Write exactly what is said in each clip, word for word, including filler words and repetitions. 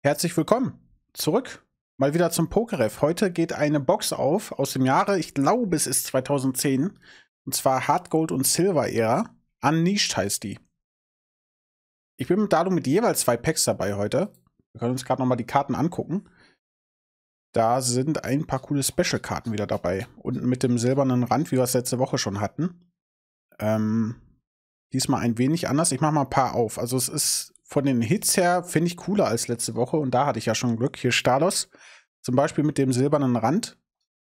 Herzlich willkommen zurück. Mal wieder zum Pokeref. Heute geht eine Box auf aus dem Jahre, ich glaube, es ist zweitausendzehn. Und zwar Hard Gold und Silver Ära. Unleashed heißt die. Ich bin mit Dalu mit jeweils zwei Packs dabei heute. Wir können uns gerade noch mal die Karten angucken. Da sind ein paar coole Special-Karten wieder dabei. Und mit dem silbernen Rand, wie wir es letzte Woche schon hatten. Ähm, diesmal ein wenig anders. Ich mache mal ein paar auf. Also es ist von den Hits her, finde ich, cooler als letzte Woche. Und da hatte ich ja schon Glück. Hier Stalos. Zum Beispiel mit dem silbernen Rand.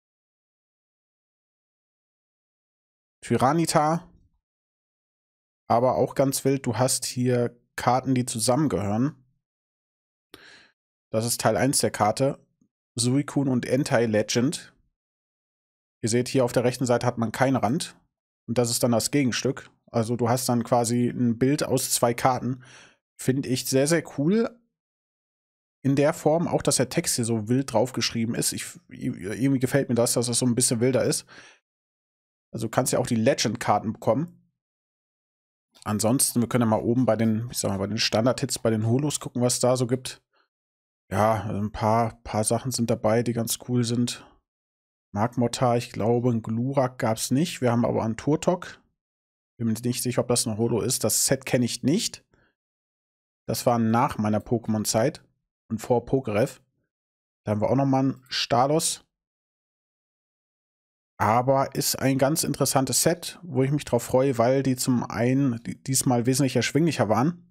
Tyranitar. Aber auch ganz wild, du hast hier Karten, die zusammengehören. Das ist Teil eins der Karte. Suicune und Anti-Legend. Ihr seht, hier auf der rechten Seite hat man keinen Rand. Und das ist dann das Gegenstück. Also du hast dann quasi ein Bild aus zwei Karten. Finde ich sehr, sehr cool. In der Form, auch dass der Text hier so wild draufgeschrieben ist. Ich, irgendwie gefällt mir das, dass das so ein bisschen wilder ist. Also du kannst ja auch die Legend-Karten bekommen. Ansonsten, wir können ja mal oben bei den, ich sag mal, bei den Standard-Hits, bei den Holos gucken, was es da so gibt. Ja, ein paar, paar Sachen sind dabei, die ganz cool sind. Magmortar, ich glaube, ein Glurak gab es nicht. Wir haben aber einen Turtok. Bin mir nicht sicher, ob das ein Holo ist. Das Set kenne ich nicht. Das war nach meiner Pokémon-Zeit und vor Pokeref. Da haben wir auch nochmal einen Stalos. Aber ist ein ganz interessantes Set, wo ich mich drauf freue, weil die zum einen diesmal wesentlich erschwinglicher waren.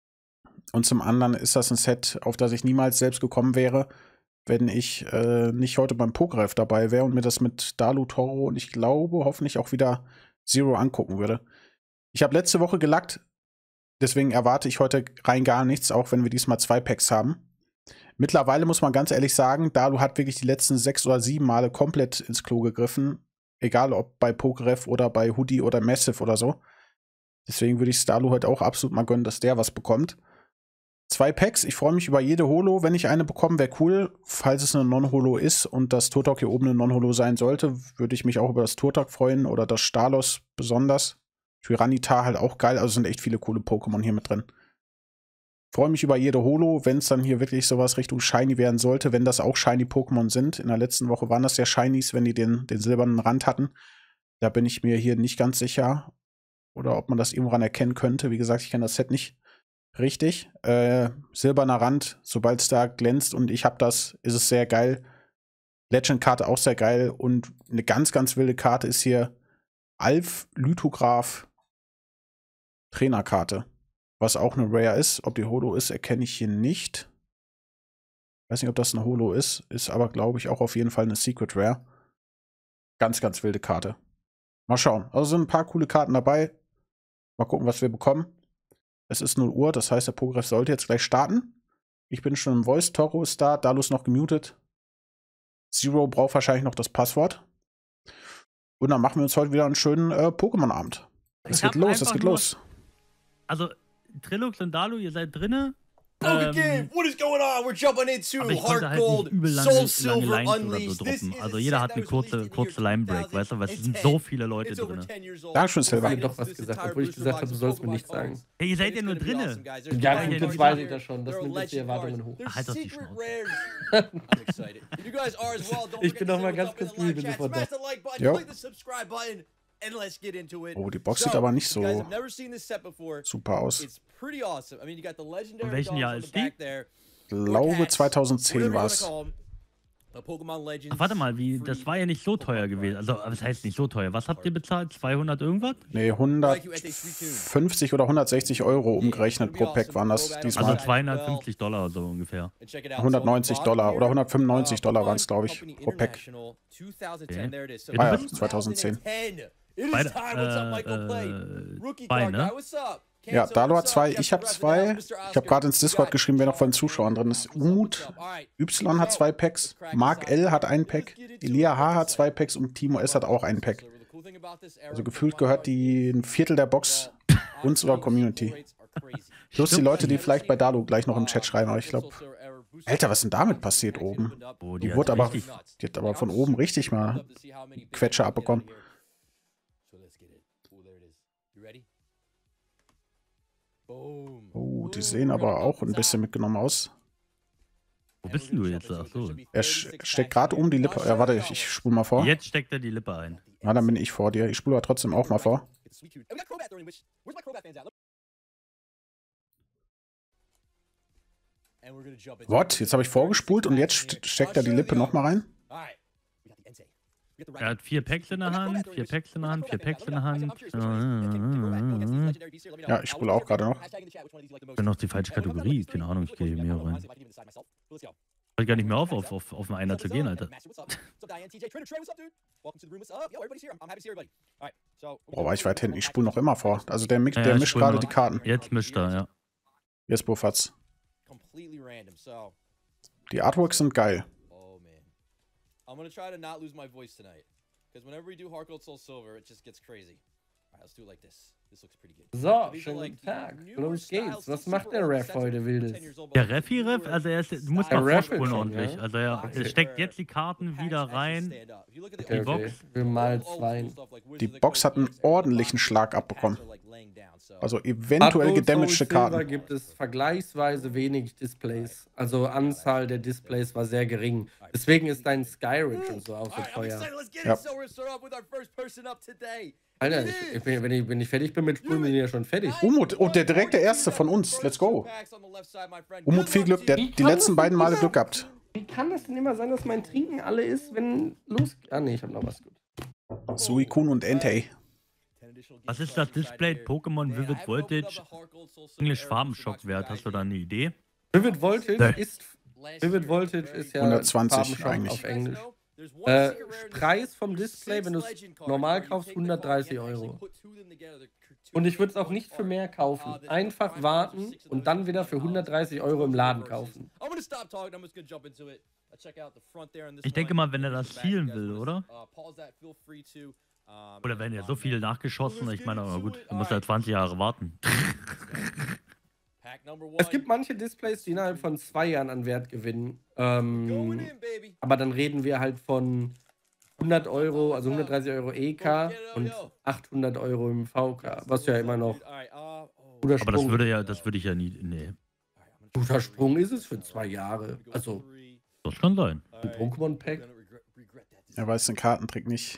Und zum anderen ist das ein Set, auf das ich niemals selbst gekommen wäre, wenn ich äh, nicht heute beim Pokeref dabei wäre und mir das mit Dalu, Toro und ich glaube hoffentlich auch wieder Zero angucken würde. Ich habe letzte Woche gelackt, deswegen erwarte ich heute rein gar nichts, auch wenn wir diesmal zwei Packs haben. Mittlerweile muss man ganz ehrlich sagen, Dalu hat wirklich die letzten sechs oder sieben Male komplett ins Klo gegriffen. Egal ob bei Pokeref oder bei Hoodie oder Massive oder so. Deswegen würde ich Dalu heute auch absolut mal gönnen, dass der was bekommt. Zwei Packs, ich freue mich über jede Holo. Wenn ich eine bekomme, wäre cool. Falls es eine Non-Holo ist und das Turtok hier oben eine Non-Holo sein sollte, würde ich mich auch über das Turtok freuen oder das Stalos besonders. Tyranitar halt auch geil, also sind echt viele coole Pokémon hier mit drin. Freue mich über jede Holo, wenn es dann hier wirklich sowas Richtung Shiny werden sollte, wenn das auch Shiny-Pokémon sind. In der letzten Woche waren das ja Shinies, wenn die den, den silbernen Rand hatten. Da bin ich mir hier nicht ganz sicher. Oder ob man das irgendwo ran erkennen könnte. Wie gesagt, ich kenne das Set nicht richtig. Äh, silberner Rand, sobald es da glänzt und ich habe das, ist es sehr geil. Legend-Karte auch sehr geil. Und eine ganz, ganz wilde Karte ist hier Alf Lithograph Trainerkarte. Was auch eine Rare ist. Ob die Holo ist, erkenne ich hier nicht. Weiß nicht, ob das eine Holo ist. Ist aber, glaube ich, auch auf jeden Fall eine Secret Rare. Ganz, ganz wilde Karte. Mal schauen. Also sind ein paar coole Karten dabei. Mal gucken, was wir bekommen. Es ist null Uhr, das heißt, der Pokeref sollte jetzt gleich starten. Ich bin schon im Voice. Toro ist da. Dalu ist noch gemutet. Zero braucht wahrscheinlich noch das Passwort. Und dann machen wir uns heute wieder einen schönen äh, Pokémon-Abend. Es geht los, es geht nur, los. Also, Trilux und Dalu, ihr seid drinne. Ähm, what is going on? We're jumping into aber ich konnte Hard halt Gold, nicht übel lange, Soul lange Silver Lines oder so Unleashed. This droppen. is Also a jeder set hat that eine was released kurze, in the kurze year Line-Break, weißt du, weil es sind two thousand ten. so viele Leute It's over drinne. ten years old. Dankeschön, Silver. Ich habe doch was gesagt, obwohl ich gesagt habe, du sollst mir nichts sagen. Hey, ihr seid ja nur drinne. Ja, ja gut, das weiß ich ja schon. Das nimmt jetzt die Erwartungen hoch. Ach, halt doch die Schnauze. Ich bin noch mal ganz kurz müde, bevor das. Jo. Oh, die Box sieht aber nicht so super aus. Von welchem Jahr ist die? Ich glaube zweitausendzehn war es. Ach, warte mal, wie, das war ja nicht so teuer gewesen. Also, was heißt nicht so teuer? Was habt ihr bezahlt? zweihundert irgendwas? Nee, hundertfünfzig oder hundertsechzig Euro umgerechnet pro Pack waren das diesmal. Also zweihundertfünfzig Dollar so ungefähr. hundertneunzig Dollar oder hundertfünfundneunzig Dollar waren es, glaube ich, pro Pack. Okay. Ah ja, zweitausendzehn. Beide, äh, äh, zwei, ne? Ja, Dalu hat zwei, ich habe zwei. Ich habe gerade ins Discord geschrieben, wer noch von den Zuschauern drin ist. Umut Y hat zwei Packs, Mark L hat ein Pack, Elia H hat zwei Packs und Timo S hat auch ein Pack. Also gefühlt gehört die ein Viertel der Box unserer Community. Plus die Leute, die vielleicht bei Dalu gleich noch im Chat schreiben, aber ich glaube... Alter, was ist denn damit passiert oben? Oh, die, die, wurde hat aber, richtig, die hat aber von oben richtig mal Quetsche abbekommen. Oh, die sehen aber auch ein bisschen mitgenommen aus. Wo bist denn du jetzt? Ach so. Er steckt gerade um die Lippe. Ja, warte, ich, ich spule mal vor. Jetzt steckt er die Lippe ein. Na, dann bin ich vor dir. Ich spule aber trotzdem auch mal vor. What? Jetzt habe ich vorgespult und jetzt steckt er die Lippe nochmal rein? Er hat vier Packs in der Hand, vier Packs in der Hand, vier Packs in der Hand. Ja, ich spule auch gerade noch. Ich bin noch die falsche Kategorie. Keine Ahnung, ich gehe hier mehr rein. Ich höre gar nicht mehr auf, auf, auf, auf einen zu gehen, Alter. Boah, war ich weit hinten. Ich spule noch immer vor. Also der, Mix, Ja, der ich mischt spul gerade noch. die Karten. Jetzt mischt er, ja. Jetzt Buffat's. Die Artworks sind geil. I'm gonna try to not lose my voice tonight, because whenever we do Heart Gold Soul Silver, it just gets crazy. Alright, let's do it like this. This looks pretty good. So, schönen guten Tag. Los geht's. Was macht der Ref heute Wildes? Der Refi-Ref, also er ist, du musst Der mal Ref vorspulen schon, ordentlich. ja? Also er, er steckt jetzt die Karten wieder rein. Okay, okay. Wir mal zwei. Die Box hat einen ordentlichen Schlag abbekommen. Also eventuell Heart Gold gedamagte Soul Silver Karten. gibt es vergleichsweise wenig Displays. Also Anzahl der Displays war sehr gering. Deswegen ist dein Skyridge und so auch so teuer. Ja. Alter, ich, ich bin, wenn, ich, wenn ich fertig bin mit Spulen, bin ich ja schon fertig. Umut, oh, der direkte Erste von uns. Let's go. Umut, viel Glück. Der hat die letzten beiden Male Glück gehabt. Wie kann das denn immer sein, dass mein Trinken alle ist, wenn los... Ah ne, ich hab noch was gut. Suicune und Entei. Was ist das Display Pokémon Vivid Voltage Englisch Farbenschock-Wert? Hast du da eine Idee? Vivid Voltage Nee. ist... Vivid Voltage ist ja hundertzwanzig Farbenschock eigentlich. auf Englisch. Äh, Preis vom Display, wenn du es normal kaufst, hundertdreißig Euro. Und ich würde es auch nicht für mehr kaufen. Einfach warten und dann wieder für hundertdreißig Euro im Laden kaufen. Ich denke mal, wenn er das zielen will, oder? Oder wenn er so viel nachgeschossen, ich meine, aber gut, dann muss er zwanzig Jahre warten. Es gibt manche Displays, die innerhalb von zwei Jahren an Wert gewinnen. Ähm, aber dann reden wir halt von hundert Euro, also hundertdreißig Euro E K und achthundert Euro im V K, was ja immer noch guter Sprung. Aber das würde ja, das würde ich ja nie, nee. Guter Sprung ist es für zwei Jahre. Also, Das kann sein. ein Pokémon-Pack. Er weiß den Kartentrick nicht.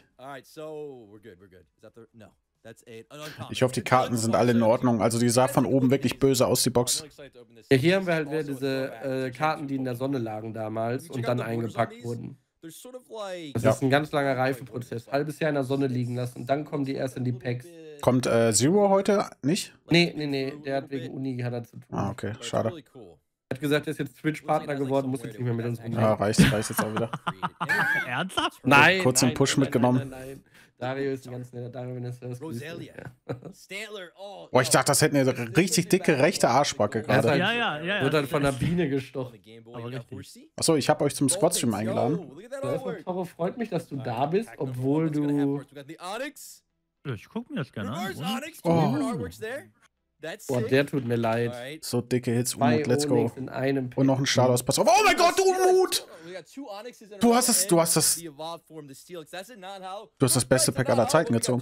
Ich hoffe, die Karten sind alle in Ordnung. Also die sah von oben wirklich böse aus, die Box. Ja, hier haben wir halt wieder diese äh, Karten, die in der Sonne lagen damals und dann eingepackt wurden. Das Ja. ist ein ganz langer Reifeprozess. Halbes Jahr in der Sonne liegen lassen und dann kommen die erst in die Packs. Kommt äh, Zero heute nicht? Nee, nee, nee, der hat wegen Uni hat er zu tun. Ah, okay, schade. Er hat gesagt, er ist jetzt Twitch-Partner geworden, muss jetzt nicht mehr mit uns rumhängen. Ja, reicht, reicht jetzt auch wieder. Ernsthaft? Nein, Kurz den nein, Push nein, mitgenommen. Nein, nein, nein. Dario ist ein ganz netter. Dario, wenn das hörst, grüß dich. Roselia. Stantler, oh. Boah, ich dachte, das hätte eine richtig dicke rechte Arschbacke Er ist gerade. halt, Ja, ja, ja, ja. Wird halt von der Biene gestochen. Aber richtig. Achso, ich habe euch zum Squad-Stream eingeladen. Ja, erstmal, Toro, freut mich, dass du da bist, obwohl du... Ja, ich guck mir das gerne an. Oh. Boah, der tut mir leid. So dicke Hits, Zwei Umut, let's go. Onyx in einem Pack. Und noch ein Stalos, pass auf. Oh mein Gott, Umut! Du hast es, du hast das, du hast das beste Pack aller Zeiten gezogen.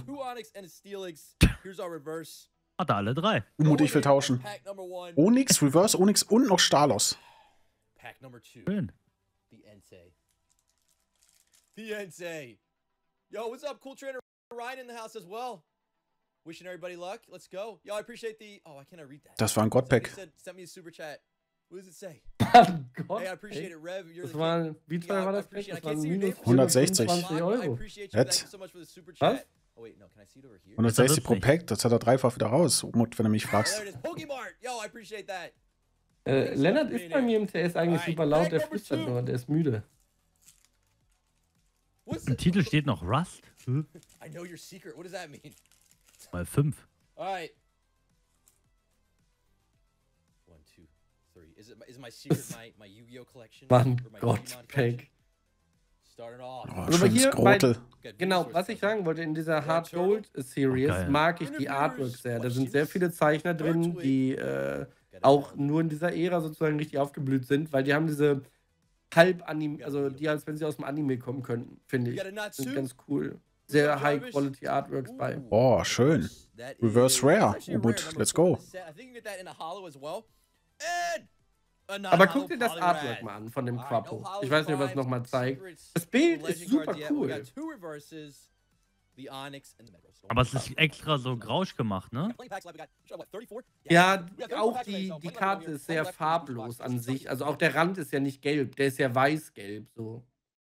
Hat er alle drei. Umut, ich will tauschen. Onyx, Reverse, Onyx und noch Stalos. Schön. The Entei. The Entei. Yo, what's up, cool trainer Ryan in the house as well. Wishing everybody luck. Let's go. Yo, I appreciate the. Oh, I cannot read that. Das war ein God-Pack. Send, send me a super chat. What does it say? Mann, Gott, Hey, I appreciate ey. it, Rev. You're Das the war, king. wie teuer Yeah, war I das Pack? appreciate it. Das I can't waren see your minus name. hundertsechzig. I fünfundzwanzig Euro. appreciate you. Jetzt? Thank you so much for the super Was? chat. Oh wait, no, can I see it over here? hundertsechzig pro nicht. Pack, das hat er dreifach wieder raus, Umut, wenn du mich Oh, fragst. there it is. Pokemart. Yo, I appreciate that. Äh, Lennart ist bei mir im T S eigentlich super laut, der flüstert nur, der ist müde. What's Im the Titel steht noch Rust. Hm? I know your secret. What does that mean? Mal fünf. All right. One, two, three. Is it? Is my secret my my Yu-Gi-Oh collection? Mann, Or my Gott, Pokemon Pack. collection? Starting off. Oh, Aber schönes hier bei- Grotel. Genau, was ich sagen wollte, in dieser Hard Gold Series Geil. mag ich die Artworks sehr. Da sind sehr viele Zeichner drin, die äh, auch nur in dieser Ära sozusagen richtig aufgeblüht sind, weil die haben diese Halb-Anime, also die, als wenn sie aus dem Anime kommen könnten, finde ich. Sind ganz cool. Sehr High-Quality Artworks bei. Oh, schön. Reverse Rare. Umut, let's go. I think you get that in a hollow as well. And Aber guck dir das Artwork mal an von dem Quappo. Ich weiß nicht, ob er es nochmal zeigt. Das Bild ist super cool. Aber es ist extra so grausch gemacht, ne? Ja, auch die, die Karte ist sehr farblos an sich. Also auch der Rand ist ja nicht gelb, der ist ja weiß-gelb. So.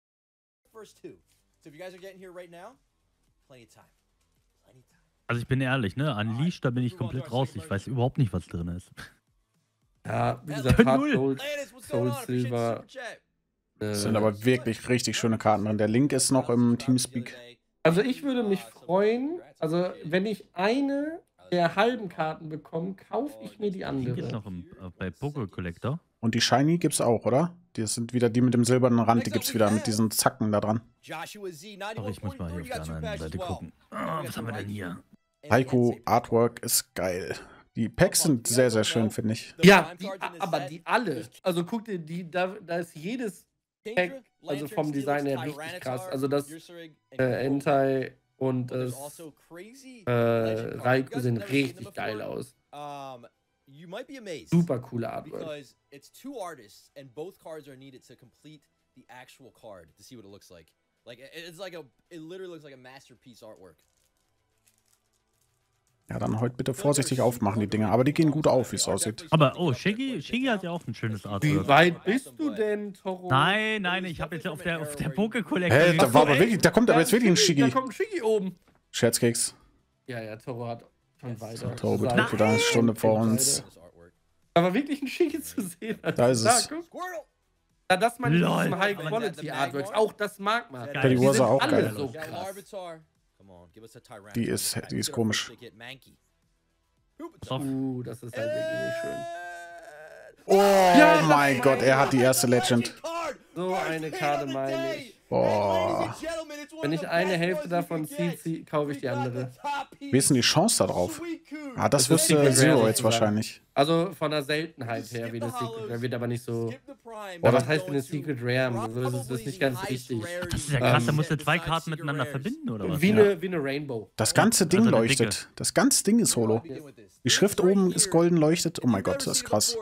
Also ich bin ehrlich, ne? Unleashed, da bin ich komplett raus. Ich weiß überhaupt nicht, was drin ist. Ja, wie gesagt, Hard Gold, Soul Silver. Das sind aber wirklich richtig schöne Karten drin. Der Link ist noch im Teamspeak. Also ich würde mich freuen, also wenn ich eine der halben Karten bekomme, kaufe ich mir die Die andere. gibt's noch im, äh, bei Poké Collector. Und die Shiny gibt's auch, oder? Die sind wieder die mit dem silbernen Rand, die gibt's wieder mit diesen Zacken da dran. Aber ich muss mal hier auf der anderen Seite gucken. Ah, was haben wir denn hier? Taiko Artwork ist geil. Die Packs sind sehr, sehr schön, finde ich. Ja, die, aber die alle. Also guck dir, die, da, da ist jedes Pack, also vom Design her richtig krass. Also das äh, Entei und das äh, Raikou sehen richtig geil aus. Super coole Artwork. Because it's two artists and both cards are needed to complete the actual card to see what it looks like. Like it's like a it literally looks like a masterpiece artwork. Ja, dann heute bitte vorsichtig aufmachen, die Dinger. Aber die gehen gut auf, wie es aussieht. Aber, oh, Shiggy, Shiggy hat ja auch ein schönes Wie Artwork. weit bist du denn, Toro? Nein, nein, ich habe jetzt auf der, auf der Poké Collector. Hä, da war aber wirklich, da kommt aber jetzt wirklich ein Da Shiggy. kommt ein Shiggy oben. Scherzkeks. Ja, ja, Toro hat schon weiter. Toro beträgt wieder eine Stunde vor uns. Aber wirklich ein Shiggy zu sehen. Da ist es. Ja, das meine ich mit Lol. diesem High-Quality-Artworks. Auch das mag man. Ja, die sind Ursa auch alle geil. so krass. Die ist, die ist komisch. Uh, das ist halt wirklich nicht schön. Oh Ja, mein das- Gott, er hat die erste Legend. So eine Karte meine ich. Boah. Wenn ich eine Hälfte davon ziehe, zieh, kaufe ich die andere. Wie ist denn die Chance da drauf? Ah, das Das ist wüsste Secret Zero Rare jetzt sozusagen. wahrscheinlich. Also von der Seltenheit her wie das Secret Rare, wird aber nicht so... Oder Oder was heißt denn eine Secret Rare? So ist es- das ist nicht ganz richtig. Das ist ja krass, da Ähm, musst du zwei Karten miteinander verbinden, oder was? Wie Ja. eine, wie eine Rainbow. Das ganze Ding Also eine leuchtet. Das ganze Ding ist Holo. Die Schrift oben ist golden leuchtet. Oh mein Gott, das ist krass.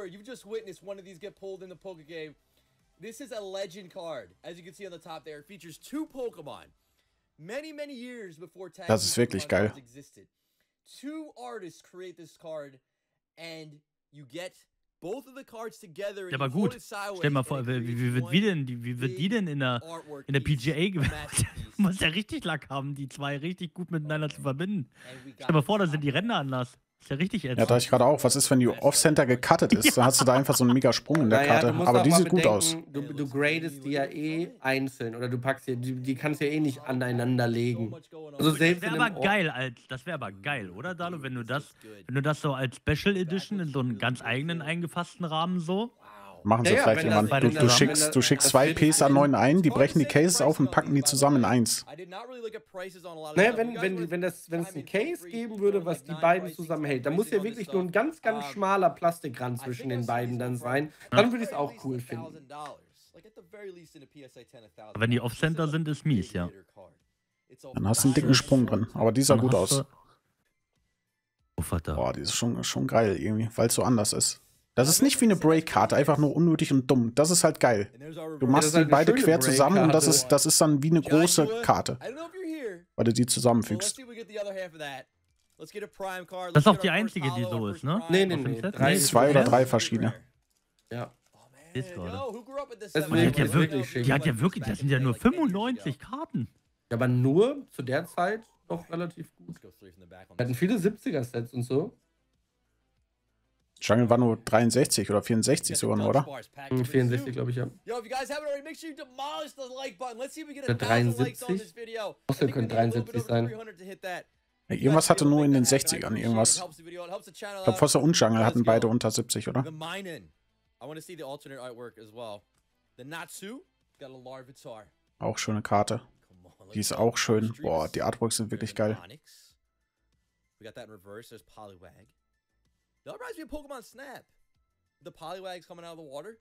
This is a legend card. As you can see on the top there, it features two Pokemon. Many, many years before Tag Das ist Team wirklich Pokemon geil. cards existed. Two artists create this card and you get both of the cards together. and Ja, aber you hold gut. it sideways Stell mal and vor, it wie, creates wie, wird one wie, denn, die, wie wird die denn in der, artwork in der P piece, G A a gemacht? masterpiece. Muss ja richtig Lack haben, die zwei richtig gut miteinander zu verbinden. And we got Stell mal vor, da the sind die top Ränder anders. Ist ja richtig Ja, ätzend. da ich gerade auch. Was ist, wenn die Off-Center gecuttet ist? Dann hast du da einfach so einen mega Sprung in der Naja, Karte. du musst Aber auch die mal sieht gut aus. bedenken, Du, du gradest die ja eh einzeln. Oder du packst die, die, die kannst du ja eh nicht aneinander so legen. much going on. Also Das selbst wäre in aber einem Or- geil, als, das wäre aber geil, oder Dalo, wenn du das, wenn du das so als Special Edition in so einen ganz eigenen eingefassten Rahmen so. Machen sie Ja, ja, vielleicht wenn das- irgendwann. wenn Du, das- du wenn schickst, das- du schickst das zwei wird- Ps A neun ein, die brechen die Cases auf und packen die zusammen in eins. I did not really look at prices on a lot of Naja, stuff. wenn, You guys wenn, were wenn, das, wenn es chiming ein in, feel Case free. geben If würde, you was want die like beiden nine zusammenhält, dann pricing muss ja on this wirklich stuff. nur ein ganz, ganz Um, schmaler Plastikrand I zwischen think den I've beiden seen dann these sein. for Dann würde ich es at auch least cool one finden. thousand dollars. Like at the very least in a P S A ten, one thousand Wenn die dollars. Off-Center This is a sind, ist mies, big ja. hitter card. It's a Dann hast du einen dicken Sprung drin. Aber die sah Dann gut hast aus. du- Oh, Vater. Boah, die ist schon, schon geil irgendwie, weil es so anders ist. Das ist nicht wie eine Break-Karte, einfach nur unnötig und dumm. Das ist halt geil. And there's our Du reverse- machst ist die halt eine beide schöne quer zusammen und das Break-Karte. ist, das ist dann wie eine große Joshua, Karte, I don't know if you're here. weil du die Well, let's zusammenfügst. see if we get the other half of that. Let's get a prime card. Das ist Let's auch get die our first einzige, die hollow, so our ist, first ne? prime. Nee, nee, Auf dem nee. Set? Drei Nee, zwei oder ja. drei verschiedene. Ja. Oh, man. Ist gerade. Yo, who grew up with this Das seven ist Die hat ja days? wirklich wirklich, schick. die hat ja wirklich, das sind ja nur fünfundneunzig Karten. Ja, aber nur zu der Zeit doch relativ gut. Let's go three from the back on Wir hatten this. viele siebziger-Sets und so. Jungle war nur dreiundsechzig oder vierundsechzig sogar nur, oder? Hm, vierundsechzig, glaube ich, ja. Yo, if you guys haven't already, make sure you demolish the like button. Let's see if we get Oder a thousand likes on dreiundsiebzig? this video. Auch so I think we können need a little bit dreiundsiebzig over sein. three hundred to hit that. Ja, irgendwas hatte nur in den sechzigern, irgendwas. Ich glaube, Foster und Jungle hatten beide unter siebzig, oder? The Minen. I want to see the alternate artwork as well. The Natsu got a Larvitar. Auch schöne Karte. Come on, let's Die ist go. auch schön. Streets. Boah, die Artworks sind wirklich geil. Onyx. We got that in reverse. There's Poliwag. That reminds me of Pokemon Snap. The Poliwag's coming out of the water.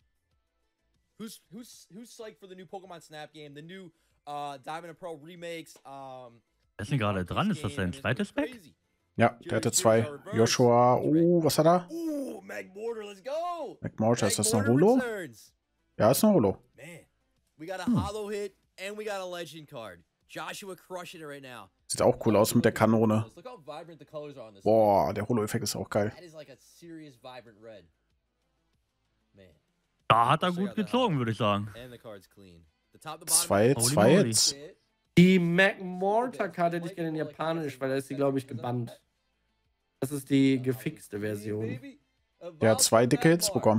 Who's who's who's psyched for the new Pokemon Snap game? The new uh, Diamond and Pearl remakes. Um, Wer ist denn gerade dran? Ist das sein zweites Pack? Ja, der hatte zwei. Joshua, oh, was hat er? Ooh, McMortar, let's go. McMortar, ist das eine McMortar Holo? returns. Ja, ist eine Holo. Man, we got a Holo hit and we got a legend card. Joshua crushing it right now. Sieht auch cool aus mit der Kanone. Look how vibrant the colors are on this. Boah, der Holo-Effekt ist auch geil. That is like a serious vibrant red. Man. Da hat er gut gezogen, würde ich sagen. And the card's clean. The top to bottom. Zwei, Holy zwei moly. jetzt. Die McMortar-Karte hätte ich gerne in Japanisch, weil da ist sie, glaube ich, gebannt. Das ist die gefixte Version. Der hat zwei dicke Hits bekommen.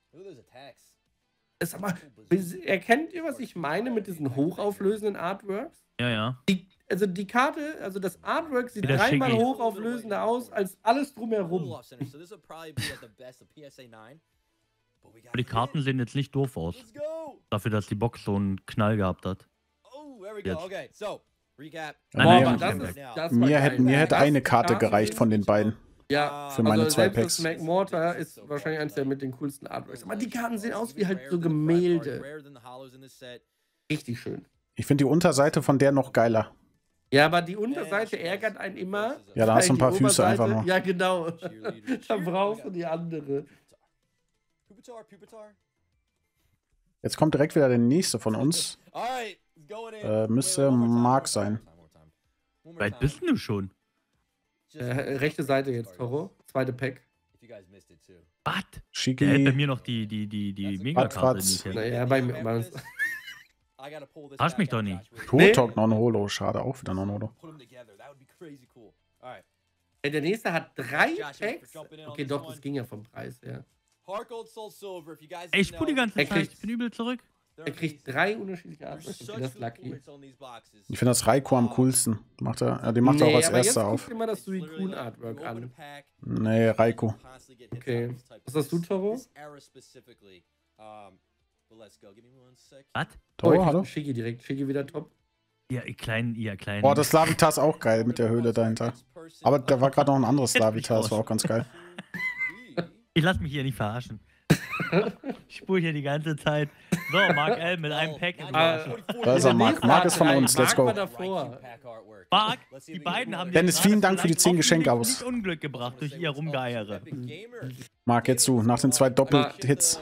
Ist aber, erkennt ihr, was ich meine mit diesen hochauflösenden Artworks? Ja, ja. Die, also die Karte, also das Artwork sieht Wie der dreimal Shiggy. hochauflösender aus als alles drumherum. Aber Die Karten sehen jetzt nicht doof aus. Dafür, dass die Box so einen Knall gehabt hat. Oh, there we go. Jetzt. Okay, so, recap. Nein, Boah, nein, aber nein, das nein, ist, nein. das war Mir geil. hätte, mir hätte Das- eine Karte das- gereicht von den beiden. Ja, Für meine also zwei selbst Packs. das McMortar ist wahrscheinlich eins der mit den coolsten Artworks. Aber die Karten sehen aus wie halt so Gemälde. Richtig schön. Ich finde die Unterseite von der noch geiler. Ja, aber die Unterseite ärgert einen immer. Ja, da hast du ein weil paar die Füße Oberseite- einfach noch. Ja, genau. Da brauchst du die andere. Pupitar, Pupitar. Jetzt kommt direkt wieder der nächste von uns. Alright, it's going in. Äh, müsste Wait, wait, one more time, Mark one more time, sein. one more time, one more time. One more Weit time. bist du schon? Just- Äh, rechte Seite jetzt, Toro. Zweite Pack. If you guys missed it too. Was? Der hält bei Shigi. mir noch die, die, die, die Ratz, Megakarte Ratz. nicht. hin. Naja, bei mir. bei uns- I gotta pull this Arsch back mich doch out, nicht. Josh. Turtok noch ein Holo. Schade, auch wieder noch ein Holo. Put 'em together. That would be crazy cool. Alright. Ey, der nächste hat drei Josh, thanks Packs. for jumping in on Okay, this doch, one. das ging ja vom Preis her. Heart Gold, Soul Silver. If you guys Ey, ich didn't spule die know, ganze Er Zeit. kriegt- Ich bin übel zurück. there Er are kriegt these- drei unterschiedliche there's Artworks. such Okay, das ist good lucky. points on these boxes. Ich finde das Raiko am coolsten. Macht er, ja, den macht er Nee, auch als aber jetzt erster guck auf. dir mal das It's literally Suicune like, Artwork you open a an. pack, Nee, Raiko. constantly get hits Okay. out of these types Was of hast du, this- Toro? this era specifically. Um, but let's go. Give me one sec. Was? Oh, Toro, ich hallo? Shiggy direkt. Shiggy wieder top. Ja, ihr kleinen, ihr kleinen. Boah, das Slavitas auch geil mit der Höhle dahinter. Aber da war gerade noch ein anderes Slavitas, das war auch ganz geil. Ich lass mich hier nicht verarschen. Ich spule hier die ganze Zeit. So, Mark L mit einem Pack im Ah, Arsch. Da ist er, Der Mark. nächste Mark hat ist von drei. uns, let's Mark go. war davor. Mark, die beiden haben Dennis, jetzt vielen gerade Dank für die vielleicht zehn Geschenke hoffentlich aus. nicht Unglück gebracht durch ihr Rumgeeiere. Mark, jetzt du, nach den zwei Doppel-Hits.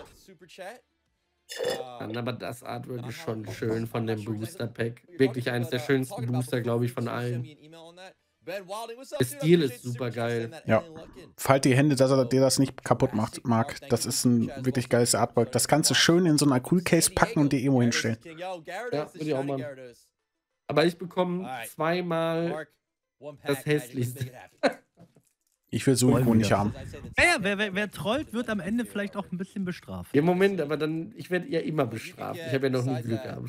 Mann, aber das Artwork ist schon schön von dem Booster Pack. Wirklich eines der schönsten Booster, glaube ich, von allen. Der Stil ist super geil. Ja. Fall die Hände, dass er dir das nicht kaputt macht, Mark. Das ist ein wirklich geiles Artwork. Das kannst du schön in so einer Cool-Case packen und dir irgendwo hinstellen. Ja, würde ich auch machen. Aber ich bekomme zweimal das Hässlichste. Ich will Suiko nicht haben. Naja, wer, wer, wer trollt, wird am Ende vielleicht auch ein bisschen bestraft. Im Moment, aber dann, ich werde ja immer bestraft. Ich habe ja noch nie Glück gehabt.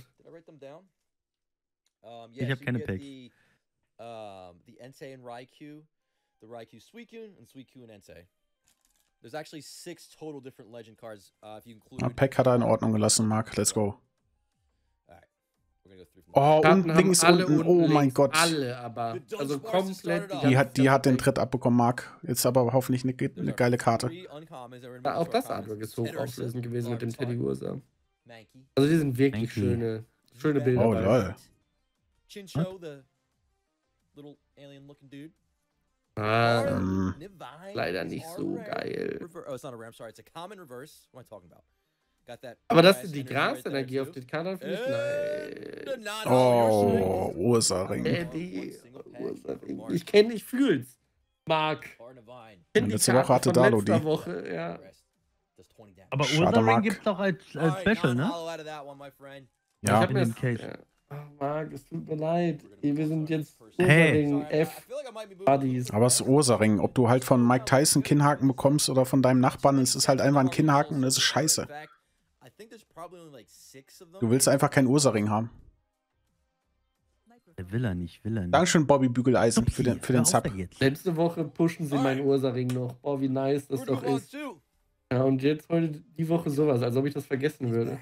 Ich hab keine Packs. Um, the Entei and Raikou, the Raikou Suicune, and Suicune and Entei. There's actually six total different legend cards uh, if you include. Ah, Pack hat er in Ordnung gelassen, Mark. Let's go. Alright, we're gonna go through from Oh, Karten und haben links alle unten. unten Oh mein links, Gott. Alle, aber. Also komplett. Die ganze hat, die hat den Pack. Tritt abbekommen, Mark. Jetzt aber hoffentlich eine, ge- eine geile Karte. Ja, auch das Artwork ist hochauflösend gewesen mit dem Teddy Ursa. Also die sind wirklich Mankey. schöne, schöne Bilder. Oh, bei. lol. Chincho, the little alien looking dude. Ah, Ähm, Nivine leider is nicht our so rare geil. rever- Oh, it's not a rare, I'm sorry. It's a common reverse. What am I talking about? Got that. Aber dass grass du die energy right there, Grasenergie auf too. den Kader finde ich And nice. the non-hollow Oh, Yoshi. Ursaring. Äh, die Ursaring. Ich kenne, ich fühl's. Mark. Or Nivine. Kenn die Letzte Woche Karten hatte von Dalo letzter die. Woche, ja. Does twenty damage. Aber Schade, Ursaring Mark. gibt's doch als, als Alright, Special, ne? non-hollow out of that one, my friend. Ich Ja, hab in mir dem das- Case. ja. Ach, Mark, es tut mir leid. Wir sind jetzt Hey. Ursaring Sorry, I- I F feel like I might be moving Buddies. aber es ist Ursaring. Ob du halt von Mike Tyson Kinnhaken bekommst oder von deinem Nachbarn, es ist halt einfach ein Kinnhaken und das ist scheiße. Du willst einfach keinen Ursaring haben. Der will er nicht, will er nicht. Dankeschön, Bobby Bügeleisen, für den, für den Sub. Jetzt. Letzte Woche pushen sie meinen Ursaring noch. Boah, wie nice das doch ist. Ja, und jetzt heute die Woche sowas, als ob ich das vergessen würde.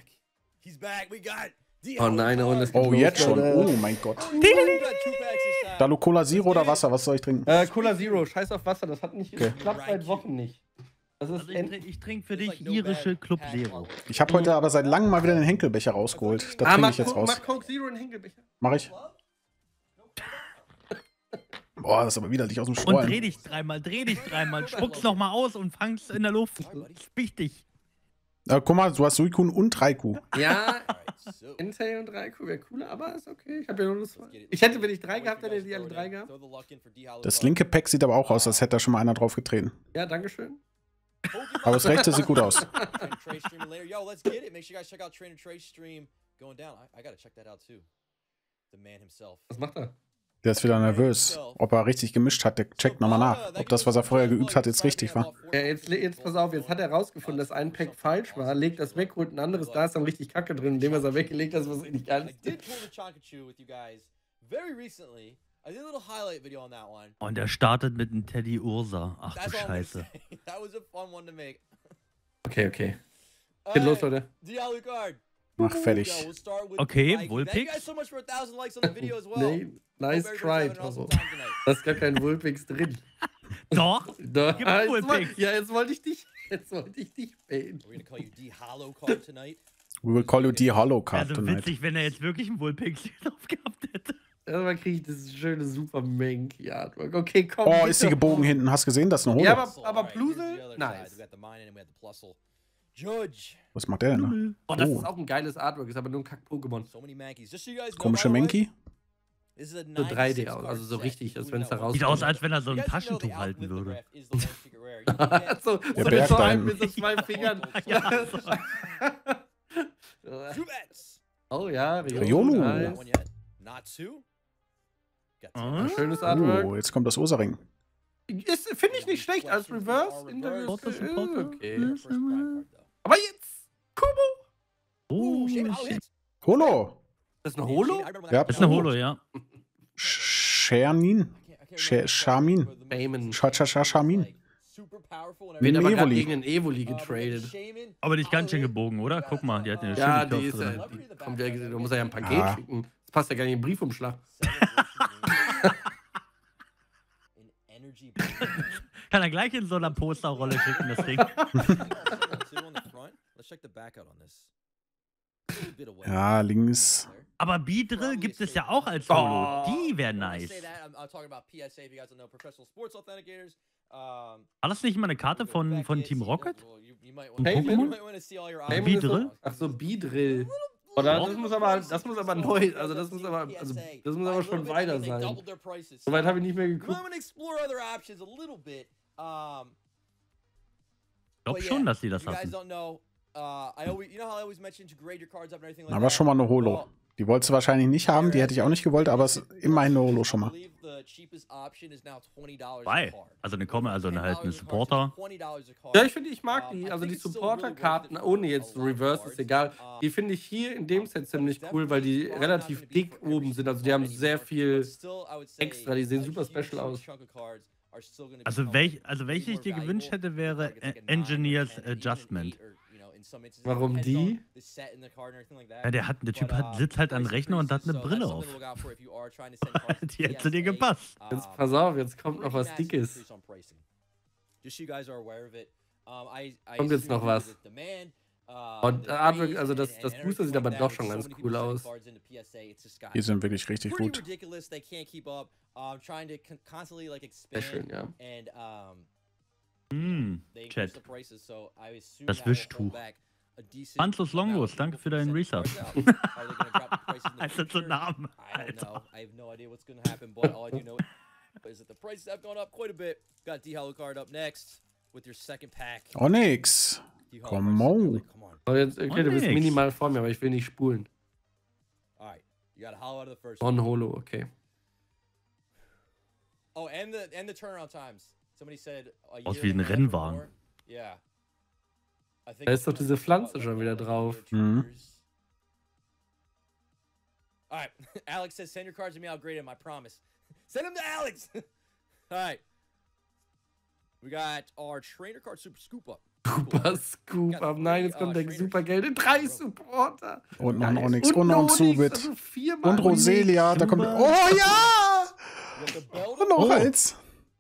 Oh nein, und es geht Oh, los, jetzt schon. Leute. Oh mein Gott. Dalu Cola Zero oder Wasser? Was soll ich trinken? Äh, Cola Zero, scheiß auf Wasser, das hat nicht Okay. geklappt seit Wochen nicht. Das ist Also ich, end- trink- ich trinke für dich irische Club Zero. Ich habe heute aber seit langem mal wieder den Henkelbecher rausgeholt. Da Ah, trinke mach, ich jetzt Coke- raus. mach Coke Zero in Henkelbecher. Mach ich. Boah, das ist aber widerlich aus dem Und Streuen. dreh dich dreimal, dreh dich dreimal, spuck's nochmal aus und fang's in der Luft. Ist wichtig. Äh, guck mal, du hast Suicune und Raikou. Ja, Alright, so. Entei und Raikou wäre cooler, aber ist okay. Ich habe ja nur das. Ich hätte, wenn ich drei gehabt hätte, hätte ich alle drei gehabt. Das linke Pack sieht aber auch aus, als hätte da schon mal einer drauf getreten. Ja, dankeschön. Aber das rechte sieht gut aus. Trace stream later. Yo, let's get it. Make sure you guys check out Trainer Trace stream going down. I, I gotta check that out too. The man himself. Was macht er? Der ist wieder nervös. Ob er richtig gemischt hat, der checkt nochmal nach. Ob das, was er vorher geübt hat, jetzt richtig war. Ja, jetzt, jetzt pass auf, jetzt hat er rausgefunden, dass ein Pack falsch war, legt das weg, holt ein anderes, da ist dann richtig Kacke drin, indem er es weggelegt hat, was nicht geil I ist. did pull the Chonkachu with you guys very recently. I did a little highlight video on that one. Und er startet mit einem Teddy Ursa. Ach du That's all I'm gonna Scheiße. say. That was a fun one to make. Okay, okay. Geht los, Leute. Dialucard. Mach fertig. Yo, we'll start with Okay, Mike. Vulpix. Thank you guys so much for a thousand likes on the video as well. Nee, nice Hope try, everybody's having an awesome Toro. time tonight. Da ist gar kein Vulpix drin. Doch. Da, Gib jetzt Vulpix. woll- ja, jetzt wollte ich dich, jetzt wollte ich dich baiten. We're gonna call you D-Hollow Card tonight. We will call you the Hollow Card Also tonight. witzig, wenn er jetzt wirklich einen Vulpix drauf gehabt hätte. Erstmal kriege ich das schöne Super Mank-Artwork. Okay, komm. Oh, bitte. ist sie gebogen hinten. Hast du gesehen? Das ist eine Holo. Ja, aber- Plusle. Alright, Plusle? here's the other Nice. side. We got the Minun and we got the Plusle. Judge. Was macht der denn da? Oh, das Oh. ist auch ein geiles Artwork, ist aber nur ein Kack-Pokémon. So many Mankeys. Just so you guys know, Komische by the way, Menki? this is a So drei D ninety-six aus, card also so set, richtig, als including wenn es da that one. raus- Sieht aus, als wenn er so You ein guys know the Taschentuch halten Alchemist würde. Graph is the most secret rare. You can get so, Der so Berg so da einen hinten. mit so zwei Fingern. Ja, Zubats. Oh ja, Riolu. That Nice. one yet. Natsu. Got Ah. Schönes Artwork. Oh, jetzt kommt das Ursaring. Ist, finde ich nicht schlecht als Reverse. Interview. Supporter, Supporter. Okay. Ja. First prime card, though. Aber jetzt, Kubo. Oh, Ooh, Shane, oh, shit. hits. Holo. Das ist eine Holo? Shane, I remember Ja, that Das ist eine card. Holo, ja. Schernin. I can't- I can't Sh- remember the Shamin. card, but the Shaman. most- Scha- Scha- Scha- Shamin. like, super powerful and Wird Mit aber dem gerade Evoli. gegen einen Evoli Uh, we got getradet. Shaman, Aber nicht ganz schön Hollow, gebogen, oder? Guck mal, die hat eine Ja, schöne die ist Curve ja, drin. die kommt ja, da muss er ja ein Paket Ah. schicken. Das passt ja gar nicht in den Briefumschlag. in energy. Kann er gleich in so einer Posterrolle schicken, das Ding. Two on the front. Let's check the back out on this. Bit of weight Ja, links. there. Aber B-Drill gibt es ja auch als Holo. Die wäre When I nice. say that, I'm, I'm talking about P S A, if you guys don't know, Professional Sports Authenticators. Um, War das nicht mal eine Karte von, von Team Rocket? Ein Pokémon? Pokémon? B-Drill? Ach so, B-Drill. Oh, da- das muss aber, das muss aber neu, also das muss aber, also das muss aber schon weiter sein. Soweit habe ich nicht mehr I'm geguckt. gonna explore other options a little bit. Um, Ich glaube but schon, yeah, dass die das you guys hatten. don't know. Uh, I always, you know how I always mention to grade your cards up and everything like Aber that. schon mal eine Holo. Well, Die wolltest du wahrscheinlich nicht haben, die hätte ich auch nicht gewollt, aber es ist immerhin eine Holo schon mal. Zwei. Also eine Komme, also eine halt eine Supporter. Ja, ich finde, ich mag die, also die Supporter-Karten, ohne jetzt Reverse, ist egal. Die finde ich hier in dem Set ziemlich cool, weil die relativ dick oben sind. Also die haben sehr viel extra, die sehen super special aus. Also, welch, also welche ich dir gewünscht hätte, wäre äh, Engineers Adjustment. Warum die? Ja, der, hat, der Typ hat, sitzt halt am Rechner und hat eine Brille auf. Die hätte dir gepasst. Jetzt pass auf, jetzt kommt noch was Dickes. Kommt jetzt noch was. Und Artwork, also das, das Booster sieht aber doch schon ganz cool aus. Die sind wirklich richtig gut. Sehr schön, ja. Hm, Chat. Das Wischtuch. Panzos Longos, danke für deinen Resub. Das sind so Namen, Alter. I have no idea what's gonna happen, but all I do know is that the prices have gone up quite a bit. Got D-Hollow card up next with your second pack. Onyx. D-Hollow Come prices on. really- come on. Aber jetzt, okay, du bist nix. minimal vor mir, aber ich will nicht spulen. All right, you got a hollow out of the first one. Non-Holo, okay. Oh, and the and the turnaround times. Somebody said a Aus year wie ein and a half or Rennwagen. more. Yeah. I think Da ist doch it's diese about, Pflanze what, schon like wieder one or drauf. two Mhm. years. All right, Alex says send your cards to me. I'll grade them. I promise. Send them to Alex. All right. We got our trainer card super scoop up. Super Scoop ab. Nein, jetzt kommt der super Geld. Drei Supporter. Und noch ein Nice. Onyx Und und noch ein Onyx, Zubit. also viermal Und Roselia, da kommt. Super. Oh ja! We got the belt. Und noch Oh. eins.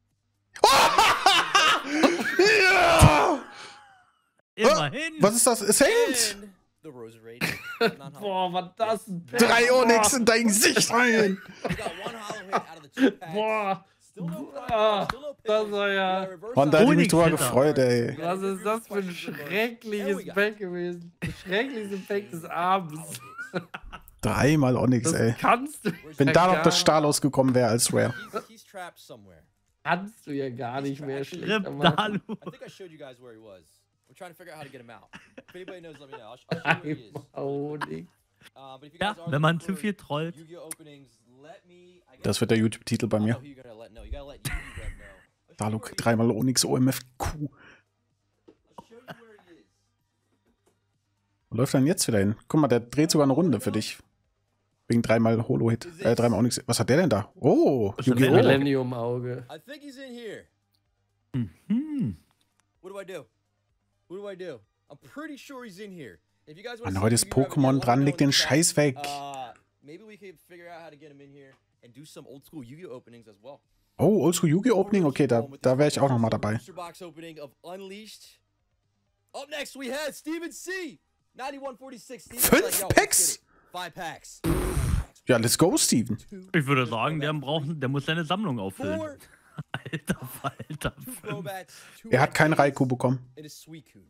Ja! Immerhin. Was ist das? Es hängt! And the Rosary. Boah, war das ein Drei Onyx in dein Gesicht rein! We got one hollow hit out of the two packs. Boah. Ah, das war ja... Und da hätte ich mich drüber gefreut, ey. Was ist das für ein schreckliches Pack gewesen? Das schrecklichste Pack des Abends. Dreimal Onyx, Das ey. kannst du Wenn ja da noch gar das Stahl ausgekommen wäre als Rare. Kannst du ja gar nicht mehr Rip schlechter machen. Dalu. I think I showed you guys where he was. We're trying to figure out how to get him out. If anybody knows, let me know. I'll, I'll show you where he is. Oh, Nick. Uh, but if you Ja, guys are wenn man looking zu for viel trollt. Yu-Gi-Oh openings, let me. I Das guess- wird der YouTube-Titel bei I don't mir. know who you're gonna let know. You gotta let Yu-Gi-Oh know. I'll show you Dalu where he dreimal Onyx O M F Q. is. I'll show you where he is. Wo läuft denn jetzt wieder hin? Guck mal, der dreht sogar eine Runde für dich. Wegen dreimal Holo-Hit. Äh, dreimal Onyx. Was hat der denn da? Oh, Was hat der Yu-Gi-Oh! denn? Millennium-Auge. I think he's in here. Mhm. What do I do? What do I do? I'm pretty sure he's in here. If you guys Mann, want heute ist Pokémon dran, leg den Scheiß weg. Uh, maybe we could figure out how to get him in here and do some old school Yu-Gi-Oh openings as well. Oh, Oldschool Yu-Gi-Oh! Opening? Okay, da, da wäre ich auch nochmal dabei. Booster box opening of Unleashed. Up next we had Steven C. ninety-one forty-six. Steven's Fünf like, yo, Packs? let's get it. Five packs. Ja, let's go, Steven. Ich würde sagen, der, braucht, der muss seine Sammlung auffüllen. Four, Alter Falter. two Crobats, two Er hat keinen Raikus, Raikou bekommen. and a Suicune.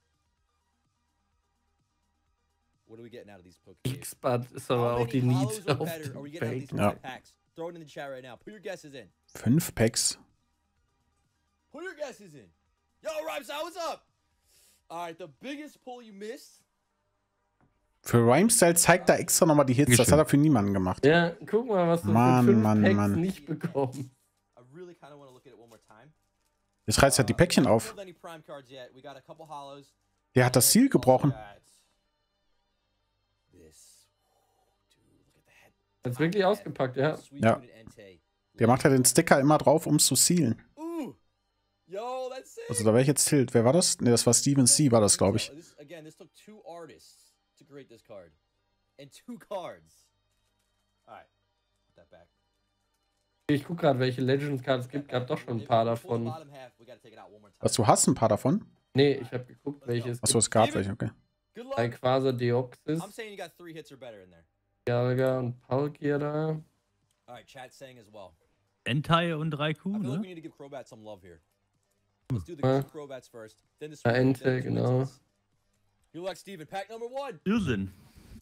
What are we getting out of these Pokémon? X-Bud ist aber auch die Need auf Are we dem getting out of these Pack. Ja. packs? Throw it in the chat right now. Put your guesses in. Fünf Packs. Put your guesses in. Yo, Rhymestyle, what's up? All right, the biggest pull you missed. Für Rhymestyle zeigt er extra nochmal die Hits. Das hat er für niemanden gemacht. Ja, guck mal, was du Mann, für fünf Mann, Packs Mann. nicht bekommst. I really kind of want to look at it one more time. Jetzt reißt er die Päckchen Uh, auf. we don't have any prime cards yet. We got a couple hollows. Der hat das Ziel gebrochen. This. Dude, look at that. Hat's wirklich ausgepackt, ja. Ja. Der macht ja den Sticker immer drauf, um es zu sealen. Ooh. Yo, that's sick. Also da wäre ich jetzt Tilt. Wer war das? Ne, das war Steven C. war das, glaube ich. This, again, this took two artists to create this card. And two cards. Alright. Put that back. Ich guck gerade, welche Legends-Cards es gibt. Gab doch schon ein paar davon. Was, du hast ein paar davon? Nee, ich habe geguckt, welche es Achso, es gab welche, okay. Good luck. Rayquaza, Deoxys, I'm saying you got three hits or better in there. Dialga und Palkia da. Alright, chat's saying as well. Entei und Raikou, I feel like ne? we need to give Crobat some love here. Let's do the Huh? two Crobats first, then the Ja, Suicune, Ente, then the two genau. Entes. Good luck, Steven. Pack number one. Irrsinn.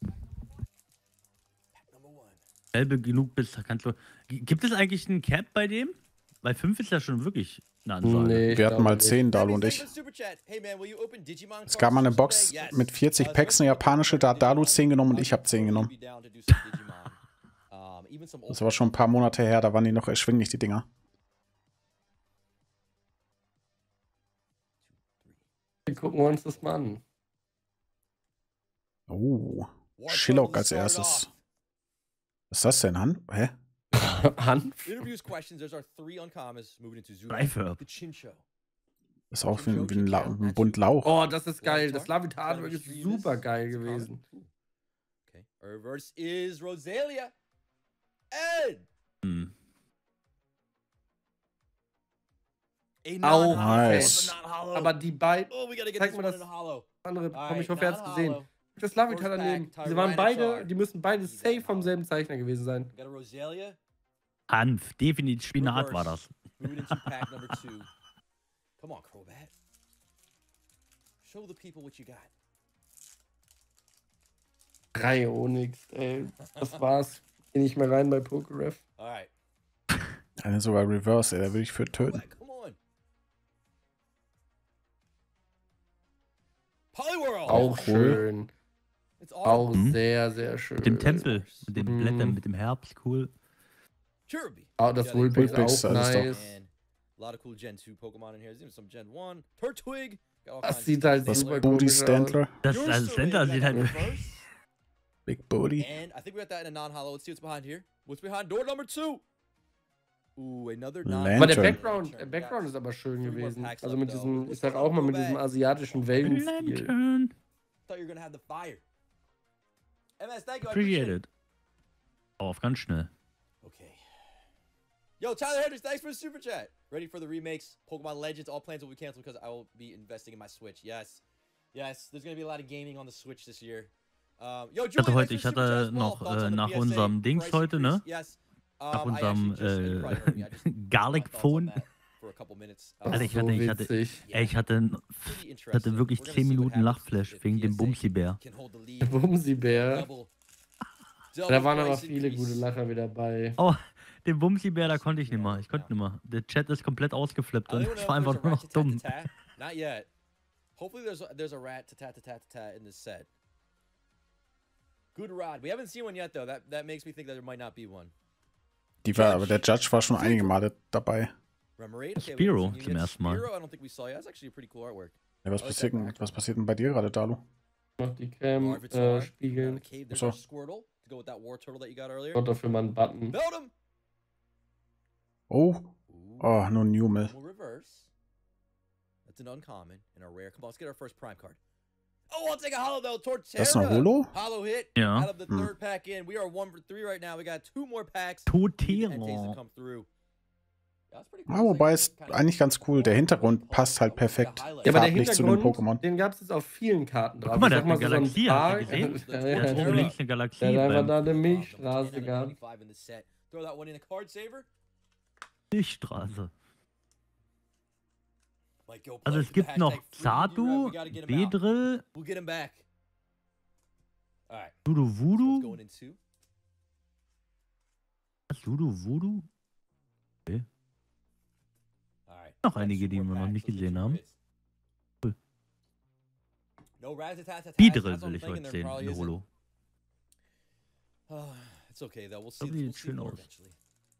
Pack number one. Selbe genug bis, kannst du. G- Gibt es eigentlich einen Cap bei dem? Weil fünf ist ja schon wirklich eine Ansage. Nee, ich Wir hatten glaube mal nicht. zehn, Dalu und Thanks ich. for the super chat. Hey man, will you open Digimon Es gab mal eine cards Box today? Yes. mit vierzig Uh, Packs, eine japanische, da hat Dalu zehn genommen und ich habe zehn genommen. Be down to do some Digimon. Um, even some old Das war schon ein paar Monate her, da waren die noch erschwinglich, die Dinger. Gucken wir uns das mal an. Oh, War Shillock Turtle als started erstes. off. Was ist das denn, Han? Hä? Hanf? Interviews questions. There's our three uncommons moving into Zubat. Reifirb. The Chincho. Das ist auch wie, ein- wie ein, La ein Bund Lauch. Oh, das ist geil. Das Lavitar ist super geil gewesen. Okay. Our reverse is Rosalia. And Hm. a Auch non-hollow. nice. A non-hollow. Aber die beiden oh, we gotta get Zeig this mal one das in a hollow. andere bekommen, Alright, ich hoffe, er hat es gesehen. non-hollow. Das Lavitar First daneben. pack, Die waren Tyranitar. beide, die müssen beide safe vom selben Zeichner gewesen sein. We got a Rosalia. Hanf, definitiv Spinat war das. Moving into pack number two. Come on, Crobat. Show the people what you got. Drei Onyx, ey. Das war's. Geh nicht mehr rein bei PokeRef. Alright. Eine sogar Reverse, ey, da will ich für töten. Crobat, come on. Poliwhirl. Auch cool. schön. It's Auch awesome. Mhm. sehr, sehr schön. Mit dem Tempel, mit den Mhm. Blättern, mit dem Herbst, cool. Cherubi. Oh, das Ja, Vulpix Vulpix, auch alles doch. nice. And a lot of cool Gen two Pokemon in here. There's even some Gen one. Turtwig. Got all Das kinds sieht of halt stuff. Das super Booty komisch aus. Standler. Das, Yours das still Center in sieht that halt. reverse. Big Booty. And I think we got that in a non-hollow. Let's see what's behind here. What's behind door number two? Ooh, another non Lantern. Aber der Lantern. Background, der Background ist aber schön Three more gewesen. packs Also left, mit though. diesem, ich What's sag going auch mal on, mit diesem Crobat? asiatischen Wellenstil. Lantern. Thought you were gonna have the fire. M S, thank you. I Appreciate appreciate it. it. Auf ganz schnell. Okay. Yo, Tyler Hendricks, thanks for the super chat. Ready for the remakes? Pokemon Legends. All plans will be canceled because I will be investing in my Switch. Yes, yes. There's gonna be a lot of gaming on the Switch this year. Um, yo, hatte Julian, heute- thanks ich for the super hatte chat as well. noch, Thoughts äh, on the nach P S A unserem Dings price heute, ne? increase? Yes. Ab unserem äh, Garlic-Phone. Alter, ich hatte, ich hatte, ey, ich hatte, ich hatte wirklich zehn Minuten Lachflash wegen dem Bumsi-Bär. Der Bumsi-Bär. Da waren aber viele gute Lacher wieder dabei. Oh, den Bumsi-Bär, da konnte ich nicht mehr. Ich konnte nicht mehr. Der Chat ist komplett ausgeflippt und ich war einfach nur noch dumm. Not yet. Hopefully there's a, there's a rat to tat to tat to tat in this set. Good rod. We haven't seen one yet though. That that makes me think that there might not be one. Die war, aber der Judge war schon einige Male dabei. Spiro zum ersten Mal. Ja, was passiert denn, was passiert denn bei dir gerade, Dalu? Noch die Cam äh, spiegeln. So. Und dafür mal einen Button. Oh. Oh, nur ein Numel. That's an uncommon and a rare. Come on, let's get our first prime card. Oh, I'll take a hollow though. Torterra. Das ist ein Holo? Hollow hit. Ja. Out of the third pack in. We are one for three right now. We got two more packs. Torterra. Ah, wobei ist eigentlich ganz cool. Der Hintergrund passt halt perfekt. Ja, aber der Farblich zu den Hintergrund, Pokémon. den gab es jetzt auf vielen Karten drauf. Guck mal, der Ich hat sag eine mal, so Galaxie, ein hast paar- du gesehen? Ja, Der ja, hat oben ja. links eine Galaxie. Der hat einfach beim da eine Milchstraße gehabt. Throw that one in a card saver. Milchstraße. Like, go Also play es with the gibt hashtag noch free Zatu, D-Rab. We gotta get him out. Bedrill, We'll get him back. Alright. Dudu What's Voodoo. going in two? Was, Dudu Voodoo? Okay. Alright. Noch einige, die wir noch nicht gesehen haben. Cool. No Razzatatatata. Bedrill That's what will I'm ich thinking heute there sehen, probably eine isn't. Holo. Oh, it's okay though. We'll see. Das We'll sieht see schön more aus. eventually.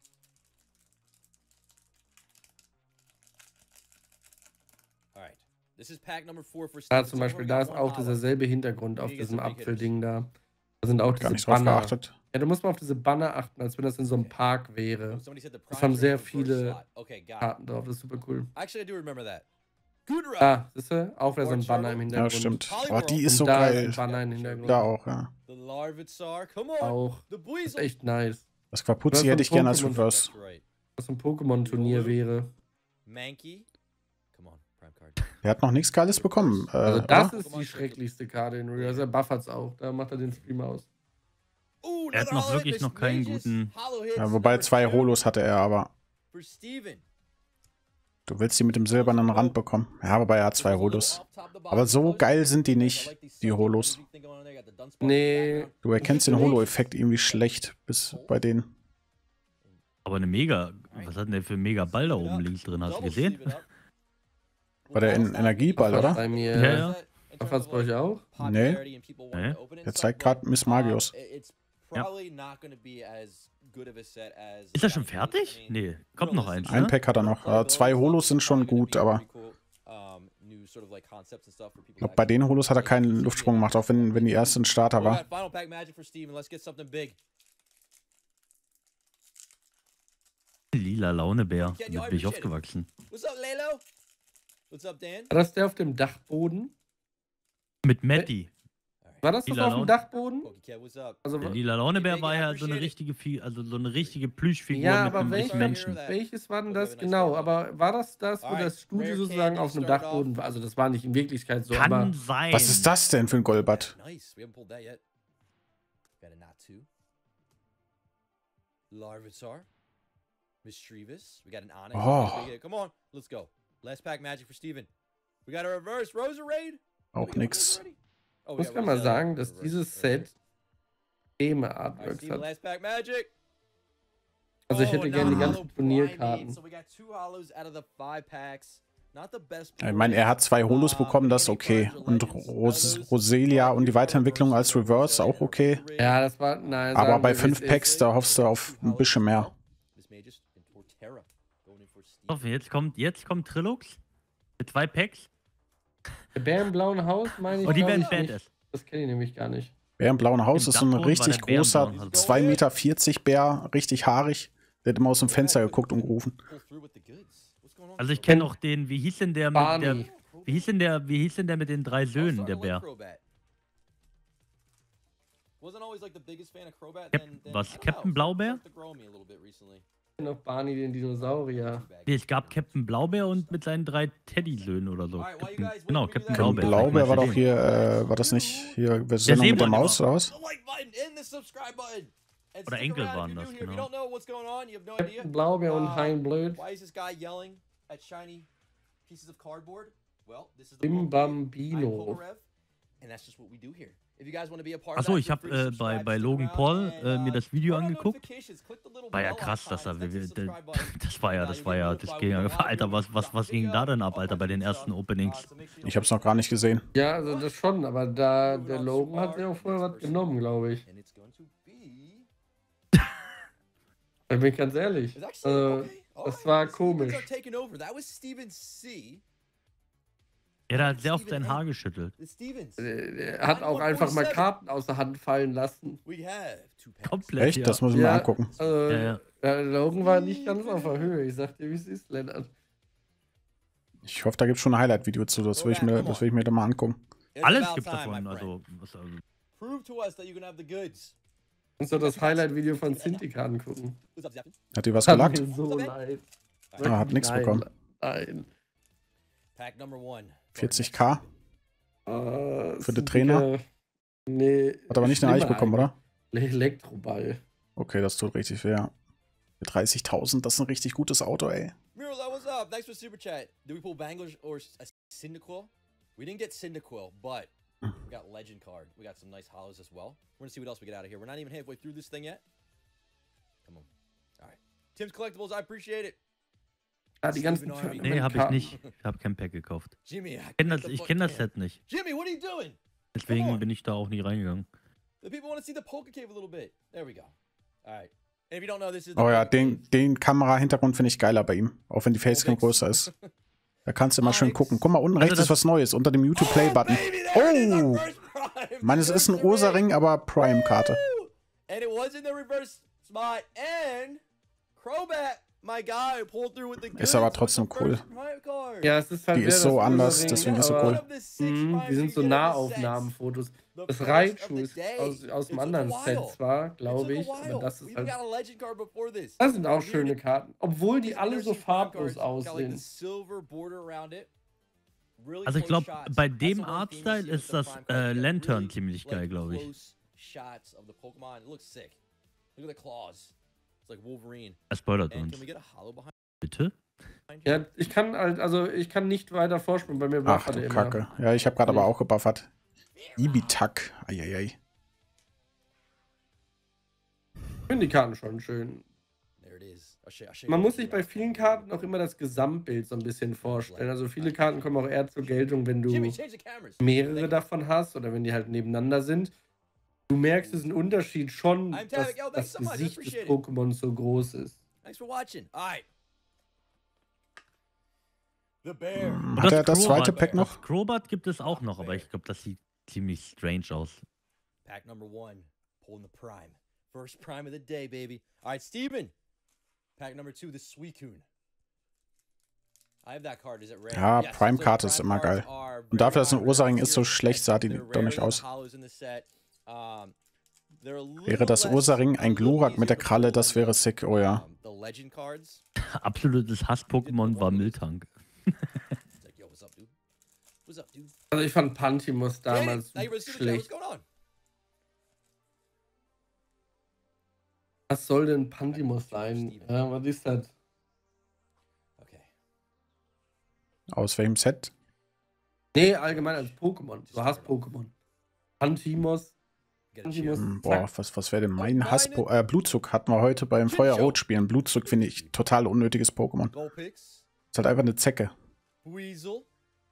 Alright. This is pack number four for Da Steven. zum So Beispiel, we da got ist one auch hollow. dieser selbe Hintergrund auf Hier diesem sind Big Hitters. Apfelding da. Da sind auch Gar diese nicht drauf Banner. geachtet. Ja, da muss man auf diese Banner achten, als wenn das in so einem Park wäre. Somebody said the Das prize haben is sehr in the first viele slot. Okay, got it. Karten drauf, das ist super cool. Actually, I do remember that. Good run. Ah, siehst du? Auch wieder so ein Banner im Ja, Hintergrund. stimmt. Oh, die ist Und so da ist geil. ein Banner im Hintergrund. Da auch, ja. The Larvitar. Come on. Auch. The Das ist Buizel. echt nice. Das Quapuzzi Das ist hätte ich ein gerne als Pokémon. Reverse. That's right. Was ein Pokémon-Turnier wäre. Mankey. Come on, Prime Card. Der hat noch nichts Geiles bekommen. Äh, Also das oder? ist die schrecklichste Karte in Real. Also er buffert's auch. Da macht er den Stream aus. Ooh, Er hat another noch hollow wirklich hit, noch keinen Magus. guten- Hollow hits, Ja, wobei number zwei two Holos hatte er, aber for Steven. du willst die mit dem silbernen Rand bekommen. Ja, wobei er hat zwei Holos. Aber so geil sind die nicht, die Holos. Nee. Du erkennst den Holo-Effekt irgendwie schlecht bis bei denen. Aber eine mega, was hat denn der für ein mega Ball da oben links drin? Hast du gesehen? War der in Energieball, oder? Bei mir. Ja, ja. Buffert's bei euch auch? Nee. Nee. Der zeigt gerade Miss Magios. Ist er schon fertig? Nee, kommt noch eins, Ein ne? Pack hat er noch. Äh, zwei Holos sind schon gut, aber ich glaube, bei den Holos hat er keinen Luftsprung gemacht, auch wenn, wenn die erste ein Starter war. Lila Launebär, damit bin ich aufgewachsen. What's up, Lalo? What's up, Dan? War das der auf dem Dachboden? Mit Matty. War das das Lila auf dem Laune- Dachboden? Pokecat, what's up? Also, Der lila Launebär war ja so eine richtige, Fi- also so eine richtige Plüschfigur ja, mit aber einem welche, echten Menschen. welches war denn das genau? Aber war das das, wo das Studio sozusagen auf einem Dachboden war? Also das war nicht in Wirklichkeit so, aber Kann sein. Was ist das denn für ein Golbat? Nice. We haven't pulled that yet. Got a Natu. Larvitar. Mischievous. We got an Onyx. Oh. Come on, let's go. Last pack magic for Steven. We got a reverse Roserade. Auch nix. Oh, ich muss ja mal sagen, dass dieses Set extreme Artworks hat. Last pack magic. Also ich Oh, hätte gerne die non-hollow ganzen Turnierkarten. Primate. So we got two hollows out of the five packs. Not the best. Ich meine, er hat zwei Holos bekommen, das ist okay. Und Ros Roselia und die Weiterentwicklung als Reverse auch okay. Ja, das war, nein. Aber sagen bei wir, wie fünf es Packs, ist. da hoffst du auf ein bisschen mehr. Auf, jetzt kommt, jetzt kommt Trilux mit zwei Packs. Der Bär im blauen Haus, meine ich. Und die glaub werden ich nicht. badass. Das kenne ich nämlich gar nicht. Bär im blauen Haus Im ist so ein Dachboden war richtig der Bär im großer, blauen Haus. zwei Meter vierzig Bär, richtig haarig. Der hat immer aus dem Fenster geguckt und gerufen. Also ich kenne auch den, wie hieß denn der mit der, Barney. wie hieß denn der, wie hieß denn der mit den drei Söhnen, der Bär? Cap was, Captain Blaubeer? Ich kenne auch Barney, den Dinosaurier. Nee, es gab Captain Blaubeer und mit seinen drei Teddy-Söhnen oder so. Captain, genau, Captain Captain Blaubeer. Blaubeer war doch hier, äh, war das nicht hier, wir sind noch mit der Seemann Maus oder was? And Oder stick Enkel around if waren you're das, new here. If you genau. don't know what's going on, you have no idea. Blaubeer und Uh, Hein blöd. Why is this guy yelling at shiny pieces of cardboard? Well, this is the Im Poke League. I'm Bambino. Pokerev, and that's just what we do here. If you guys want to be a part of Achso, that, ich feel habe free to äh, bei, subscribe, bei stick Logan around, Paul and, äh, mir uh, das Video turn on angeguckt. notifications, click the little War ja bell krass, icon, dass er. hit the wir- wir- subscribe button. Das war ja, Uh, das you'll war get ja, notified das when ging we ja. go live, Alter, we'll was, was, drop was the ging video, da denn ab, all Alter, bei kinds den of ersten stuff. Openings? Uh, so make sure you Ich habe es noch gar nicht gesehen. Ja, also das schon, aber da Moving der on to Logan hat our sich auch vorher next was person. genommen, glaube ich. And it's going to be... Da bin ich ganz ehrlich. It's actually, Äh, okay, all das right, war the Stevens komisch. are taking over. That was Steven C. Ja, der hat sehr oft sein Haar geschüttelt. The Stevens. Äh, Er hat auch einfach mal Karten aus der Hand fallen lassen. We have two packs. Komplett. Echt? Ja. Das muss ich mir Ja, angucken. Also, Ja, ja. der Logan war nicht ganz auf der Höhe. Ich sag dir, wie es ist, Lennart. Ich hoffe, da gibt es schon ein Highlight-Video zu. Das will ich mir, das will ich mir dann mal angucken. It's Alles about gibt time, davon. my friend. Also, was, also, Prove to us that you can have the goods. Kannst du das Highlight-Video von Cintiq angucken? What's up, Zapton? Hat die was Hat gelackt? mir so leid. Ah, hat nichts Nein, bekommen. Nein. Pack number one. vierzig K. Äh, Für den Trainer? Nee. Hat aber nicht eine Eich schlimmer bekommen, oder? eigentlich. Elektroball. Okay, das tut richtig weh. Ja. Für dreißigtausend, das ist ein richtig gutes Auto, ey. Mirrorla, what's up? Thanks for super chat. Did we pull Bangladesh or a Cyndaquil? We didn't get Cyndaquil, but we got Legend card. We got some nice hollows as well. We're gonna see what else we get out of here. We're not even halfway through this thing yet. Come on. All right. Tim's Collectibles, I appreciate it. Ah, die ganzen Steven Army. nee, habe ich Karten. nicht. Ich habe kein Pack gekauft. Jimmy, I Ich kenne get das, the ich fuck kenn das in. Set nicht. Jimmy, what are you doing? Deswegen on. bin ich da auch nie reingegangen. The people want to see the Poke Cave a little bit. There we go. All right. And if you don't know, this is the Oh ja, Poke den, Cave. den Kamera-Hintergrund finde ich geiler bei ihm. Auch wenn die Facecam Onyx. größer ist. Da kannst du immer schön Onyx. gucken. Guck mal, unten Also rechts das- ist was Neues. Unter dem YouTube Play-Button. baby, there it is, our Oh! first Prime. Ich meine, es ist ein Victory. Ursaring, aber Prime-Karte. Woo! And it was in the reverse spot. And Crobat, my guy, pulled through with the goods Ist aber with the trotzdem cool. first Prime card. Ja, es ist halt Die ist wieder so das anders, Ursaring, deswegen ist sie aber- cool. One of the six Mhm, Primes die sind you so get in the Nahaufnahmenfotos. sets. The Das first Raichu of the ist day. aus, aus It dem took a anderen while. Set zwar, It glaube took a ich. Aber while. das We ist even halt. got a Legend card before this. Das sind auch We're here schöne to- Karten. Obwohl die These alle so Energy Prime farblos cards got like the aussehen. silver border around it. Really Also ich close glaube, shots. bei That's dem the one theme you Artstyle see with ist the das Prime äh, cards. You got Lantern really, ziemlich geil, like, glaube ich. close shots of the Pokemon. It looks sick. Look at the claws. It's like Wolverine. Er spoilert And uns. can we get a hollow behind Bitte? you? Ja, ich kann halt, also ich kann nicht weiter vorspringen, bei mir Ach buffert du er immer. Kacke. Ja, ich habe gerade aber auch gebuffert. Ibitak. Eieiei. Ich finde die Karten schon schön. There it is. I'll show, I'll show you Man what muss I sich do bei now. vielen Karten auch immer das Gesamtbild so ein bisschen vorstellen. Also viele Karten kommen auch eher zur Geltung, wenn du Jimmy, change the cameras. mehrere davon hast oder wenn die halt nebeneinander sind. Du merkst es einen Unterschied schon, I'm dass telling- yo, thanks das so much, I Gesicht des appreciate it. Pokémon so groß ist. Thanks for watching. All right. The Bear. Hm, Und Hat er das Crobat- zweite Pack noch? Das Crobat gibt es auch noch, aber ich glaube, das sieht ziemlich strange aus. Pack number one. Pulling the Prime. First Prime of the day, baby. All right, Steven. Pack number two, the Suicune. I have that card. Is it rare? Ja, Yes, Prime-Karte so ist immer Prime geil. cards are Und dafür, dass ein very Ursaring rare ist, so here. schlecht sah die They're doch nicht rarer aus. than the Hollows in the set. Um, they're a little Wäre das less- Ursaring a ein little Glurak mit der easier to Kralle, pull das than wäre sick. Oh ja. um, the Legend cards. Absolutes Hass-Pokémon war Miltank. It's like, yo, what's up, dude? What's up, dude? Also ich fand Pantimos Hey, damals now you're a super chat. schlecht. What's going on? Was soll denn Pantimos sein? Ja, was ist das? Okay. Aus welchem Set? Nee, allgemein als Pokémon. Du hast Pokémon. Pantimos. Get a Pantimos. cheer. Hm, boah, was, was wäre denn mein Hass? Äh, Blutzug hatten wir heute beim Feuerrot-Spielen. Blutzug finde ich total unnötiges Pokémon. Vulpix. Ist halt einfach eine Zecke. Weasel.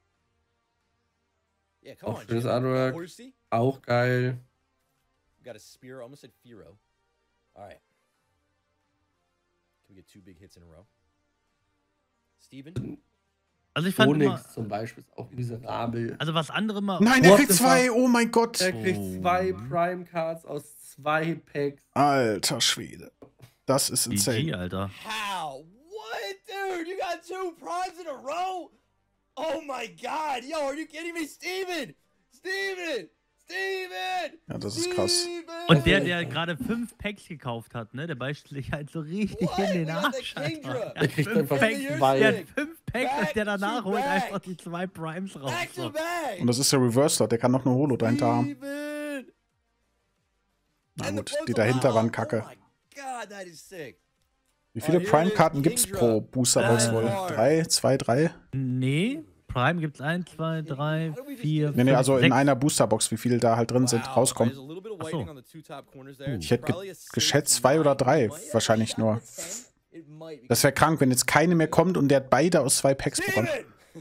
Yeah, come Auch on. schönes Jimmy. Artwork. Horsey. Auch geil. We got a Spear. Almost said Firo. All right. Can we get two big hits in a row? Steven? Also ich fand immer, Onyx zum Beispiel ist auch miserabel. also was andere mal. Nein, er What kriegt the zwei! Oh mein Gott! Er kriegt Oh. zwei Prime Cards aus zwei Packs. Alter Schwede. Das ist G G, insane. Alter. How? What, dude? You got two primes in a row? Oh my god. Yo, are you kidding me? Steven! Steven! Steven! Ja, das ist krass. Steven! Und der, der gerade fünf Packs gekauft hat, ne, der beißt sich halt so richtig What? in den We got the Arsch. Kingdra. Alter. Er kriegt fünf einfach Packs, zwei. der hat fünf Packs Back und der danach to holt back. einfach die zwei Primes raus. Back to So. back! Und das ist der Reverse-Slot, der kann noch eine Holo dahinter haben. Steven! Na gut, die dahinter waren kacke. Oh my God, that is sick. Wie viele Prime-Karten gibt's pro Booster-Box wohl? Drei? Zwei, drei? Nee, Prime gibt's eins, zwei, drei, vier, Nee, nee, also fünf, in sechs. einer Booster-Box, wie viele da halt drin sind, rauskommen. Achso. Ich hätte ge geschätzt zwei oder drei, wahrscheinlich nur. Das wäre krank, wenn jetzt keine mehr kommt und der hat beide aus zwei Packs bekommen.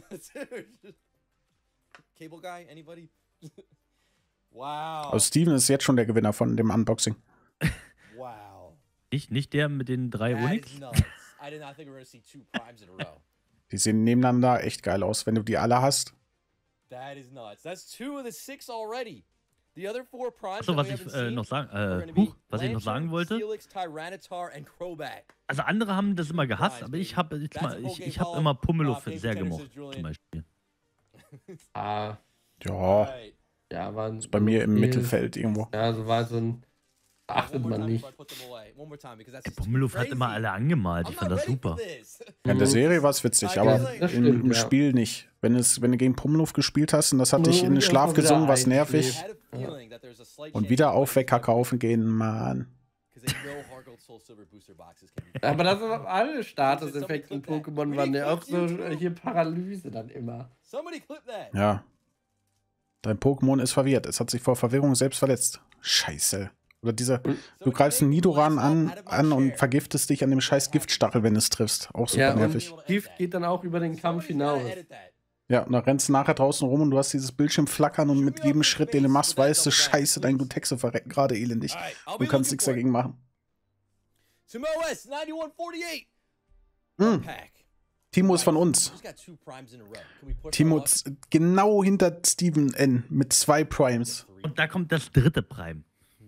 Cable Guy, anybody? Wow. Also Steven ist jetzt schon der Gewinner von dem Unboxing. Wow. Nicht, nicht der mit den drei That Onyx? is nuts. I did not think we were gonna see two primes in a row. Die sehen nebeneinander echt geil aus, wenn du die alle hast. That is nuts. That's two of the six already. The other four primes Achso, that was we ich haven't äh, seen noch sagen, are äh, gonna be huch, was ich noch sagen Blanchard, wollte. Steelix, Tyranitar, and Crobat. Also andere haben das immer gehasst, aber ich habe ich, ich, ich hab immer Pummeluff sehr gemocht, zum Beispiel. Ah, Ja, Alright. ja, waren bei mir im viel- Mittelfeld irgendwo. Ja, so war so ein. Achtet One more man time nicht. before I put them away. One more time, because that's Der just too Pummeluff hat immer crazy. alle angemalt, I'm ich fand not das ready for super. this. Ja, in der Serie war es witzig, aber Das im, stimmt, im ja. Spiel nicht. Wenn, es, wenn du gegen Pummeluff gespielt hast und das hat dich in den Ja, Schlaf erst mal wieder gesungen, was I nervig. had a feeling that there's a slight Und chance wieder that Aufwecker Vikings kaufen gehen, Mann. because they know Hard Gold Soul Silver Booster Boxes can be. Aber das sind auch alle Statuseffekte in Pokémon waren ja auch so äh, hier Paralyse dann immer. Somebody clip that. Ja. Dein Pokémon ist verwirrt. Es hat sich vor Verwirrung selbst verletzt. Scheiße. Oder dieser, du greifst einen Nidoran an, an und vergiftest dich an dem scheiß Giftstachel, wenn du es triffst. Auch super Ja, und nervig. Gift geht dann auch über den Kampf hinaus. Ja, und dann rennst du nachher draußen rum und du hast dieses Bildschirm flackern und mit jedem Schritt, den du machst, weißt du, scheiße, dein Glutexe verreckt gerade elendig. Du kannst nichts dagegen machen. Sumo S ninety-one forty-eight. Hm. Pack. Timo ist von uns. Just got two primes in a row. Can we push Timo all up? z- genau hinter Steven N. mit zwei Primes. Und da kommt das dritte Prime.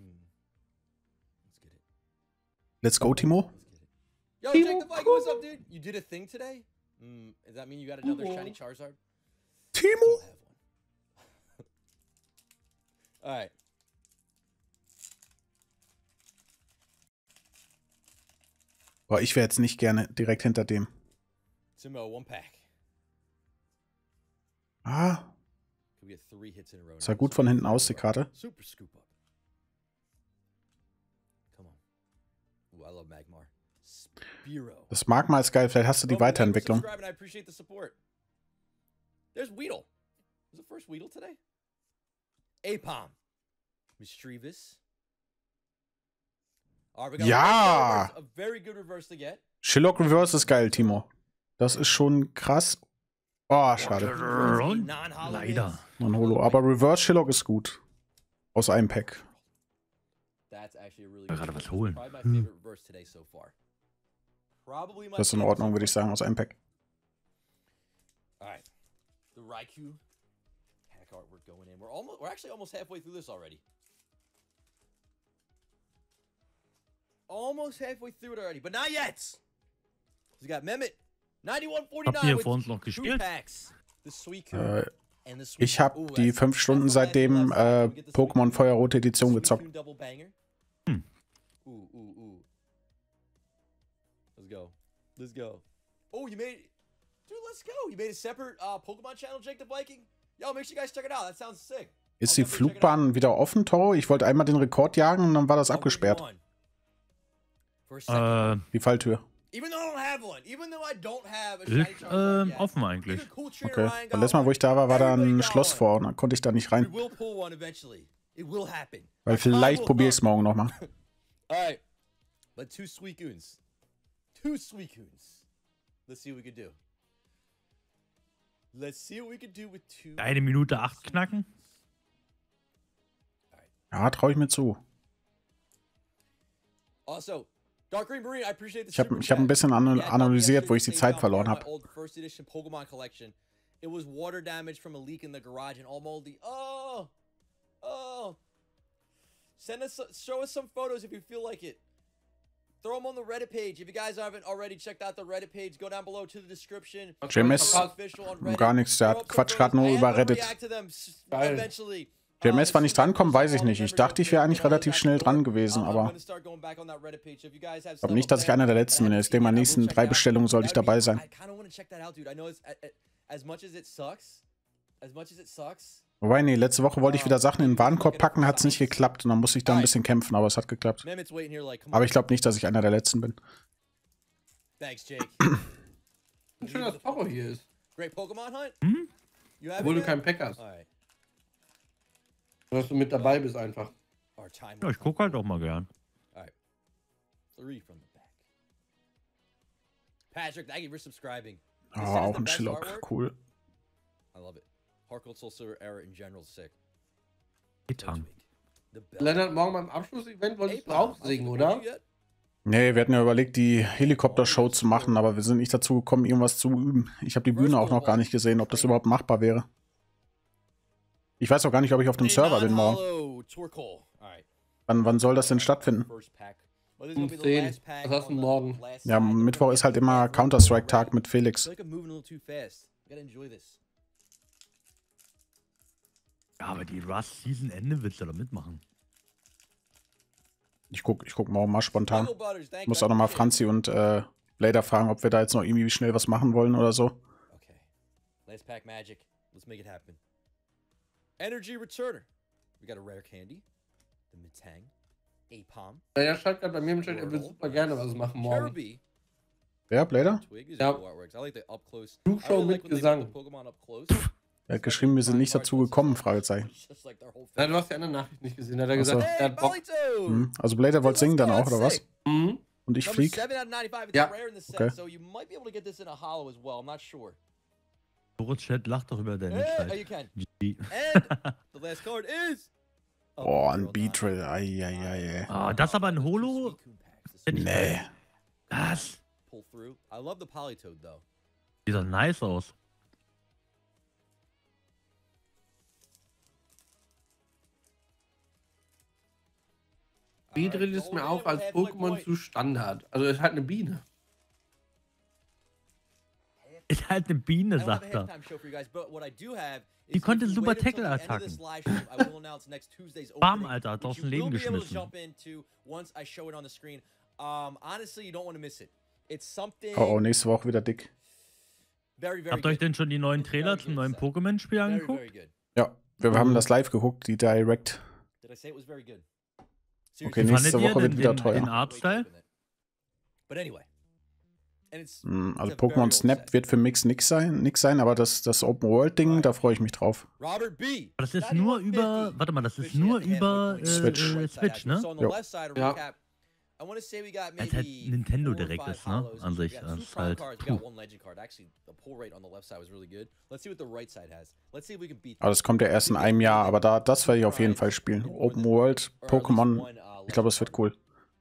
Let's get it. Let's go, Timo. Yo, Jake the Viking, what's up, dude? You did a thing today? Mm, does that mean you got another shiny Charizard? Timo! I'll have one. Alright. Boah, ich wäre jetzt nicht gerne direkt hinter dem. Sumo, one pack. Ah, Can we get three hits in a row? sah now? gut von hinten aus, die Karte. Super scoop up. Come on. Ooh, I love Magmar. Spearow. Das Magma ist geil, vielleicht hast du die Roman, thank you for Weiterentwicklung. subscribing. I appreciate the support. There's Weedle. Was the first Weedle today? Apom. Mischievous. Alright, we got Ja! a reverse, a very good reverse to get. Shillock Reverse ist geil, Timo. Das ist schon krass. Oh, schade. Und Non-holo leider. hits. Ein Holo. Aber Reverse Shillock ist gut. Aus einem Pack. That's actually a really Ja, good gerade choice. was holen. Probably my Hm. favorite reverse today so far. Probably my Das ist in favorite Ordnung, so würde ich far. sagen, aus einem Pack. Alright. The Raikou pack artwork going in. We're almost we're actually almost halfway through this already. Almost halfway through it already, but not yet. We got Mehmet ninety-one Habt ihr forty-nine with vor uns noch two gespielt? packs. The Suicune Äh, and the Suicune. ich habe Ooh, die that's- fünf Stunden that's the last seitdem one. äh, Can we get the Pokémon Suicune? Feuerrote Edition gezockt. Suicune double banger. Hm. Ooh, ooh, ooh. Let's go. Let's go. Oh, you made Dude, let's go. You made a separate uh, Pokemon channel, Jake the Viking? Yo, make sure you guys check it out. That sounds sick. Ist I'll die definitely check it out. Flugbahn wieder offen, Toro? Ich wollte einmal den Rekord jagen und dann war das abgesperrt. For a second. Äh, Die Falltür. Even though I don't have one, even though I don't have a ist shiny Charizard ähm, yet, offen eigentlich. even Cool Trainer Okay. Ryan Weil got letztes Mal, wo one. ich da war, war da Everybody ein got Schloss one. vor und dann konnte ich da nicht We rein. will pull one eventually. It will happen. Weil Our time vielleicht will probiere ich es come. morgen nochmal. Alright. But two Suicunes. Two Suicunes. Let's see what we can do. Let's see what we can do with two. Eine Minute acht knacken. Ja, traue ich mir zu. Also, Dark Green Marine, I appreciate the Ich habe super ich hab ein chat. bisschen anal Yeah, I thought analysiert, wo yesterday ich die they Zeit found verloren part of habe. my old first edition Pokemon collection. It was water damage from a leak in the garage and all moldy. Oh, oh. Send us, show us some photos if you feel like it. Throw them on the Reddit page. If you guys haven't already checked out the Reddit page, go down below to the description. J M S, Official on Reddit. gar nichts, der hat Throw up some Quatsch grad photos. nur I am über gonna Reddit. react to them s- Geil. eventually. J M S, Uh, wann ich as soon as drankomme, weiß ich all the nicht. Ich members dachte, ich wäre are eigentlich all relativ back schnell on dran board. gewesen, Um, I'm aber gonna start going back on that Reddit page. If you guys have ich glaube stuff nicht, dass up ich there einer der that I Letzten bin. haven't Ich denke mal, seen yet, I will nächsten check drei it out. Bestellungen sollte ich That'd be- dabei sein. I kind of want to check that out, dude. I know it's as much as it sucks, as much as it sucks, Wobei, nee, letzte Woche wollte ich wieder Sachen in den Warenkorb packen, hat es nicht geklappt. Und dann musste ich da ein bisschen kämpfen, aber es hat geklappt. Aber ich glaube nicht, dass ich einer der Letzten bin. Schön, dass Poco hier ist. Hm? Obwohl du keinen Pack hast. Dass du mit dabei bist einfach. Ja, ich gucke halt auch mal gern. Patrick, thank you for subscribing. Oh, auch ein Shillock, cool. I love it. Hardcore Soul Silver Era in general is sick. Etang. Lennart, morgen beim Abschlussevent wolltest du auch singen, oder? Nee, wir hatten ja überlegt, die Helikopter-Show zu machen, aber wir sind nicht dazu gekommen, irgendwas zu üben. Ich habe die Bühne auch noch gar nicht gesehen, ob das überhaupt machbar wäre. Ich weiß auch gar nicht, ob ich auf dem Server bin morgen. Wann, wann soll das denn stattfinden? Um zehn. Was hast du denn morgen? Ja, Mittwoch ist halt immer Counter-Strike-Tag mit Felix. Ja, aber die Rust-Season Ende willst du da mitmachen. Ich guck, ich guck morgen mal spontan. Ich muss auch noch mal Franzi und äh, Blader fragen, ob wir da jetzt noch irgendwie schnell was machen wollen oder so. Okay. Last pack magic. Let's make it happen. Energy Returner. We got a rare candy. The Metang. A-Palm. Ja, er schreibt gerade bei mir im Chat, er würde super gerne was machen morgen. Wer, Blader? Ja. Crew-Show mit Gesang. Er hat geschrieben, wir sind nicht dazu gekommen, Fragezeichen. Ja, du hast die andere Nachricht nicht gesehen, hat er gesagt, er hat Bock. Hm. Also Blader wollte singen dann auch, oder was? Mhm. Und ich flieg? Ja. Okay. Boris Chat lacht doch über deine Zeit. Oh, ein Beatrill. Eieiei. Ah, das aber ein Holo? Nee. Das? Sieht doch nice aus. Beedrill ist mir auch als Pokémon zu Standard. Also es ist halt eine Biene. Ist halt eine Biene, sagt er. Die konnte super Tackle-Attacken. Bam, Alter, hat aus dem Leben geschmissen. Oh, oh, nächste Woche wieder dick. Habt ihr euch denn schon die neuen Trailer zum neuen Pokémon-Spiel angeguckt? Ja, wir haben das live geguckt, die Direct. Okay, nächste Woche wird wieder teuer. Den Artstyle? Also Pokémon Snap wird für Mix nix sein, nix sein, aber das, das Open-World-Ding, da freue ich mich drauf. Das ist nur über, warte mal, das ist nur über äh, Switch. Äh, Switch, ne? Jo. Ja. Das ist halt Nintendo Direct ist, ne? An sich. Das ist halt. Puh. Aber das kommt ja erst in einem Jahr, aber da, das werde ich auf jeden Fall spielen. Open World, Pokémon, ich glaube, das wird cool.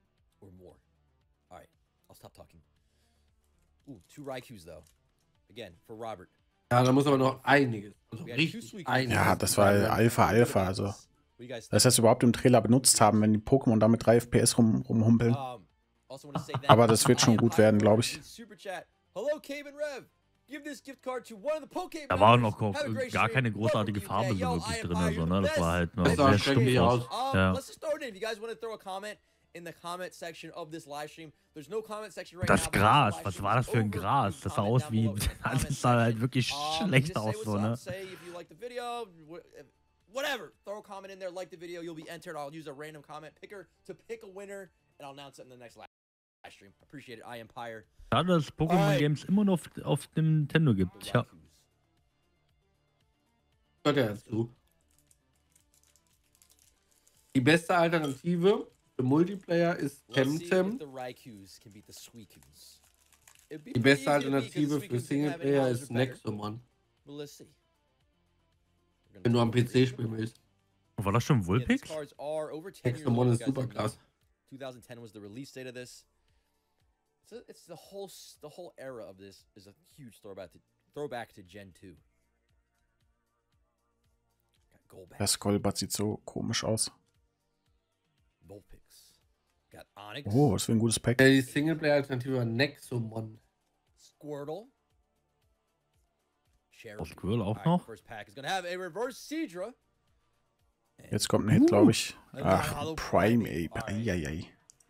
Ja, da muss aber noch einiges. Also richtig einiges. Ja, das war Alpha Alpha, also. Dass wir es überhaupt im Trailer benutzt haben, wenn die Pokémon da mit drei F P S rum, rumhumpeln. Aber das wird schon gut werden, glaube ich. Da war auch noch gar keine großartige Farbe so wirklich drin, also, ne? Das war halt nur Das sah sehr stumpf aus. Ja. Das Gras, was war das für ein Gras? Das sah aus wie, das sah halt wirklich schlecht aus, so, ne? Whatever, throw a comment in there, like the video, you'll be entered. I'll use a random comment picker to pick a winner, and I'll announce it in the next live stream. Appreciate it, iEmpire. Schade, dass es Pokémon Games immer noch auf, auf dem Nintendo gibt, ja. Hört er dazu. Die beste Alternative für Multiplayer ist Temtem. Die beste Alternative für Singleplayer ist Nexomon. Wenn du am P C spielen willst. War das schon Vulpix? Nexomon ist super krass. twenty ten was the release date of this. It's, a, it's the whole the whole era of this is a huge throwback to throwback to Gen two. Der Skullbat sieht so komisch aus. Oh, was für ein gutes Pack. Ja, die Singleplayer-Alternative war Nexomon. Squirtle. Oh, Squirrel auch noch? Jetzt kommt ein Hit, glaube ich. Ach, Primeape. Eieiei.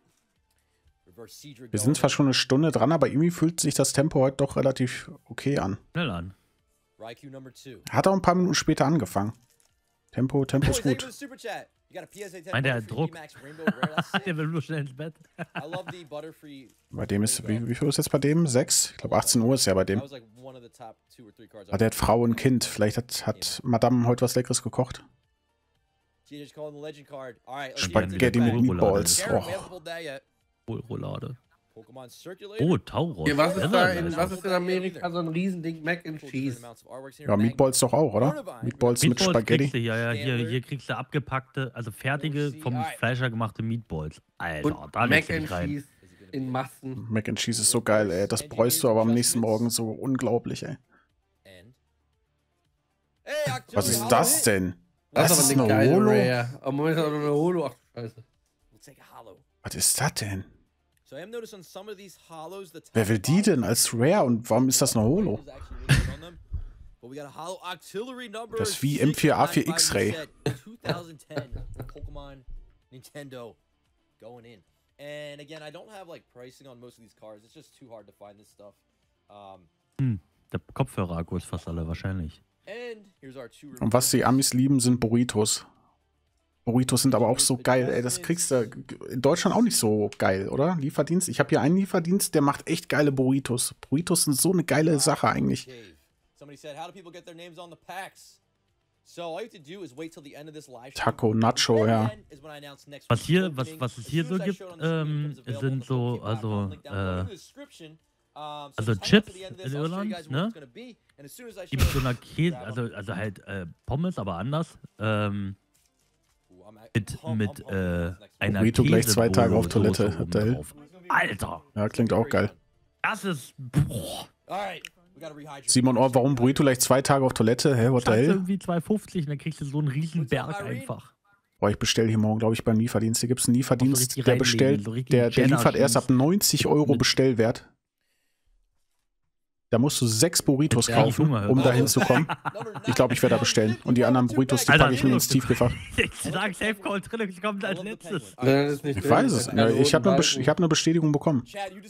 Wir sind zwar schon eine Stunde dran, aber irgendwie fühlt sich das Tempo heute doch relativ okay an. Schnell an. Hat auch ein paar Minuten später angefangen. Tempo, Tempo ist gut. Meint der Druck? Der will nur schnell ins Bett. Bei dem ist, wie, wie viel ist jetzt bei dem? Sechs? Ich glaube achtzehn Uhr ist ja bei dem. Ah, der hat Frau und Kind. Vielleicht hat, hat Madame heute was Leckeres gekocht. Spaghetti mit Meatballs. Oh. Roulade. Oh, Tauros. Ja, was, ist da in, was ist in Amerika so ein Riesending? Mac and Cheese. Ja, Meatballs doch auch, oder? Meatballs, Meatballs mit Spaghetti. Kriegst du, ja, ja, hier, hier kriegst du abgepackte, also fertige, vom Fleischer gemachte Meatballs. Alter, da legst du dich rein. Cheese in Massen. Mac and Cheese ist so geil, ey. Das bräust du aber am nächsten Morgen so unglaublich, ey. Was ist das denn? Das, das ist ist aber eine Holo? Am Moment hat er eine Holo. Ach, scheiße. Was ist das denn? Wer will die denn als Rare und warum ist das eine Holo? Das ist wie M vier A vier X-Ray. Hm, der Kopfhörer-Akku ist fast alle wahrscheinlich. Und was die Amis lieben, sind Burritos. Burritos sind aber auch so geil, ey. Das kriegst du in Deutschland auch nicht so geil, oder? Lieferdienst. Ich habe hier einen Lieferdienst, der macht echt geile Burritos. Burritos sind so eine geile Sache eigentlich. Taco, Nacho, ja. Was hier, was, was es hier so gibt, ähm, sind so, also, äh, also Chips in Irland, ne? Gibt so eine Käse, also, also halt äh, Pommes, aber anders. Ähm, mit, mit äh, einer Burrito gleich zwei Tage auf Toilette. Hotel. Alter! Ja, klingt auch geil. Das ist, boah. Simon, oh, warum Burrito gleich zwei Tage auf Toilette? Hä, what the hell? irgendwie zwei fünfzig und dann kriegst du so einen riesen Berg einfach. Boah, ich bestelle hier morgen, glaube ich, beim Lieferdienst. Hier gibt es einen Lieferdienst, so der bestellt, so der, der liefert erst ab neunzig Euro Bestellwert. Da musst du sechs Burritos kaufen, um da hinzukommen. Ich glaube, ich werde da bestellen. Und die anderen Burritos, die packe ich mir ins Tiefgefach. Ich sag, Safe Call drin, kommt als letztes. Ich weiß es. Ja, ich habe eine, hab eine Bestätigung bekommen.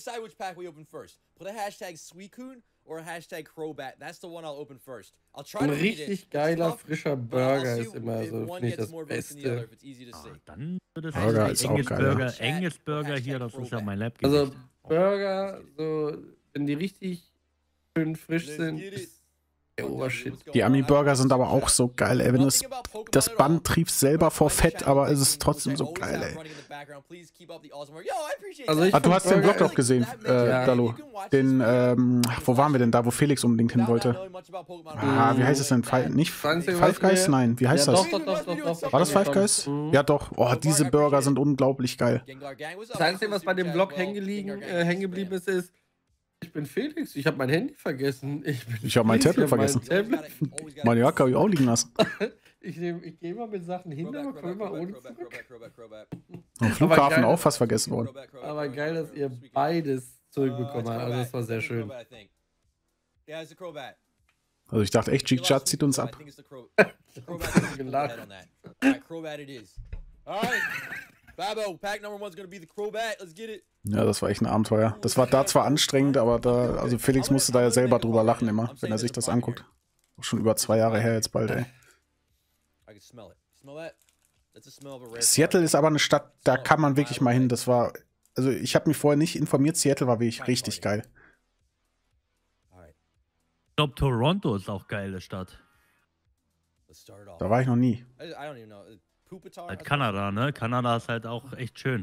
Ein richtig geiler, frischer Burger ist immer so, finde ich, das Beste. Ah, dann würde Burger es ist auch geil. Burger, Engels Burger hier, das ist ja mein Lab. Also Burger, so, wenn die richtig schön frisch sind, ist der Obershit. Die Ami-Burger sind aber auch so geil, ey. Wenn das, das Band trieft selber vor Fett, aber es ist trotzdem so geil, ey. Also ich Ah, du hast den Burger Vlog doch gesehen, äh, Ja. Dalu. Den, ähm, wo waren wir denn da, wo Felix unbedingt hin wollte? Ah, wie heißt es denn? Fi nicht Franzi, Five weißt du, Guys? wer- Nein, wie heißt ja, das? Doch, doch, doch, doch, doch. War das Five Guys? Mhm. Ja, doch. Oh, diese Burger sind unglaublich geil. Das Einzige, was bei dem Vlog hängen gelegen- äh, hängen geblieben ist, ist, ich bin Felix, ich habe mein Handy vergessen. Ich, bin Ich habe mein Felix, Tablet ich hab mein vergessen. Tablet. Meine Jacke habe ich auch liegen lassen. Ich, nehm- ich gehe mal mit Sachen hin, aber komm mal ohne zurück. Am Flughafen geil. auch fast vergessen worden. Aber geil, dass ihr beides zurückbekommen habt. Also das war sehr schön. Also ich dachte echt, Jig-Jat zieht uns ab. Gelacht. Ja, das war echt ein Abenteuer. Das war da zwar anstrengend, aber da, also Felix musste da ja selber drüber lachen immer, wenn er sich das anguckt. Schon über zwei Jahre her jetzt bald, ey. Seattle ist aber eine Stadt, da kann man wirklich mal hin. Das war, also ich habe mich vorher nicht informiert, Seattle war wirklich richtig geil. Ich glaube, Toronto ist auch geile Stadt. Da war ich noch nie. Halt Kanada, ne? Kanada ist halt auch echt schön.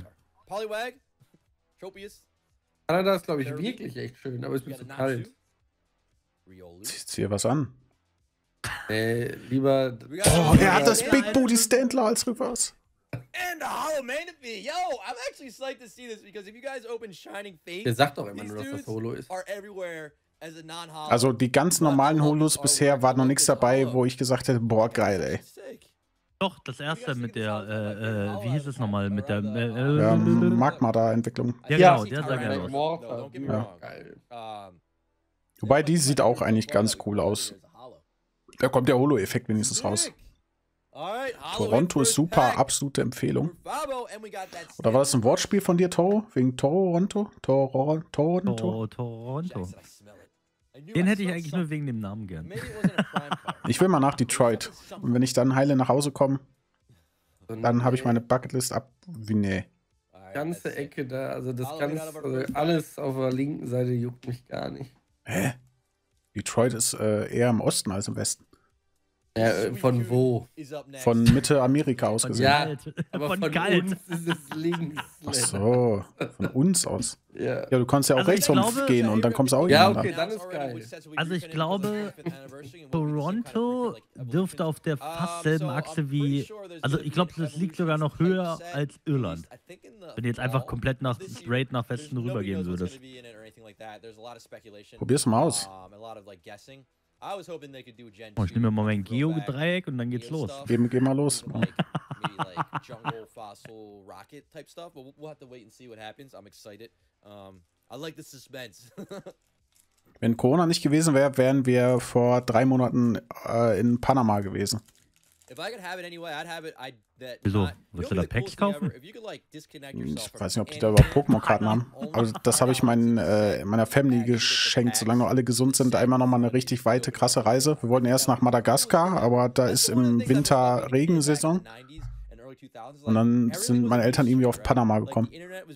Kanada ist, glaube ich, wirklich echt schön, aber es ist mir zu kalt. Ziehst hier was an? Äh, lieber. Oh, er hat das Big Booty Standler als Reverse. And a hollow man to be. Yo, I'm actually psyched to see this because if you guys open Shining Faith, Der sagt doch immer these nur, dass das dudes Holo ist. are everywhere as a non-hollow. Also die ganz normalen Holos bisher war noch nichts dabei, wo ich gesagt hätte, boah, geil, ey. Doch, das erste mit der, äh, äh, wie hieß es nochmal, mit der, äh, äh, Ja, Magmada-Entwicklung. Ja, genau, der sah geil aus. Mortar, Ja. geil. Wobei, die sieht auch eigentlich ganz cool aus. Da kommt der Holo-Effekt wenigstens raus. Toronto ist super, absolute Empfehlung. Oder war das ein Wortspiel von dir, Toro? Wegen Toronto? Toro, Toronto? Toronto. Den hätte ich eigentlich nur wegen dem Namen gern. Ich will mal nach Detroit. Und wenn ich dann heile nach Hause komme, dann habe ich meine Bucketlist ab. Wie nee. Ganze Ecke da, also das ganz, also alles auf der linken Seite juckt mich gar nicht. Hä? Detroit ist äh, eher im Osten als im Westen. Ja, äh, von wo? Von Mitte Amerika aus gesehen. Ja, Galt. aber Von von, Galt. uns ist es links. Ach so, von uns aus. Ja, Ja, du kannst ja auch Also ich rechts rum glaube- gehen und dann kommst du auch Ja, irgendwann okay, dann ist geil. Also ich glaube, Toronto dürfte auf der fast selben Achse wie, also ich glaube, das liegt sogar noch höher als Irland. Wenn du jetzt einfach komplett nach straight nach Westen rübergehen würdest. Probier's mal aus. Oh, ich nehme mir mal mein Geo-Dreieck und dann geht's los. Geh, geh mal los. Like, maybe like jungle fossil rocket type stuff, but we'll, we'll have to wait and see what happens. I'm excited. Um, I like the suspense. Wenn Corona nicht gewesen wäre, wären wir vor drei Monaten äh, in Panama gewesen. If I could have it anyway, I'd have it. I that. Wieso? not- Willst you know du da what the Packs coolest thing kaufen? ever? If you could, like, disconnect Ich yourself from weiß nicht, ob die any- da überhaupt Pokémon-Karten haben. only Also das habe ich meinen, äh, meiner Family geschenkt, solange noch alle gesund sind. Einmal nochmal eine richtig weite, krasse Reise. Wir wollten erst nach Madagaskar, aber da ist im Winter Regensaison. Und dann sind meine Eltern irgendwie auf Panama gekommen.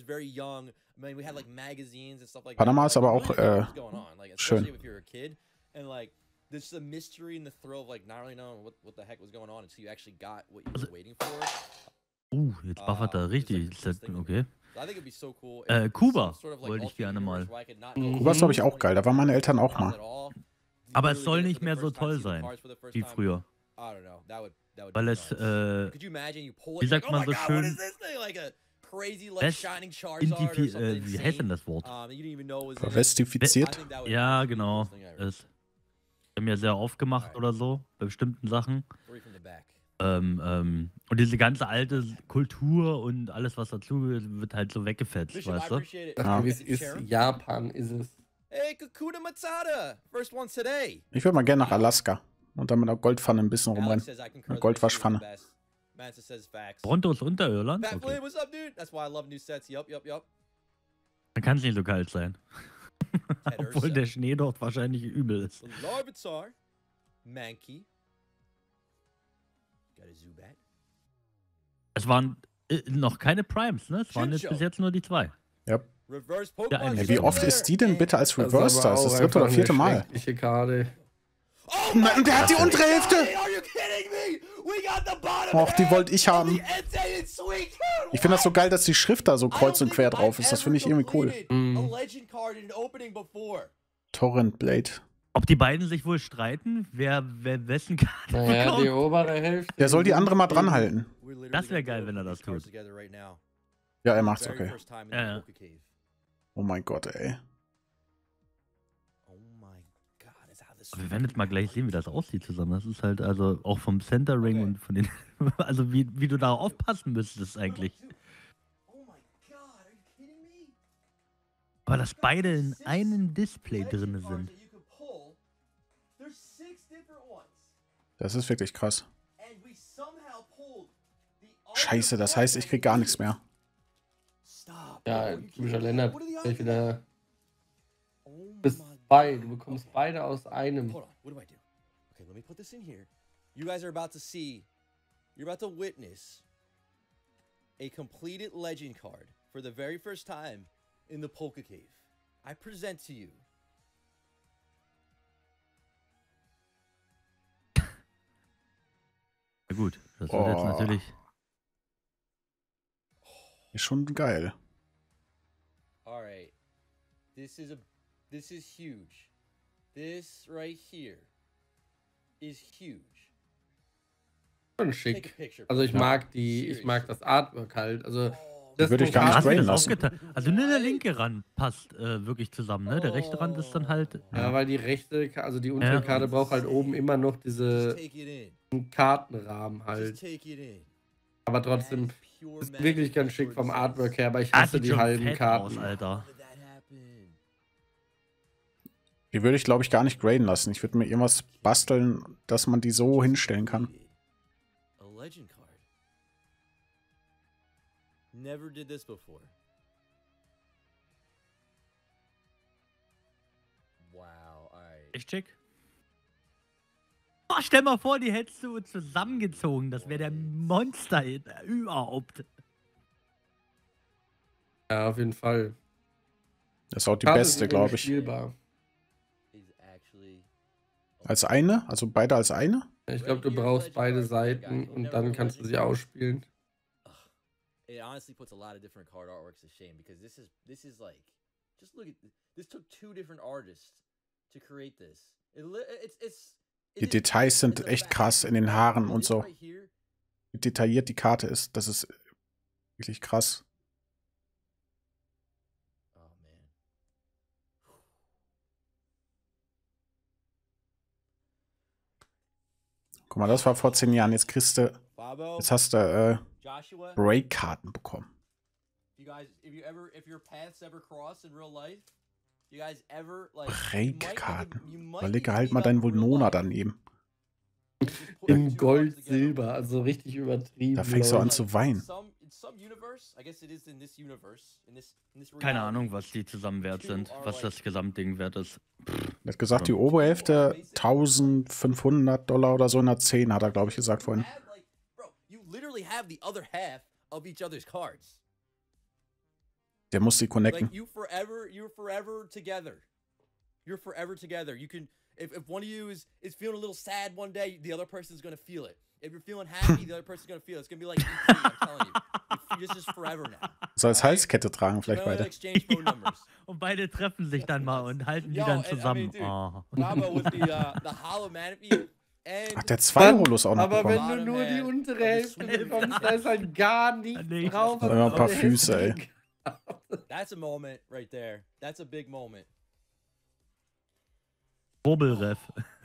Panama ist aber auch, äh, schön. There's the mystery and the thrill of like not really knowing what, what the heck was going on until you actually got what you were waiting for. Uh, jetzt buffert er richtig. Ist das- Okay. So I think it'd be so cool. Äh, if Kuba some sort of, like, wollte ich alternate gerne mal. universe where I could not know Kuba ist, glaube ich, auch geil. Da waren meine Eltern auch mal. Aber es soll nicht mehr so toll sein wie früher. Weil es, äh, wie sagt man so schön, West Indifi- äh, wie heißt denn das Wort? Verwestifiziert? Ja, genau. Es haben ja sehr aufgemacht oder so, bei bestimmten Sachen. Ähm, ähm, und diese ganze alte Kultur und alles, was dazu gehört, wird halt so weggefetzt, weißt du? Ja. Es ist Japan, ist es. Hey, Kakuna Matata! First one today. Ich würde mal gerne nach Alaska und dann mit einer Goldpfanne ein bisschen rumrennen. Eine Goldwaschpfanne. Toronto ist unter Irland? Pat Okay. Flynn, what's up, dude? That's why I love new sets. Yup, yup, yup. Dann kann es nicht so kalt sein. Ted Obwohl Ursa. der Schnee dort wahrscheinlich übel ist. So Larvitar, Mankey. Got a Zubat. Es waren äh, noch keine Primes, ne? Es waren jetzt bis jetzt nur die zwei. Ja. Reverse Ja, Pokémon. eigentlich. Wie oft ist die denn bitte als Reverse da? Das ist das dritte oder einfach vierte eine Mal. schreckliche Karte. Oh Nein, und der hat die untere Hälfte! Are you kidding me? We got the bottom Och, die wollte ich haben. End-dated Sweet Card. Ich finde das so geil, dass die Schrift da so kreuz und quer drauf ist. Das finde ich irgendwie cool. Mhm. A Legend Card in an opening before. Torrent Blade. Ob die beiden sich wohl streiten, wer, wer wessen Karte Naja, die bekommt? obere Hälfte. Der soll die andere mal dran halten. Das wäre geil, wenn er das tut. Ja, er macht's, okay. Ja, ja. Oh mein Gott, ey. Oh my God, is how this Aber wir werden jetzt mal gleich sehen, wie das aussieht zusammen. Das ist halt also auch vom Centering Okay. und von den. Also wie, wie du da aufpassen müsstest eigentlich. Oh my God, are you kidding me? Aber dass beide in Six einem Display legend drin cards sind. that you could pull. There's six different ones. Das ist wirklich krass. And we somehow pulled the Scheiße, das heißt, ich krieg gar nichts mehr. Stop. Ja, Are you kidding typischer me? Lennart. What are the Gleich odds? wieder. Oh Bis my zwei. God. Du bekommst Okay. beide aus einem. Hold on. What do I do? Okay, let me put this in here. You guys are about to see, you're about to witness a completed legend card for the very first time in the Polka Cave. I present to you Ja gut, das ist jetzt Oh. natürlich. Ist schon geil. All right. This is a this is huge. This right here is huge. Schon Take a schick. picture. Also ich Ja. mag die, ich mag das Artwork halt. Also Oh, das würde ich gar nicht Hast du graden das lassen. aufgeteilt? Also nur der linke Rand passt äh, wirklich zusammen, ne? Der rechte Rand ist dann halt. Ja, weil die rechte, Ka- also die untere Ja. Karte braucht halt oben immer noch just diese take it in. Kartenrahmen Just halt. take it in. Aber trotzdem That is pure ist magic wirklich ganz schick for vom sets. Artwork her, aber ich Ah, hasse sieht die schon halben fett Karten. aus, Alter. How did that happen? Die würde ich, glaube ich, gar nicht graden lassen. Ich würde mir irgendwas basteln, dass man die so hinstellen kann. A legend card. Never did this before. Wow, alright. Echt schick. Oh, stell mal vor, die hättest du zusammengezogen. Das wäre der Monster überhaupt. Ja, auf jeden Fall. Das ist auch die Karte beste, sind glaube ich. unspielbar. Als eine? Also beide als eine? Ich glaube, du brauchst beide Seiten und dann kannst du sie ausspielen. It honestly puts a lot of different card artworks to shame because this is this is like just look at this took two different artists to create this. It, it's it's Die Details sind echt krass in den Haaren und so. Wie detailliert die Karte ist, das ist wirklich krass. Guck mal, das war vor zehn Jahren. Jetzt kriegst du, jetzt hast du äh, Break-Karten bekommen. Break-Karten. Überlege halt mal deinen Vulnona daneben. In Gold, Silber, also richtig übertrieben. Da fängst du an zu weinen. Keine Ahnung, was die zusammen wert sind, was das Gesamtding wert ist. Er hat gesagt, die Oberhälfte eintausendfünfhundert Dollar oder so, in der zehn, hat er, glaube ich, gesagt vorhin. Der muss sie connecten. Like you forever, you're forever together. You're forever together. You can, if, if one of you is, is feeling a little sad one day, the other person's gonna feel it. If you're feeling happy, the other person's gonna feel it. It's gonna be like, I'm telling you. You're just forever now. So als Halskette tragen vielleicht beide. Ja, und beide treffen sich dann mal und halten die dann zusammen. Oh. Ach, der zwei Holos auch noch Aber bekommen. wenn du nur die untere Hälfte bekommst, da ist halt gar nichts drauf. Da haben ein paar Füße, ey. That's a moment right there. That's a big moment. Bobelref.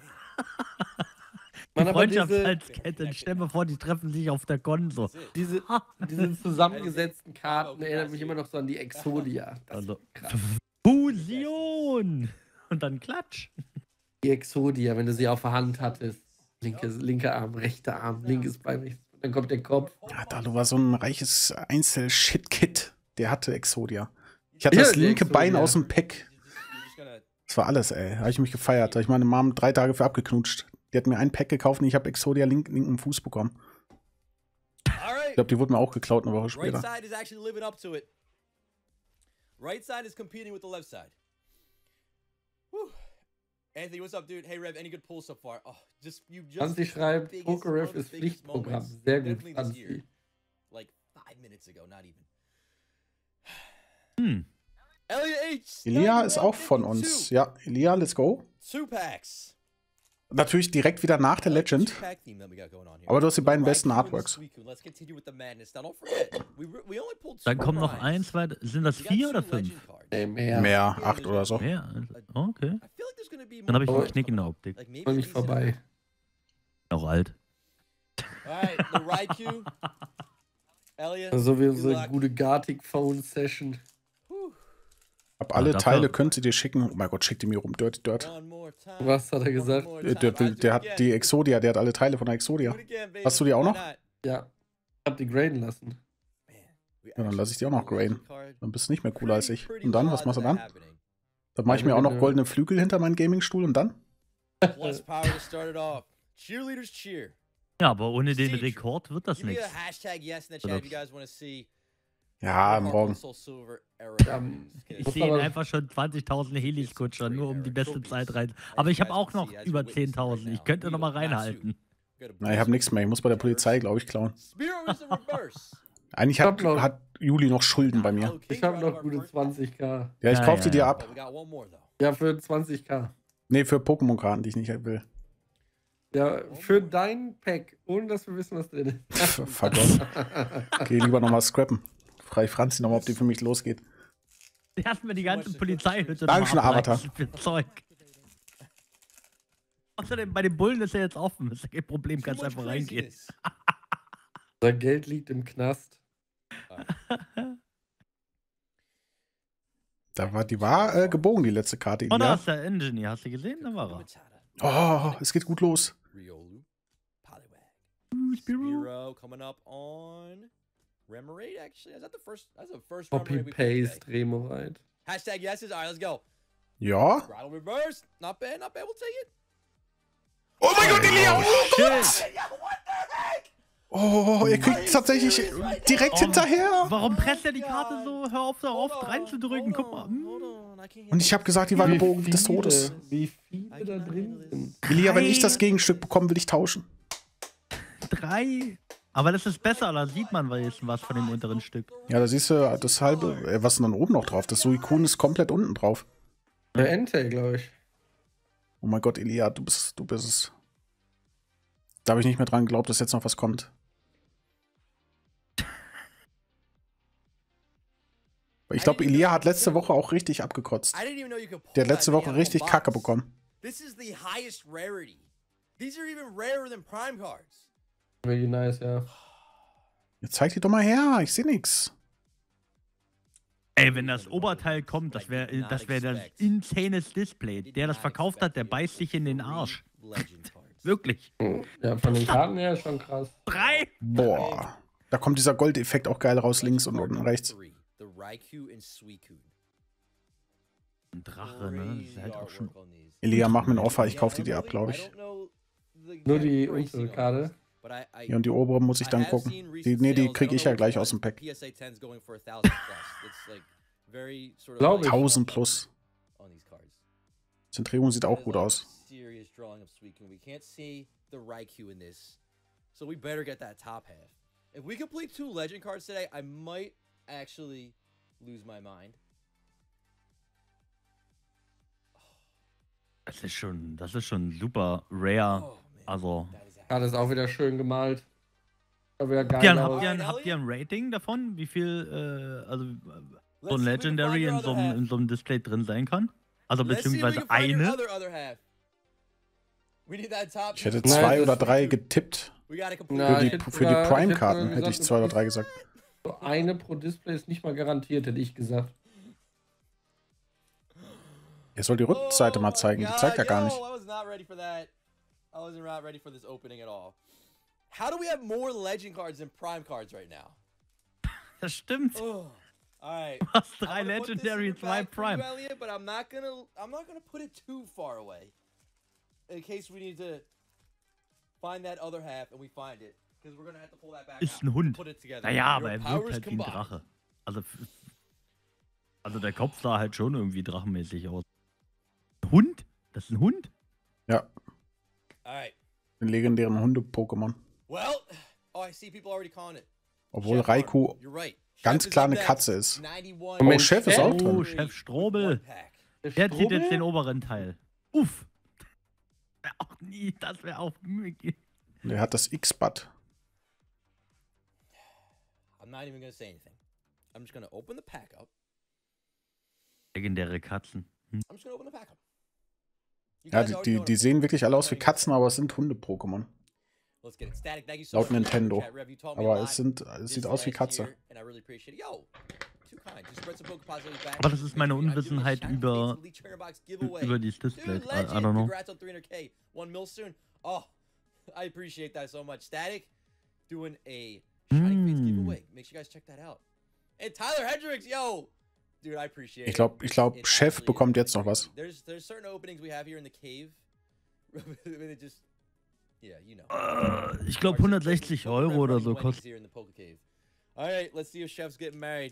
Die Freundschaftshalsketten, stell mir vor, die treffen sich auf der Konso. Diese, diese zusammengesetzten Karten erinnern mich immer noch so an die Exodia. Das also, Fusion! Und dann Klatsch. Die Exodia, wenn du sie auf der Hand hattest. Linke, linker Arm, rechter Arm, linkes Bein, rechts. Dann kommt der Kopf. Ja, da war so ein reiches Einzel-Shit-Kit. Der hatte Exodia. Ich hatte Ja, das die linke Exodia. Bein aus dem Pack. Das war alles, ey. Da habe ich mich gefeiert. Da habe ich meine Mom drei Tage für abgeknutscht. Die hat mir ein Pack gekauft und ich habe Exodia link, linken Fuß bekommen. Ich glaube, die wurde mir auch geklaut eine Woche später. Right side is actually living up to it. Right side is competing with the left side. Whew. Anthony, what's up, dude? Hey, Rev, any good pulls so far? Oh, just you just. Franzi schreibt, PokerRef ist Pflichtprogramm. Sehr gut, Franzi. Like five minutes ago, not even. Hm. Elia ist auch von uns. Ja, Elia, let's go. Two packs. Natürlich direkt wieder nach der Legend. Aber du hast die beiden besten Artworks. Dann kommen noch ein, zwei. Sind das vier oder fünf? Nee, mehr. Mehr, acht oder so. Mehr? Oh, okay. Dann habe ich einen Knick in der Optik. Noch nicht vorbei. Noch alt. Also wie unsere gute Gartic-Phone-Session. Ab alle dafür- Teile könnt ihr dir schicken. Oh mein Gott, schickt die mir rum. Dirty Dirt. Was hat er gesagt? Der, der, der hat die Exodia, der hat alle Teile von der Exodia. Hast du die auch noch? Ja. Ich hab die graden lassen. Ja, dann lasse ich die auch noch graden. Dann bist du nicht mehr cooler als ich. Und dann, was machst du dann? Dann mache ich mir auch noch goldene Flügel hinter meinen Gamingstuhl und dann? Ja, aber ohne den Rekord wird das nichts. Ja, morgen. Ich sehe ihn einfach schon zwanzigtausend Helis-Kutscher, nur um die beste Zeit rein. Aber ich habe auch noch über zehntausend. Ich könnte noch mal reinhalten. Na, ich habe nichts mehr. Ich muss bei der Polizei, glaube ich, klauen. Eigentlich hat, hat Juli noch Schulden bei mir. Ich habe noch gute zwanzig K. Ja, ich Ja, kaufe ja, die dir ja. ab. Ja, für zwanzig K. Nee, für Pokémon-Karten, die ich nicht will. Ja, für dein Pack, ohne dass wir wissen, was drin ist. Verdammt. Geh lieber nochmal scrappen. Frei Franzi nochmal, ob die für mich losgeht. Die hatten mir die ganze Polizeihütte Dankeschön, noch mal Avatar. abreißen für Zeug. Außerdem, bei den Bullen ist er jetzt offen. Das ist kein Problem, kannst einfach reingehen. Sein Geld liegt im Knast. Da war, die war äh, gebogen, die letzte Karte. Oh, da Ja. ist der Engineer. Hast du gesehen? Da war er. Oh, es geht gut los. Riolu, Poliwag. Spiro coming up on Remoraid, actually. Is that the first? That's the first Remoraid we played Copy-Paste, today. Remoraid. Hashtag yeses. All right, let's go. Ja. Rattle reverse. Not bad, not bad. We'll take it. Oh mein Gott, Elia! Oh Gott! Shit. Oh, er kriegt tatsächlich direkt Oh, hinterher. Warum presst er die Karte so? Hör auf, da Hold oft on, reinzudrücken. hold Guck mal. on, Hm. hold on, I can't Und ich habe gesagt, die war Wie gebogen des viele- Todes. Wie viele da drin sind. Elia, wenn ich das Gegenstück bekomme, will ich tauschen. Drei. Aber das ist besser, da sieht man wenigstens was von dem unteren Stück. Ja, da siehst du das halbe. Äh, was ist denn dann oben noch drauf? Das Suikun ist komplett unten drauf. Der Entei, glaube ich. Oh mein Gott, Elia, du bist, du bist es. Da habe ich nicht mehr dran geglaubt, dass jetzt noch was kommt. Ich glaube, Elia hat letzte Woche auch richtig abgekotzt. I didn't even know you could pull Der hat letzte that Woche many out of richtig a Kacke box. bekommen. This is the highest rarity. These are even rarer than prime cards. Really nice, ja. Jetzt zeig die doch mal her, ich sehe nix. Ey, wenn das Oberteil kommt, das wäre das, wär das insanes Display. Der das verkauft hat, der beißt sich in den Arsch. Legend cards. Wirklich. Ja, von den Karten her ist schon krass. Drei. Boah. Da kommt dieser Goldeffekt auch geil raus, links und unten rechts. The Raikou and Suicune. Ein Drache, ne? Das ist halt auch schon. Elia, mach mir ein Offer, ich kauf die dir ab, glaube ich. Nur die untere Karte. Ja, und die obere muss ich dann gucken. Die, nee, die kriege ich ja gleich aus dem Pack. Glaube ich. tausend plus. Zentrierung sieht auch gut aus. Serious drawing of Suicune. We can't see the Raikou in this, so we better get that top half. If we complete two legend cards today, I might actually lose my mind. Das ist schon, das ist schon super rare. Oh, man. Also. That is Karte ist auch wieder schön gemalt. Sieht wieder Habt ihr, geil ein, habt, aus. ihr ein, habt ihr ein Rating davon? Wie viel, äh, also, so ein Let's see if we can Legendary find your in so, other einem, half. in so einem Display drin sein kann? Also, Let's see if we beziehungsweise can find your eine. other, other half. We need that top Ich hätte piece. Nein, zwei das oder ist drei wirklich- getippt. We gotta complete Na, Für ich die, hätte für die sogar- ich hätte Prime-Karten sogar hätte ich gesagt, zwei oder das drei ist- gesagt. So eine pro Display ist nicht mal garantiert, hätte ich gesagt. Er soll die Rückseite mal zeigen, die zeigt er gar nicht. Yo, I was not ready for that. I wasn't not ready for this opening at all. How do we have more legend cards than prime cards right now? Das stimmt. Oh. All right. Du hast I'm drei gonna put this in Legendary your und zwei bag for you, Prime. Elliot, but I'm not gonna I'm not gonna put it too far away. In case we need to find that other half and we find it. Because we're gonna have to pull that back Ist out ein and Hund. put it together. Naja, Your aber er wirkt powers halt wie ein combined. Drache. Also, f- also der Kopf sah halt schon irgendwie drachenmäßig aus. Ein Hund? Das ist ein Hund? Ja, All right. den legendären Hunde-Pokémon. Well, oh, I see people already calling it. Obwohl Chef Raikou Martin, you're right. ganz Chef is klar up eine next. Katze ist. ninety-one. Moment, Chef ist auch Oh, drin. Chef Strobel. Pack. Der Der zieht jetzt Strobel? den oberen Teil. Uff. Wär auch nie, das wäre auch möglich. Der hat das X-Bud. I'm not even gonna say anything. I'm just gonna open the pack up. Legendäre Katzen. Hm. I'm just gonna open the pack up. You Ja, guys die, already die, know die what I'm sehen wirklich alle aus wie doing. Katzen, aber es sind Hunde-Pokémon. Let's get it. Static, thank you so Laut much for the Nintendo. chat, Rev. You taught me a Aber lot es, sind, es this sieht aus wie last Katze. year, and I really appreciate it. Yo, too kind. Just spread some Pokepositivity back. Aber das ist meine I'm doing a Unwissenheit Shiny über- Fates Elite Trainer Box giveaway. Über dieses Display. Dude, I, I legend. don't know. Congrats on three hundred K. One mil soon. Oh, I appreciate that so much. Static doing a Shining Fates Mm. giveaway. Make sure you guys check that out. And Tyler Hendricks, yo. Dude, I appreciate Ich it. glaube, ich glaub, It Chef actually bekommt is jetzt noch was. There's there's certain openings we have here in the cave. It just yeah, you know. Äh, ich glaube hundertsechzig Euro oder so kostet. Here in the Poke Cave. All right, let's see if Chef's getting married.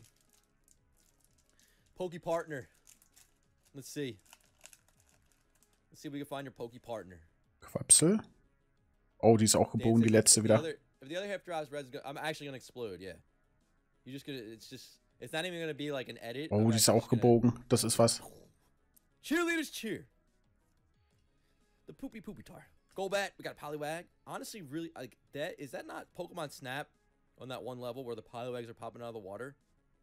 Poke partner. Let's see. Let's see if we can find your Poke partner. Quapsel. Oh, die ist auch gebogen, die letzte If the wieder. other- If the other half drives red, I'm actually gonna explode. Yeah. You're just gonna. It's just. It's not even gonna be like an edit. Oh, I'm die ist actually auch just gonna- gebogen. Das ist was. Cheerleaders cheer. The poopy poopy tar. Golbat, we got a Poliwag. Honestly, really, like that. Is that not Pokemon Snap on that one level where the Poliwags are popping out of the water?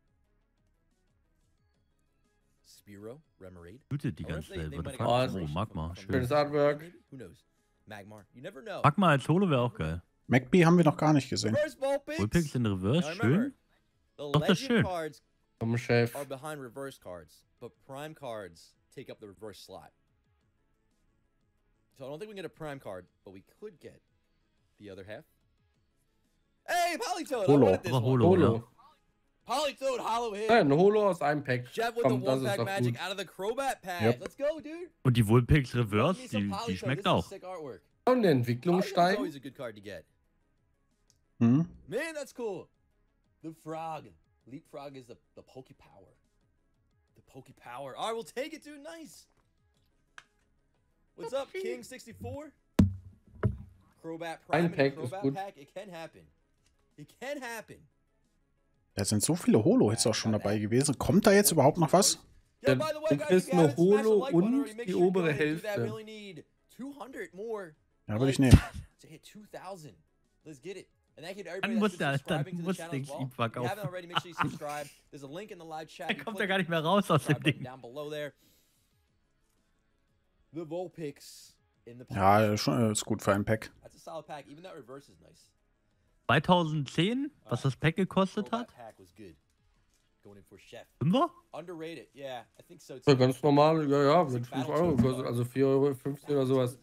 Spearow, Remoraid. Tüte die I wonder ganze if they- Zeit. they What the might fuck? have got Oh, inspiration Magma. from- from Schön. Schönes Artwork. maybe? Who knows? Magmar. You never know. Magma als Holo wäre auch geil. Magby haben wir noch gar nicht gesehen. Reverse Vulpix. Vulpix in Reverse, Now remember, schön. the Doch, das ist legend schön. cards Vom Chef. are behind reverse cards, but prime cards take up the reverse slot. So I don't think we can get a prime card, but we could get the other half. Hey, Polytoad! Holo. I wanted this Aber one. Holo, Holo. ja. Polytoad, Hollow Hit. Ja, ein Holo aus einem Pack. Jet with Komm, the das one ist pack doch magic gut. out of the Crobat pack. Yep. Let's go, dude. Und die Vulpix Give Reverse, me some die, die Polytoad. schmeckt This is auch. sick artwork. Und der Entwicklung Polygon's steigen. always a good card to get. Hm? Man, that's cool. The frog. Leapfrog is the, the Poke Power. The Poke Power. All right, we'll take it, dude. Nice. What's up, King sixty-four? Crobat Prime Ein Pack and ist Crobat gut. Pack. It can happen. It can happen. Da sind so viele Holo-Hits auch schon dabei gewesen. Kommt da jetzt überhaupt noch was? Yeah, Dann- by the way, du guys, kriegst if you nur haven't smashed the Holo like button und already, make die sure you obere go ahead and do that. Hälfte. We only need two hundred more Ja, würde ich likes nehmen. to hit two thousand. Let's get it. And thank you to Dann everybody muss that's der, been dann subscribing to the muss channel der as well. ihn If you haven't verkaufen. already, make sure you subscribe. There's a link in the live chat. Er You kommt click ja gar nicht mehr raus aus dem subscribe button Ding. down below there. The Vulpix in the pack. Ja, schon, äh, ist gut für ein Pack. That's a solid pack. Even that reverse is nice. zweitauszehn, was das Pack gekostet Crobat hat? pack was good. Going in for Chef. Fünfer? Underrated. Yeah, I think so too. Ja, ganz normal, ja, ja, mit fünf Euro gekostet, also vier Euro fünfzehn oder sowas.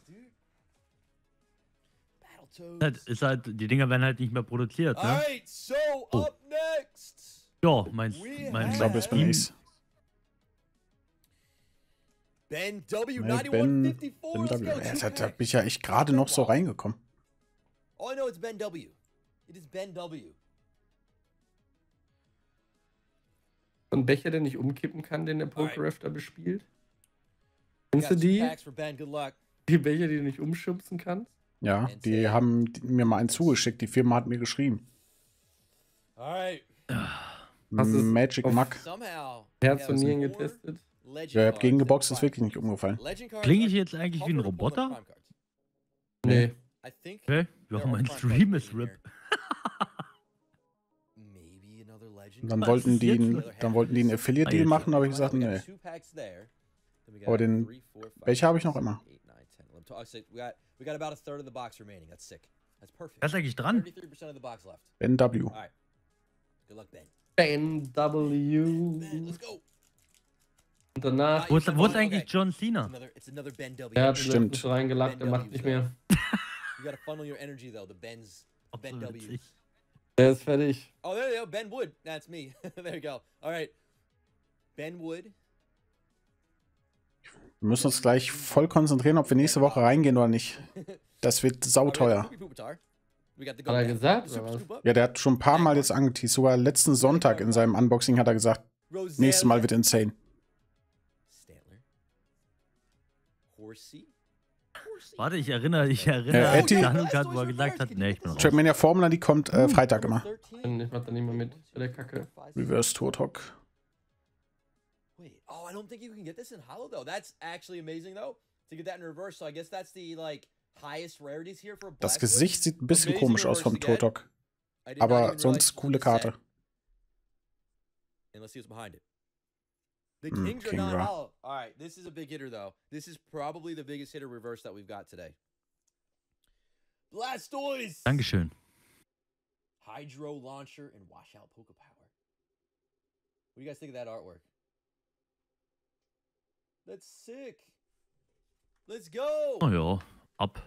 Battletoads. Das ist halt, die Dinger werden halt nicht mehr produziert, ne? Alright, so Oh. up next. Ja, mein, We mein Ich glaube, es bin Steam- ich's. Ben W. Nee, ninety-one Ben, fifty-four. Ben Let's W. go. Ja, Two da, da packs. bin ich ja echt gerade noch so reingekommen. All I know is Ben W. It is Ben W. So ein Becher, der nicht umkippen kann, den der Pokeref da bespielt. Kennst du Got two die? packs for Ben. Good luck. Die Becher, die du nicht umschubsen kannst? Ja, die haben die- mir mal einen zugeschickt. Die Firma hat mir geschrieben. Alright. Hast du's Magic auf- Mack. Somehow. Herz we und have Nieren more getestet. Legend Ja, ich hab cards gegen in geboxt, the ist pack. wirklich nicht umgefallen. Legend cards Klinge are ich jetzt eigentlich wie ein tougher to pull than Roboter? Prime cards. Nee. I think Okay, there ja, are mein Prime Stream cards ist in RIP. here. Maybe another Legend Und dann card. wollten die, jetzt einen- los? dann wollten die einen Affiliate-Deal Ah, machen, aber ich We gesagt, got nee. two packs there. Then we got Aber den three, four, five, Becher habe ich six, noch immer. eight, nine, ten, eleven, twelve. So we got we got about a third of the box remaining. That's sick. That's perfect. Wer ist eigentlich dran? thirty-three percent of the box left. Ben W. All right. Good luck, Ben. Ben Ben, W. let's go. Und danach Wo ist, wo ist Okay. eigentlich John It's Cena? another, it's another Ben W. er hat Stimmt. letztens reingelackt, er macht nicht mehr. You gotta funnel your energy though. The Ben's Ob Ben so W's. witzig. Der ist fertig. Oh, there you go. Ben Wood. That's me. There you go. All right. Ben Wood. Wir müssen uns gleich voll konzentrieren, ob wir nächste Woche reingehen oder nicht. Das wird sauteuer. We got the Hat er go- gesagt, Super oder was? Scoop Up. Ja, der hat schon ein paar Mal jetzt angeteased. Sogar letzten Sonntag in seinem Unboxing hat er gesagt, Rosalia. nächstes Mal wird insane. Stantler. Horsey. Horsey. Warte, ich erinnere, ich erinnere Äh, an Etty? die Handelscard, wo er gesagt hat, nee, ich bin raus. Trackmania Formula, die kommt äh, Freitag immer. thirteen. Ich mach da nicht mehr mit. Bei der Kacke. Reverse Turtok. Wait. Oh, I don't think you can get this in hollow though. That's actually amazing though. To get that in reverse. So I guess that's the like highest rarities here for Das Blastoise. Gesicht sieht ein bisschen Amazing komisch aus reverse vom to get. Turtok. I did not even Aber realize sonst this was coole a set. Karte. And let's see what's behind it. The Mm, Kings are King not Ra. hollow. All right, this is a big hitter though. This is probably the biggest hitter reverse that we've got today. Blastoise. Dankeschön. Hydro Launcher and Washout Poke Power. What do you guys think of that artwork? That's sick. Let's go. Oh ja, ab.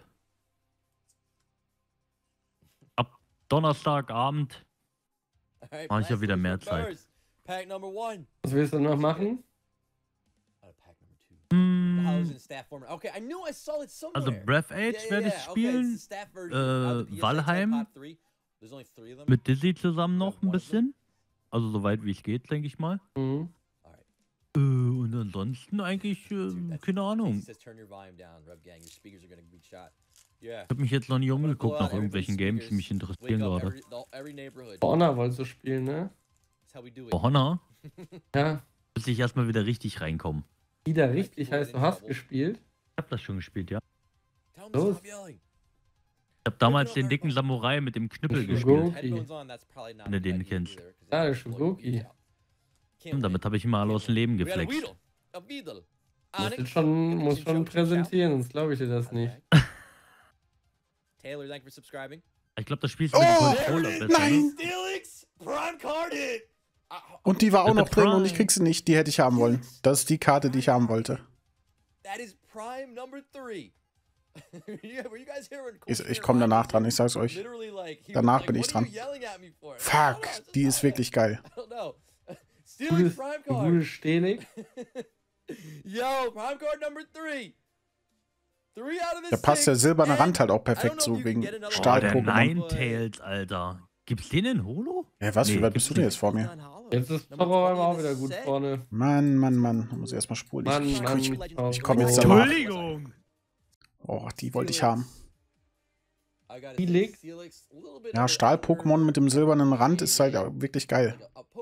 Ab Donnerstagabend. All right, mach ich ja wieder Blastoise mehr Zeit. reverse. Pack number one. Was willst du noch machen? Uh, pack number two. The Hm, Hollows in staff format. Okay, I knew I saw it somewhere. also Breath Yeah, Age yeah, werde ich yeah. Okay, it's spielen. the staff version. Out of the Äh, P S A Valheim. Part three. There's only three of them. Mit Dizzy zusammen noch ein bisschen. Also soweit wie es geht, denke ich mal. Mhm. Äh, und ansonsten eigentlich, äh, Dude, that's- keine Ahnung. It says turn your volume down, Rev Gang. Your speakers are gonna be shot. Yeah. Ich habe mich jetzt noch nicht I'm gonna blow umgeguckt out nach irgendwelchen everybody's Games, die mich speakers, interessieren wake up gerade. every, the- every neighborhood. For Honor wolltest du spielen, ne? That's how we do it. For Honor Ja. muss ich erstmal wieder richtig reinkommen. Wieder richtig heißt, du hast gespielt. Ich habe das schon gespielt, ja. Tell 'em to Los. stop yelling. Ich habe damals den dicken Samurai mit dem Knüppel Ist gespielt. Shogoki. Headphones on, that's probably not Wenn du a good den idea kennst. either, 'cause Ah, it'll der blow your Shogoki. ears out. Can't Und damit win. habe ich immer alle aus dem Leben We got a geflext. Weedle. A Weedle. Musst Onyx. jetzt schon, musst Show, schon show, show. präsentieren, sonst glaube ich dir das nicht. Taylor, thank you for subscribing. Ich glaube, das spielst du mit Oh, dem Controller besser. nein! Ne? Steelix Prime Card Hit. Ah, Und die war auch Mit noch der drin und Prime. ich krieg sie nicht. Die hätte ich haben wollen. Das ist die Karte, die ich haben wollte. That is Prime number three. Yeah, were you guys here when Ich, Coach ich komme danach dran, ich sag's euch. Literally, like, he was Danach like, bin ich "What are dran. you yelling at me for?" Fuck, die ist wirklich geil. I don't know. Steelix Gutes, Prime gutes Card. Stelig. Yo, Prime Card number three. Da passt der silberne Rand halt auch perfekt zu, wegen Oh, der Stahl-Pokémon. Ninetales, Alter. Gibt's den in Holo? Ja, was, Nee, wie weit bist gibt's du denn nicht. jetzt vor mir? Jetzt ist Power auch wieder gut vorne. Mann, Mann, Mann. Da muss ich erstmal spulen. Mann, Ich, Mann. ich, ich, Oh, ich komme jetzt oh. da nach. Entschuldigung. Oh, die wollte ich haben. Die liegt. Ja, Stahl-Pokémon mit dem silbernen Rand ist halt auch wirklich geil.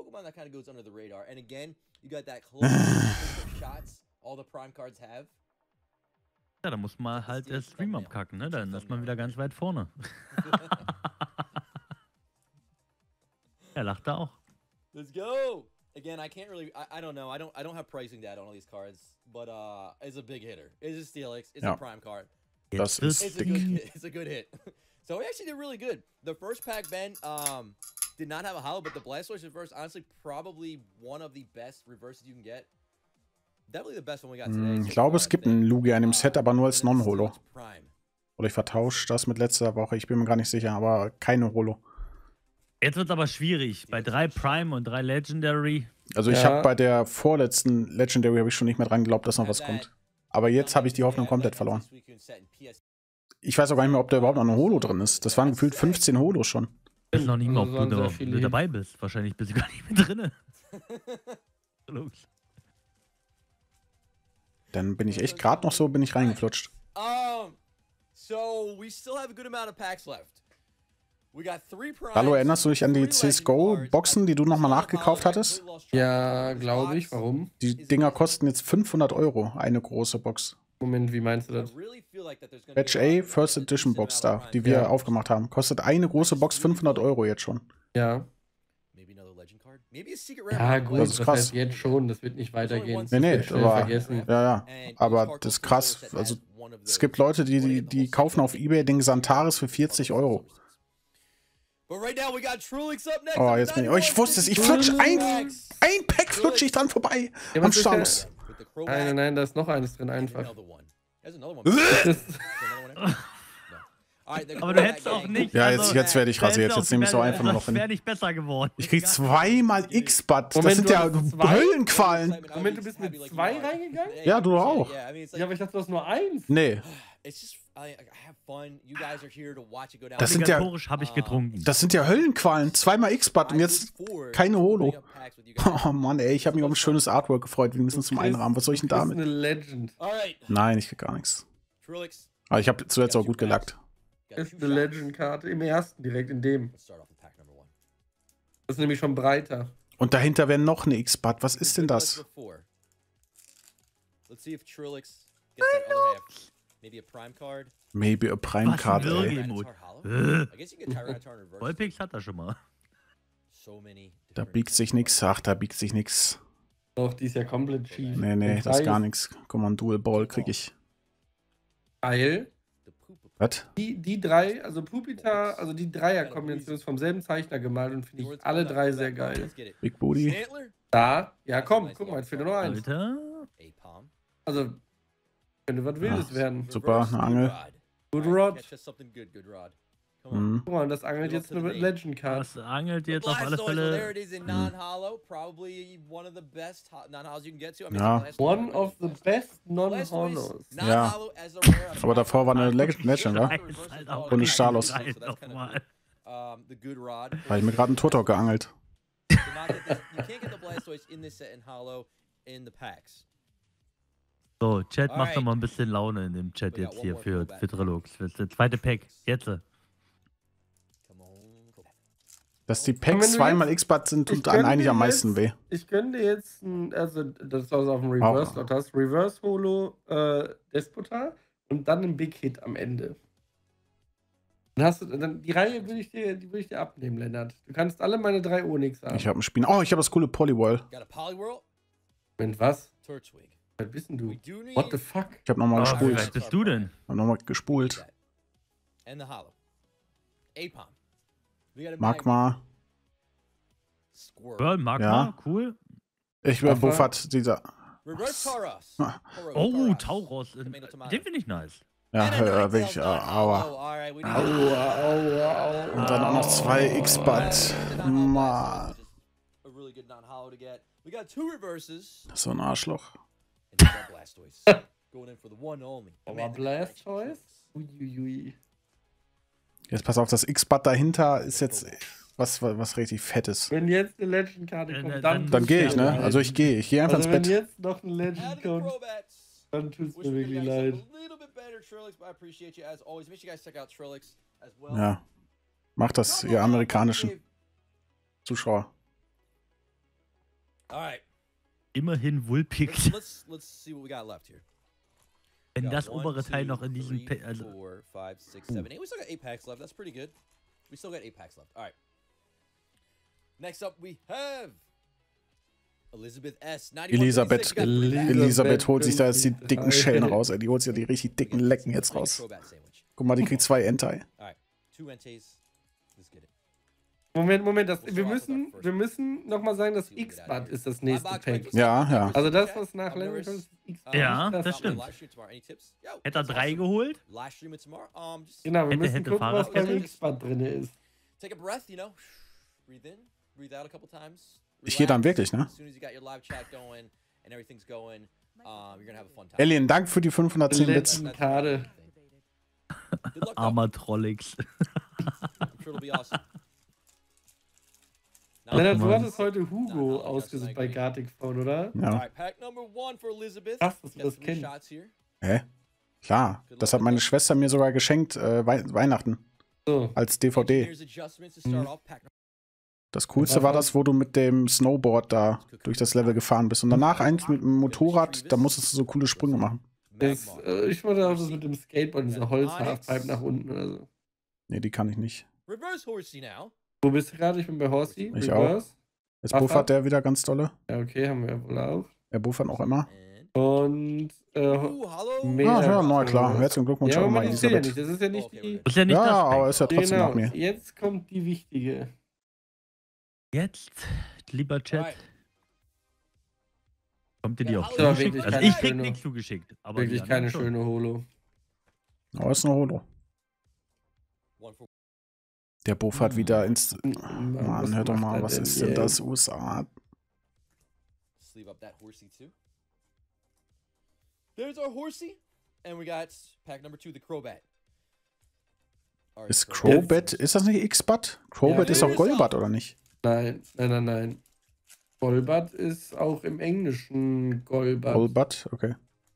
Ja, da muss man halt der Stream abkacken, ne? Dann ist man wieder ganz weit vorne. Er lacht da auch. Let's go. Again, I can't really. I, I don't know. I don't. I don't have pricing data on all these cards, but uh, it's a big hitter. It's a Steelix. It's Ja. a prime card. Das Jetzt ist It's a dick. good. Hit. It's a good hit. So we actually did really good. The first pack, Ben, um, did not have a hollow, but the Blastoise reverse, honestly, probably one of the best reverses you can get. Definitely the best one we got today. Hm, so Ich glaube, far, es I gibt think. einen Lugia in dem Uh, Set, aber nur als and then the Non-Holo. Steelix Prime. Oder ich vertausche das mit letzter Woche. Ich bin mir gar nicht sicher, aber keine Holo. Jetzt wird's aber schwierig. Bei drei Prime und drei Legendary. Also ich Ja. habe bei der vorletzten Legendary habe ich schon nicht mehr dran geglaubt, dass noch was kommt. Aber jetzt habe ich die Hoffnung komplett verloren. Ich weiß auch gar nicht mehr, ob da überhaupt noch eine Holo drin ist. Das waren gefühlt fünfzehn Holos schon. Ich weiß noch nicht mal, ob Also du waren sehr da, viele du hin. dabei bist. Wahrscheinlich bist du gar nicht mehr drinne. Logisch. Dann bin ich echt gerade noch so, bin ich reingeflutscht. Um, so we still have a good amount of packs left. We got three primes. Hallo, erinnerst du dich an die three C S G O Legend cards, Boxen, die du nochmal nachgekauft hattest? Ja, glaube ich. Warum? Die Dinger kosten jetzt fünfhundert Euro, eine große Box. Moment, wie meinst du das? Batch A First Edition Box da, die wir Ja. aufgemacht haben. Kostet eine große Box fünfhundert Euro jetzt schon. Ja. Ja, gut, Das das, ist krass. heißt jetzt schon, das wird nicht weitergehen. Nee, nee, Das wird schnell aber, vergessen. ja, ja. Aber das ist krass. Also, es gibt Leute, die, die, die kaufen auf Ebay den Xantares für vierzig Euro. Oh, jetzt bin ich. Oh, ich wusste es. Ich flutsch ein, ein Pack flutsche ich dran vorbei. Ja, Am was ist der- Staus. Nein, nein, nein, da ist noch eines drin einfach. Aber du hättest auch nicht. Ja, also, jetzt, jetzt werde ich da rasiert. hättest du Jetzt nehme ich so auch- einfach nur noch Das wäre hin. nicht besser geworden. Ich krieg zweimal X-Bud. Das Moment, sind du ja hast zwei? Höllenqualen. Moment, du bist mit zwei reingegangen? Ja, du auch. Ja, aber ich dachte, du hast nur eins. Nee, Das sind ja- Obligatorisch habe ich getrunken. das sind ja Höllenqualen. Zweimal X-Bud und jetzt keine Holo. Oh Mann, ey, ich habe mich auf ein schönes Artwork gefreut. Wir müssen zum Einrahmen. Was soll ich denn Das ist damit? eine Legend. Nein, ich krieg gar nichts. Aber ich habe zuletzt auch gut gelackt. Das ist eine Legend-Karte. Im ersten, direkt in dem. Das ist nämlich schon breiter. Und dahinter wäre noch eine X-Bud. Was ist denn das? Let's see if Trilix gets that other half. Maybe a prime card. Maybe a Prime Was ein Card, ey. Wirgemut. Tyranitar Hollow? Äh, I guess you get Tyranitar in reverse. Vollpix hat er schon mal. So many Da different biegt sich nix. Ach, da biegt sich nix. Doch, die ist ja komplett schief. Nee, nee, Und das ist drei gar nichts. Guck mal, ein Dual Ball krieg ich. Geil. The poop- Was? Die, die drei, also Pupita, also die Dreier-Kombination ist vom selben Zeichner gemalt und finde ich alle drei sehr geil. Let's get it. Big Booty. Stantler? Da, ja komm, guck mal, jetzt fehlt nur noch eins. Alter. A-Palm. Also, könnte was Wildes Ja. werden. Super, Reverse eine Angel. Good Good Rod. Rod. Alright, catch us something good, Good Rod. Come on. Mhm. Guck mal, das angelt jetzt eine Legend-Card. Das angelt jetzt auf alle Blastoise, well, there Fälle. it is in non-hollow. Probably one of the best ho- non-hollows you can get to. I mean, Ja. Blastoise- One of the best Blastoise, non-Hollows. non-hollow as a rare. Aber davor war eine Legend, Legend, wa? Reverse Halt hollow. auch Und eine Stalos. So that's kinda nochmal. cool. Um, the Good Rod. Weil ich mir gerade einen Turtok geangelt. You cannot get this- you can't get the Blastoise in this set in hollow in the packs. So, Chat, mach Alright. doch mal ein bisschen Laune in dem Chat We got jetzt one hier more für, throwback. für Trilux. Für das zweite Pack. Jetzt. Come on. Go back. Dass die Und wenn Packs du zweimal jetzt- X-Bud sind, ich tut einem könnte eigentlich am jetzt- meisten weh. Ich könnte jetzt, ein, also das ist also auf dem Reverse-Lot hast, Reverse-Holo, äh, Despota und dann ein Big Hit am Ende. Dann hast du, dann, die Reihe würde ich dir, die würde ich dir abnehmen, Lennart. Du kannst alle meine drei Onyx haben. Ich habe ein Spiel. Oh, ich habe das coole Polywall. Got a Poliwhirl, Moment, was? Turtwig. Was bist denn du? We do need What the fuck? Ich habe nochmal Ah, wie gespult. weit bist du denn? Hab nochmal gespult. and the hollow. A-Palm. We got a Magma. Squirrel. Ja, Magma, Ja. cool. Ich bin Waffe. Buffert, dieser. Reverse Tauros. Ah. Tauros, Oh, Tauros. Tomato, tomato. Den finde ich nice. Ja, And a äh, Ninetales wirklich. Äh, aua. non-hollow. Alright, we need Aua, aua, aua. Und dann auch noch zwei X-Bud. Mann. a really good non-hollow to get. We got two reverses. So ein Arschloch. And we got Blastoise. going in for the one only. Aber Blastoise? Uiuiui. Jetzt pass auf, das X-Bud dahinter ist jetzt was, was, was richtig Fettes. Wenn jetzt eine Legend-Karte Äh, kommt, dann- dann... Dann gehe ich, ne? tut's mir Also leid. ich gehe. Ich gehe einfach Also ins wenn Bett. jetzt noch eine Add Legend the kommt, Crobats. dann tut's Wish mir we wirklich could leid. guys a little bit better Trilix, but I appreciate you as always. Make sure you guys check out Trilix as well. Ja. Macht das, ihr amerikanischen Zuschauer. All right. Immerhin Let's, Vulpix. let's let's see what we got left here. Wenn We got das one, obere Teil two, noch in diesem... three, Pa- Also, four, five, six, seven, eight. We still got eight packs left. That's pretty good. We still got eight packs left. All right. Next up, we have Elizabeth S. Elisabeth, Elisabeth Elisabeth holt sich da jetzt die fünfundfünfzig. dicken Schellen raus. Ey. Die holt sich ja die richtig dicken Lecken jetzt raus. Guck mal, die kriegt zwei Entei. All right. Two Entes. Let's get it. Moment, Moment, das, wir müssen, wir müssen nochmal sagen, das X-Bud ist das nächste Pack. Ja, ja. Also das, was nach Level kommt, ist das X-Bud. Ja, nicht das stimmt. Hätte hätte er drei geholt? Genau, wir Hätte- müssen hätte gucken, was beim Fahrradkette. X-Bud drin ist. Take a breath, you know. Breathe in, breathe out a couple times. Ich gehe dann wirklich, ne? As soon as you got your live chat going and everything's going, um, you're gonna have a fun time. Alien, Dank für die fünfhundertzehn Bits. Letzten Karte. Good luck, though. Armer Trollix. I'm sure it'll be awesome. Now, Lennart, du Mann. hattest heute Hugo ausgesucht bei Gartic Phone, oder? all Ja. right, pack number one for Elizabeth. Krass, dass du Got das three kennst. shots here. Hä? Klar. Das hat meine Schwester mir sogar geschenkt, äh, Wei Weihnachten. So. Als D V D. Engineers adjustments to start off. Pack Das Coolste war das, wo du mit dem Snowboard da durch das Level gefahren bist. Und danach eins mit dem Motorrad, da musstest du so coole Sprünge machen. Das, Magmar. äh, ich wollte auch das mit dem Skateboard, dieser Holz-Halfpipe nach unten oder so. Nee, die kann ich nicht. Reverse Horsey now. Wo bist du gerade? Ich bin bei Horsey. Ich Reverse. Jetzt Ach, buffert der wieder ganz dolle. Ja, okay, haben wir wohl auch. Er buffert auch immer. And Und, äh, Ooh, hallo. Mega Ah, ja, cool. na klar. Herzlichen Glückwunsch ja, auch aber mal, man ist ja nicht. Elisabeth. Das ist ja nicht die. Ist ja nicht Ja, das aber Pack. ist ja trotzdem Genau, nach mir. jetzt kommt die wichtige. Jetzt, lieber Chat, Alright. kommt dir die auch Ja, aber zugeschickt? wirklich Also keine ich krieg schöne- nichts zugeschickt. Aber Wirklich die keine anderen schon. schöne Holo. Aber ist eine Holo. One for Der buffert wieder ins. Mann, Mann, hör doch macht mal, er was denn ist denn jetzt? das? U S A. sleeve up that Horsey too. There's our Horsey. And we got pack number two, the Crobat. Alright, Ist so- Crobat, ist das nicht X-Bud? Crobat Ja. ist doch Golbat, oder nicht? Nein, nein, nein, nein. Golbat ist auch im Englischen Golbat. Golbat, okay.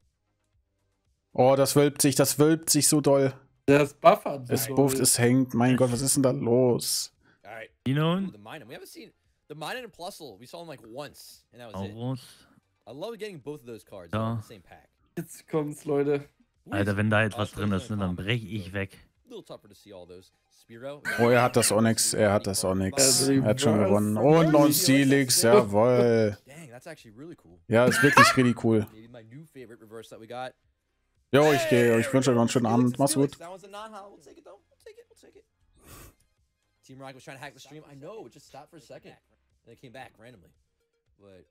Oh, das wölbt sich, das wölbt sich so doll. Das buffert. Es so bufft, doll. es hängt. Mein Gott, was ist denn da los? Alright. You know, Ooh, the Minun. We haven't seen the Minun and Plusle. We saw them like once, and that was it. Aurus. I love getting both of those cards Ja. in the same pack. Jetzt kommt's, Leute. Alter, wenn da jetzt Oh, was it's drin really ist, ne, dann brech ich weg. A little tougher to see all those. Spiro. Oh, er hat das Onyx, er hat das Onyx. Also Er hat schon Reverse- gewonnen. Und noch ein Steelix, jawoll. Dang, that's actually really cool. Ja, ist wirklich richtig cool. Maybe my new favorite reverse that we got. Jo, ich gehe, ich wünsche euch noch einen schönen Abend. Mach's gut. That one's a non-hollow. We'll take it though. We'll take it. We'll take it. Team Rocket was trying to hack the stream. I know. It just stopped for a second, and it came back randomly. But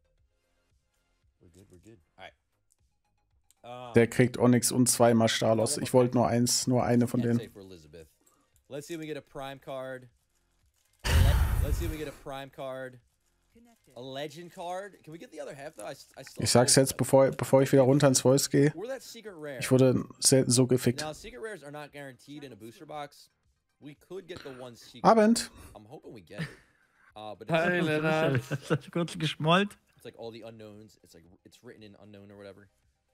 we're good. We're good. All right. Um, Der kriegt Onyx und zweimal Stalos. Ich wollte nur eins, nur eine von can't denen. say for Elizabeth. Let's see if we get a prime card. Let's see if we get a prime card. A legend card. Can we get the other half though? I, I still Ich sag's jetzt, bevor, bevor ich wieder runter ins Voice gehe. We're that secret rare. Ich wurde selten so gefickt. Now, secret rares are not guaranteed in a booster box. We could get the one secret. Abend. I'm hoping we get it. Uh, but Hi, it's, Lennart. Das hat kurz geschmollt. it's like all the unknowns. It's like it's written in unknown or whatever.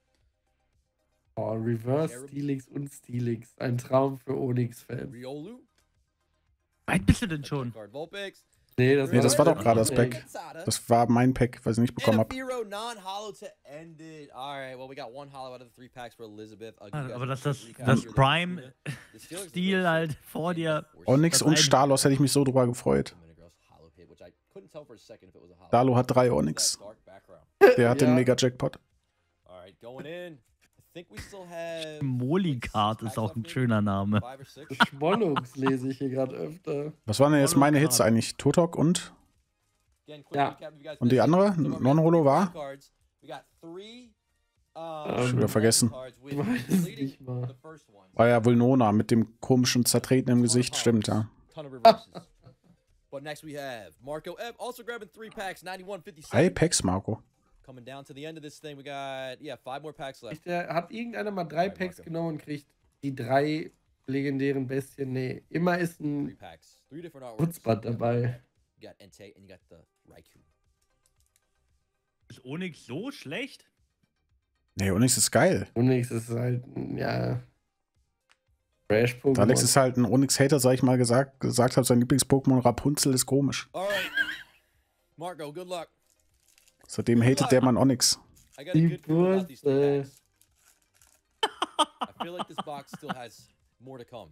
Oh, Reverse, Steelix und Steelix. Ein Traum für Onyx-Fans. Riolu. Weit bist du denn schon? Card Vulpix. Nee, das, Nee, das war doch gerade das Pack. Pack. Das war mein Pack, was ich nicht bekommen And a habe. Firo non-hollow to end it. All right, well, we got one hollow out of the three packs for Elizabeth. I'll give you guys Aber a dass quick das, recap das here. Prime The Steelers is Stil really halt sick. vor dir. Onyx Das und ein- Stalos hätte ich mich so drüber gefreut. Metagross hollow hit, which I couldn't tell for a second if it was a hollow. Dalo hat drei That Onyx. dark background. Der hat Ja. den Mega-Jackpot. All right, going in. I think we still have Molicard ist auch ein schöner Name. five or six. Schmollungs lese ich hier gerade öfter. Was waren denn jetzt meine Hits eigentlich? Turtok und? Again, quick Ja. recap if you guys Und die missed it. andere? So our Non-Holo main war? cards, we got three, um, Schon wieder vergessen. cards with Ich weiß completing nicht mal. the first one. War ja wohl Nona mit dem komischen zertretenen Gesicht. Stimmt, ja. Ton of reverses. But next we have Marco Ebb, also grabbing three packs, ninety-one fifty-seven. Drei Packs, Marco. coming down to the end of this thing. We got, yeah, five more packs left. Der, hat irgendeiner mal drei Alright, Packs Marco. genommen und kriegt die drei legendären Bestien? Nee, immer ist Three ein packs. Three different artworks. Putzbad dabei. You got Entei and you got the Raikou. Ist Onyx so schlecht? Nee, Onyx ist geil. Onyx ist halt, ja. Trash-Pokémon. Alex ist halt ein Onyx-Hater, sag ich mal, gesagt, gesagt hat, sein Lieblings-Pokémon Rapunzel ist komisch. Alright. Marco, good luck. Seitdem hatet der Mann Onyx. I got a Die good feeling about these three Wurzel. packs. I feel like this box still has more to come.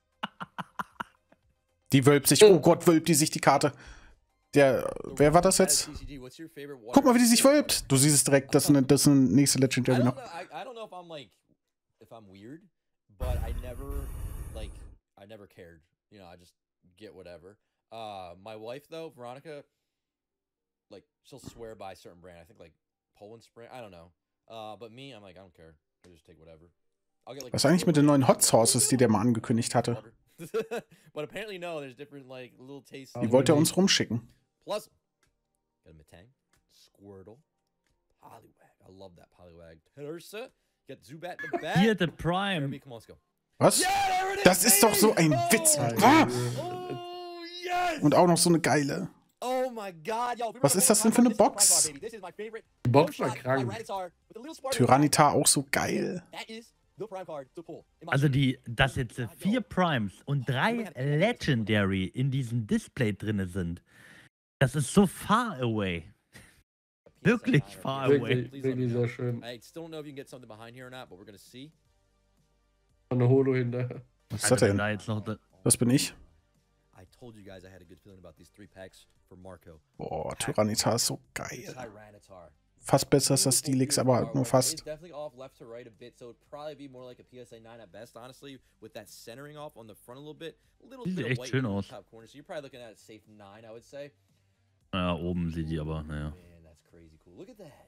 Die wölbt sich. Oh Gott, wölbt die sich die Karte. Der, wer war das jetzt? Guck mal, wie die sich wölbt. Du siehst es direkt, das ist eine, das ist eine nächste I Legendary don't noch. know, I, I don't know if I'm like, if I'm weird, but I never, like, I never cared. You know, I just get whatever. Uh, my wife though, Veronica, like, she'll swear by a certain brand. I think like Poland Spring. I don't know. Uh, but me, I'm like, I don't care. I just take whatever. I'll get like. Was ist eigentlich mit den neuen Hot Sauces, die der mal angekündigt hatte? But apparently no, there's different like little tastes. Die wollte er uns rumschicken. Plus, got a Metang, Squirtle, Poliwag. I love that Poliwag. Tersa, you got Zubat in the back. Hier, the Jeremy, Prime. come on, let's go. Was? Yeah, there it is, Das ist doch so ein baby! Witz. Oh, Ah! oh, yes! Und auch noch so eine geile. Oh my God, yo, Was ist das denn für eine Box? This is my favorite. Die Box war One shot krank. by Rattata with a little spark. Tyranitar auch so geil. That is the prime card to pull. in my Also opinion. die, dass jetzt äh, vier Primes und drei Legendary in diesem Display drinne sind, das ist so far away. Wirklich far away. Wirklich, wirklich sehr schön. I still don't know if you can get something behind here or not, but we're gonna see. Eine Holo hinter. Was ist Also das wenn denn? da jetzt noch da, Das bin ich. I told you guys I had a good feeling about these three packs for Marco. Boah, Tyranitar ist so geil. Tyranitar. Fast besser als das Steelix, aber halt nur It's fast. definitely off left to right a bit, so it'd probably be more like a P S A nine at best, honestly, with that centering off on the front a little bit. A little Sieht bit of echt white schön in the aus. top corner, so you're probably looking at a safe nine, I would say. naja, oben sieht die aber, naja. Man, that's crazy cool. Look at that.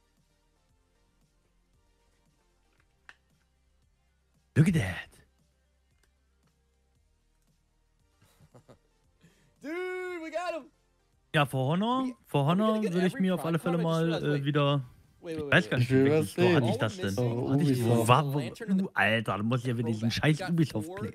Look at that. Dude, we got him! Ja, For Honor, For Honor würde ich mir auf alle Fälle mal äh, wieder. Wait, Ich wait, weiß wait, gar wait. nicht, Ich will welchen was Store hatte sehen. ich das denn? Oh, Hatte ich, wo Ubisoft. war, wo, uh, Alter, du musst ja wieder diesen scheiß Ubisoft-Play.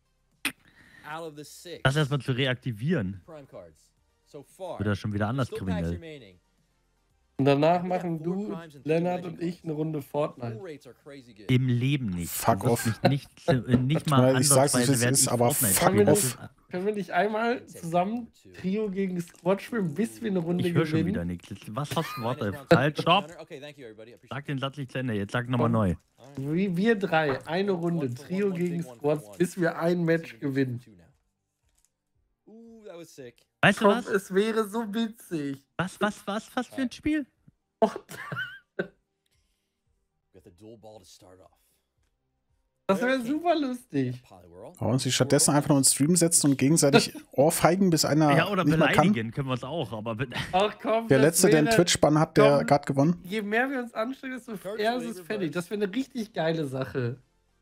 Out of the six Das erstmal zu reaktivieren. prime cards so far. Wird das schon wieder anders Still packs kriminell. remaining. Und danach machen du, Lennart und ich eine Runde Pull Fortnite. rates are crazy good. Im Leben nicht. Fuck Du wirst off. mich Nicht, äh, nicht mal mir, ich sag's, wie es ansatzweise, während ist, ich aber Fortnite fuck spiele. Das off. ist- Können wir nicht einmal zusammen Trio gegen Squad spielen, bis wir eine Runde Ich höre schon gewinnen? wieder nichts. Jetzt- Was hast du? Warte, Minus round halt, two. stopp! Okay, thank you everybody. Appreciate Sag den Satz nicht zu Ende. Jetzt sag nochmal neu. Wie wir drei, eine Runde, Trio gegen Squads, bis wir ein Match gewinnen. Ooh, that was sick. Weißt du Komm, was? es wäre so witzig. Was, was, was, was für ein Spiel? We got the dual ball to start off. Das wäre super lustig. Poliwhirl. Und sie stattdessen einfach nur einen Stream setzt und gegenseitig ohrfeigen, bis einer Ja, oder nicht mehr kann. beleidigen können wir es auch, aber be- Ach komm, Der das letzte, der einen wäre- Twitch-Bann hat, der Komm. gerade gewonnen. Je mehr wir uns anstrengen, desto eher ist es fertig. Das wäre eine richtig geile Sache.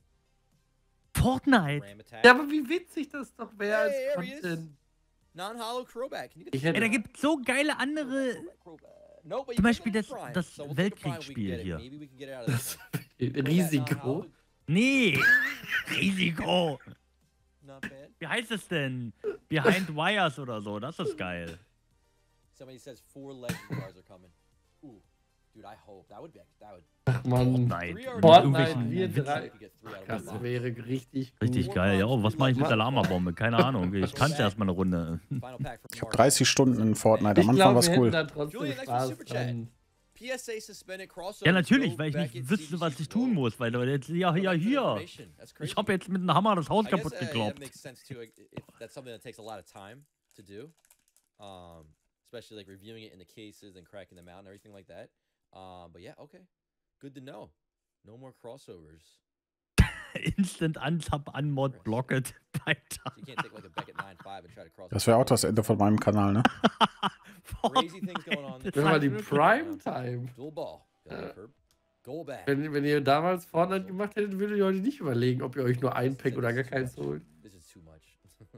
Fortnite! Ram attack. Ja, aber wie witzig das doch wäre als Hey, there he is. Content. Non-hollow Crobat. Can you get Ich the- hätte- Ey, da gibt so geile andere. Crobat. No, but you Zum can Beispiel get das- Prime. das So we'll take the Prime, we can Weltkriegsspiel get it. hier. Maybe we can get it out of this one. Risiko. Non-hollow? Nee! Risiko! Not bad. Wie heißt es denn? Behind Wires oder so, das ist geil. Somebody says four Legendaries are coming. Ooh, dude, I hope that would be that would. Ach man, Nein. Three are- mit Fortnite, irgendwelchen wir Witzen. drei. You could get three out of Das one. wäre richtig Richtig gut. geil. Ja, oh, was mache ich mit der Lama-Bombe? Keine Ahnung. Ich tanze erstmal eine Runde. Final pack from Ich habe Marco. dreißig Stunden in Fortnite. Ich Am Anfang glaube, war's wir cool. hätten da trotzdem Julian, thanks for Spaß Super Chat. dran. P S A suspended crossover. Ja, natürlich, weil ich nicht wüsste, was ich tun muss. Weil Leute jetzt, ja, ja, hier. Ich habe jetzt mit einem Hammer das Haus I guess, kaputt uh, that gekloppt. makes sense too. Like, if that's something that takes a lot of time to do, um, especially like reviewing it in the cases and cracking them out and everything like that. Um, but yeah, okay, good to know. No more crossovers. Instant Unsub Unmod Blocket. Weiter. So you can't take like a Beckett nine five and try to cross. Das wäre auch das Ende von meinem Kanal, ne? Crazy things going on. Das Wenn mal die heißt, Primetime. Dual ball. Got Ja. it, Herb. Go back. Wenn, wenn ihr damals Fortnite gemacht hättet, würdet ihr heute nicht überlegen, ob ihr euch nur ein Pack oder gar keins holt. This is too much.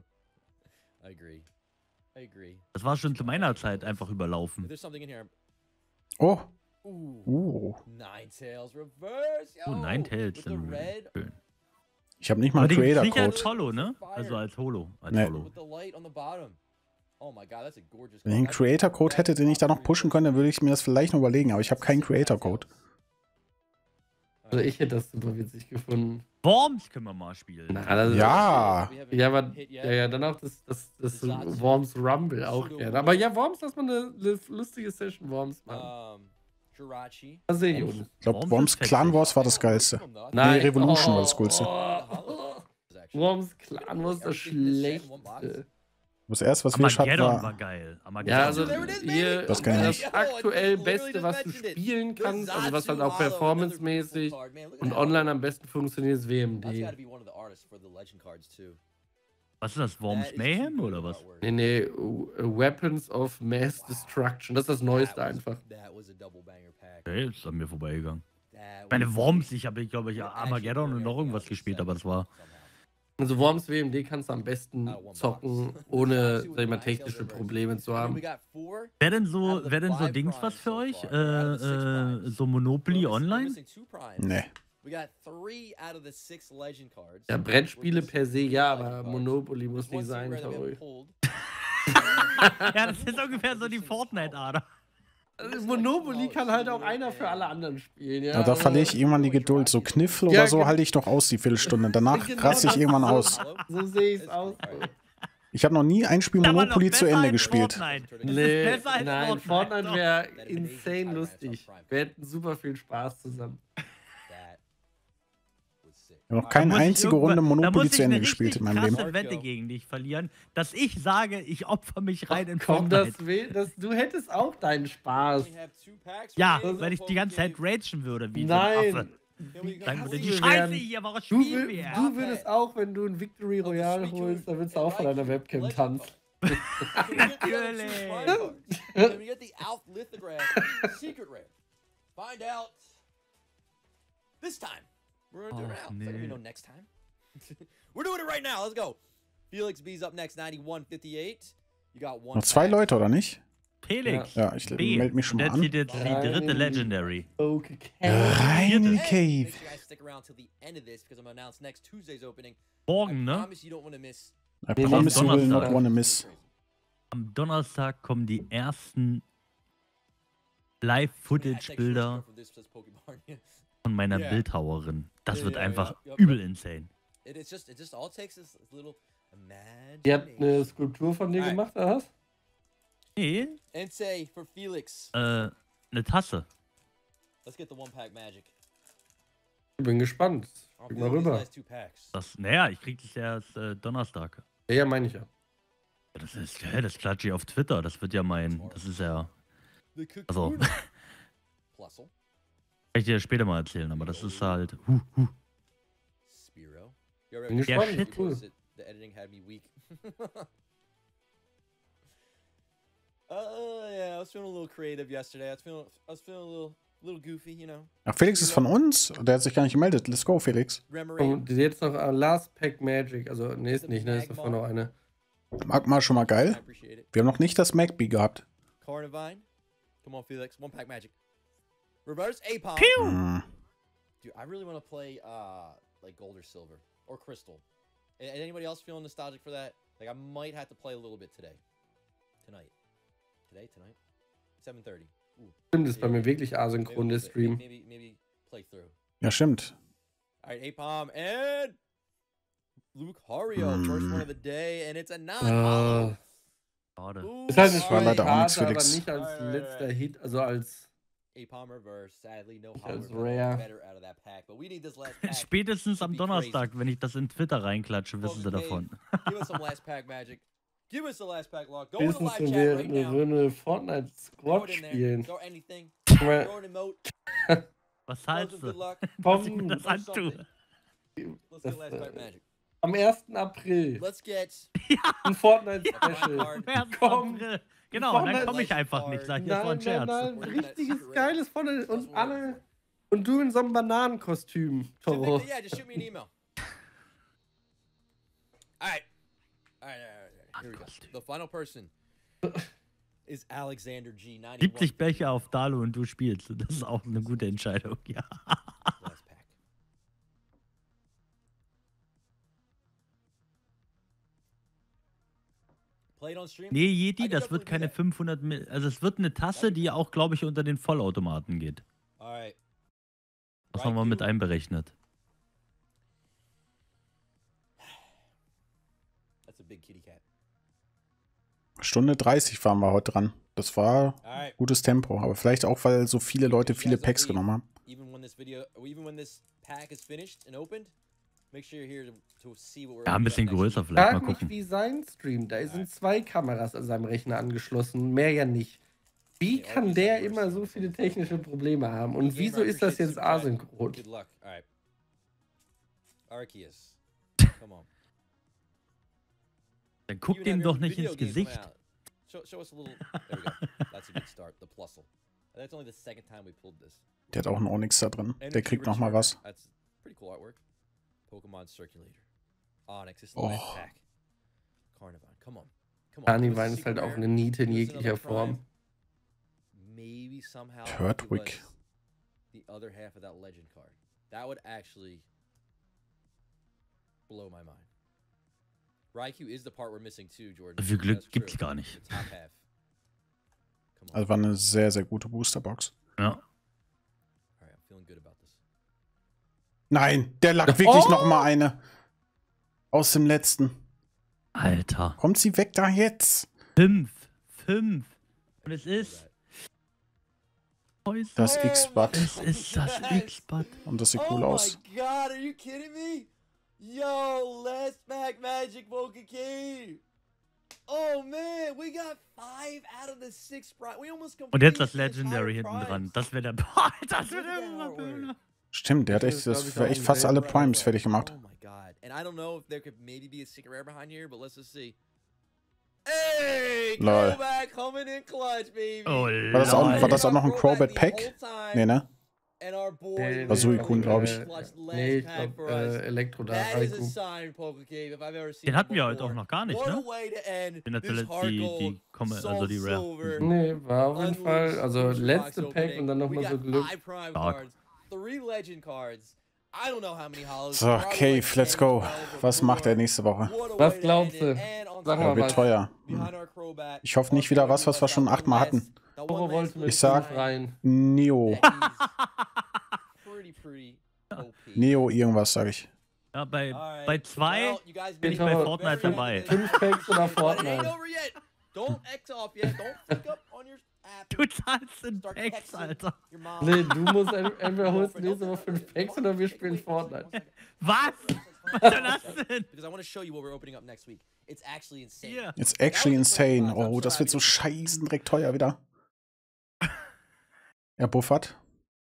I agree. I agree. Das war schon zu meiner Zeit einfach If überlaufen. there's something in here, Oh, Uh. Ninetales Reverse. Oh, Ninetales. With the red. Schön. Ich habe nicht mal Aber einen den gibt's nicht als Creator-Code. Holo, ne? Also als Holo. Als Nee. Holo. With the light on the bottom. Oh my god, that's a gorgeous Wenn ich einen Creator-Code hätte, den ich da noch pushen könnte, dann würde ich mir das vielleicht noch überlegen, aber ich habe keinen Creator-Code. Also ich hätte das super witzig gefunden. Worms können wir mal spielen. Na, das Ja. Ja, aber ja, ja, dann auch das, das, das Worms Rumble auch gerne. Aber ja, Worms, lass mal eine, eine lustige Session Worms machen. Um, Jirachi. Da sehe ich uns. Ich glaube, Worms Worms ist fett. Clan Wars war das geilste. Nein, Nee, Revolution oh, war das coolste. oh. Worms Clan Wars das schlechteste. Das erste, was wir hatten, Armageddon war war. geil. Ja, Armageddon. also hier Das kann ich das nicht. aktuell Beste, was du spielen kannst, also was halt auch performancemäßig und online am besten funktioniert, ist W M D. Was ist das? Worms Mayhem oder was? Nee, nee, Weapons of Mass Destruction. Das ist das Neueste einfach. Okay, ist an mir vorbeigegangen. Meine Worms, ich habe, glaube ich, Armageddon und noch irgendwas gespielt, aber das war. Also Worms W M D kannst du am besten zocken, ohne, sag ich mal, technische Probleme zu haben. Wäre denn so, wär denn so Dings was für euch? Äh, äh, so Monopoly Online? Nee. Ja, Brettspiele per se ja, aber Monopoly muss nicht sein, sorry. Ja, das ist ungefähr so die Fortnite-Ader. Also Monopoly kann halt auch einer für alle anderen spielen, ja. Ja, da verliere ich irgendwann die Geduld. So Kniffel Ja, oder so genau. halte ich noch aus, die Viertelstunde. Danach Genau raste ich das- irgendwann aus. So sehe ich es aus. Ich habe noch nie ein Spiel Da war noch Monopoly zu besser Ende als gespielt. Fortnite. Das ist Nee, besser als nein, Fortnite Doch. wäre insane lustig. Wir hätten super viel Spaß zusammen. Ich habe noch Da keine muss ich einzige irgendwann- Runde da Monopoly muss zu ich Ende eine gespielt richtig in meinem Leben. krasse Wette gegen dich verlieren, dass ich sage, ich opfer mich rein in Komm, Fortnite. das, will, das du hättest auch deinen Spaß. Ja, weil ich die ganze Zeit ragen würde, wie so ein Nein. Affe. Sagen würde, die Wir Scheiße werden- hier, warum Du, spielen will, wir? du würdest auch, wenn du ein Victory Royale holst, dann würdest du auch von deiner Webcam tanzen. Natürlich. Can we get the Alf lithograph secret rare? Find out this time. We're gonna do it Oh, right now. It's like we nee. know next time. We're doing it right now. Let's go. Felix B's up next, ninety-one fifty-eight. You got one. Noch zwei pack. Leute, oder nicht? Felix. Ja, ich B. melde mich schon Und mal der an. zieht jetzt die dritte Rein. Legendary. Okay. Rein in die Hey, Cave. make sure you guys stick around till the end of this because I'm gonna announce next Tuesday's opening. Morgen, I ne? promise you don't want to miss. I Nee, promise you will Donnerstag. not wanna miss. Am Donnerstag kommen die ersten Live-Footage-Bilder von meiner Yeah. Bildhauerin. Das Ja, wird ja, einfach ja, ja. übel insane. It is just, it just all takes is a little Ihr habt eine imagination. Skulptur von dir Alright. gemacht, oder was? Nee, And say for Felix, äh, eine Tasse. let's get the one pack magic. Ich bin gespannt. I'll Gib do mal these rüber. last two packs. Das, naja, ich krieg das erst äh, Donnerstag. Ja, ja, meine ich ja. Ja, Das ist, hä, das klatsche ich auf Twitter. Das wird ja mein, das ist ja, The also, Cocoon. kann Plusle. ich dir später mal erzählen, aber das ist halt, huh, huh. Spiro. You already- Bin Ja, gespannt. shit. Cool. The the editing had me weak. Uh, yeah, I was feeling a little creative yesterday. I was feeling, I was feeling a little, little goofy, you know. Ach, Felix ist von uns? Der hat sich gar nicht gemeldet. Let's go, Felix. Remoraid. Und jetzt noch äh, Last Pack Magic. Also, nee, ist nicht, ne? Ist davon noch eine. Magma schon mal I geil. appreciate it. Wir haben noch nicht das Magby gehabt. Carnivine. Come on, Felix. One pack magic. Reverse A-Palm. Hm. Dude, I really want to play uh like gold or silver or crystal. A- Anybody else feeling nostalgic for that? Like I might have to play a little bit today. Tonight. Today, tonight? seven thirty. Ooh. Stimmt, ist bei mir wirklich maybe a asynchron, der little bit. Stream. Maybe, maybe play through. Ja, stimmt. All right, A-Palm and Luke Hario, first one of the day, and it's a nine. Äh, Schade. Ooh, ist halt eine Das war leider auch nichts, Karte, aber Felix. nicht als Alright, letzter alright. Hit, also als. A-Palm reverse. Sadly, no Nicht Howard als got Rare. better out of that pack, but we need this last pack. Spätestens am Be Donnerstag, wenn ich das in Twitter reinklatsche, wissen sie Close the davon. Give us some last pack magic. Give us the last pack log. Go in the Höchstens, live wenn chat wir right eine now. Runde Fortnite Throw Squad it in there. spielen. Throw anything. Mal, Throw an emote. Was Throw haltst some du, good luck. dass ich mir Komm, das Throw antue? something. Let's Das, get last pack äh, magic. am ersten April Let's get ein Fortnite a Special. card. Am ersten Komm. April. Genau, dann Fortnite- komme ich einfach nicht. Sag ich, das war ein Nein, nein, Scherz. nein, Or richtiges that- geiles Fortnite und alle und du in so einem Bananenkostüm, Just Toro. make the- yeah, just shoot me an email. All right. All right, all right, all right. Here we go. The final person is Alexander G. siebzig Becher auf Dalo und du spielst. Das ist auch eine gute Entscheidung, ja. Last pack. Played on stream? Nee, Yeti, das wird keine fünfhundert Mil. Also, es wird eine Tasse, die auch, glaube ich, unter den Vollautomaten geht. Alright. Das haben wir mit einberechnet. That's a big kitty cat. Stunde dreißig waren wir heute dran. Das war Alright. gutes Tempo. Aber vielleicht auch, weil so viele Leute viele Packs genommen haben. Even when this video, even when this pack is finished and opened, make sure you're here to, to see what we're Ja, ein bisschen opening up next größer week. vielleicht. Mal Frag mich, gucken. wie sein Stream. Da sind zwei Kameras an seinem Rechner angeschlossen, mehr ja nicht. Wie kann der immer so viele technische Probleme haben? Und wieso ist das jetzt asynchron? Good luck. Alright. Arceus. Come on. Dann guck You dem have doch your nicht video ins game coming Gesicht. out. Show, show us a little. There we go. That's a good start. The Plusle. That's only the second time we pulled this. Der hat auch einen Onyx da drin. Der Energy kriegt noch mal Return. was. That's pretty cool artwork. Pokemon Circulator. Onyx is the Oh. last pack. Carnivine. Come on. Come on. Carnivine Give us a ist halt secret auch rare. eine Niete in Give us jeglicher another Form. prime. Maybe somehow Turtwig. give us the other half of that legend card. That would actually blow my mind. Raikou is the part we're missing too, Jordan. So viel Glück That's gibt's true. gar nicht. The top half. Come on. Also war eine sehr, sehr gute Boosterbox. Ja. All right, I'm feeling good about this. Nein, der lag wirklich Oh! noch mal eine. Aus dem letzten. Alter. Kommt sie weg da jetzt? Fünf. Fünf. Und es ist. Das X-Bud. Es ist das X-Bud. Und das sieht Oh cool my aus. god, are you kidding me? Yo, let's pack Magic Pokecave. Oh man, we got five out of the six prime. We almost Und jetzt das completed the Legendary entire hinten dran. primes. Das wäre der. Boah, das Look at that wäre artwork. der. Stimmt, der hat echt, Das ist, glaub das ich, war auch echt ein fast sehr alle guter Primes Artwork. fertig gemacht. Oh my god. And I don't know if there could maybe be a secret rare behind here, but let's just see. Hey, Lol. Crobat coming in clutch, baby. Oh, War das auch, lol. war das auch noch ein Crobat Crobat the Pack? whole time. Nee, ne? And our boy Nee, War Suicune, nee, glaub ich. äh, Clutch Nee, ich last pack glaube, for us. äh, Elektro da, That is a Raikou. sign, Pokecave, if I've ever seen Den it hatten wir heute before. auch noch gar nicht, What a ne? way to end Den this zuletzt hard die, gold, die, Komme- also Soul die Rare. Silver, Nee, war auf jeden Fall, Unleashed also Booster letzte Box Pack opening. und dann We nochmal got so Glück. five prime Stark. cards, three legend cards. I don't know how many hollows. So, probably Cave, like let's ten, go. twelve or Was macht er more. nächste Woche? What a Was way to glaubst end du? it. And on Sag top mal of Wird was. teuer. behind our Crobat, Ich hoffe nicht wieder was, was wir schon achtmal hatten. that Euro one wollte last mit Ich sag- fünf rein. Neo. that is pretty, pretty O P. Neo irgendwas, sag ich. Ja, bei, Alright. bei zwei Well, you guys bin ich made bei it Fortnite very dabei. good. Fünf Packs oder But it ain't Fortnite. over yet. Don't X off yet. Don't click up on your app. Du zahlst in Start Packs, texting Alter. your mom. Nee, du musst en- entweder holst du nächste Woche fünf Packs oder wir spielen Fortnite. Was? Was soll das denn? Because I want to show you what we're opening up next week. It's actually insane. Hier. It's actually insane. Oh, das wird so scheißen direkt teuer wieder. Er buffert.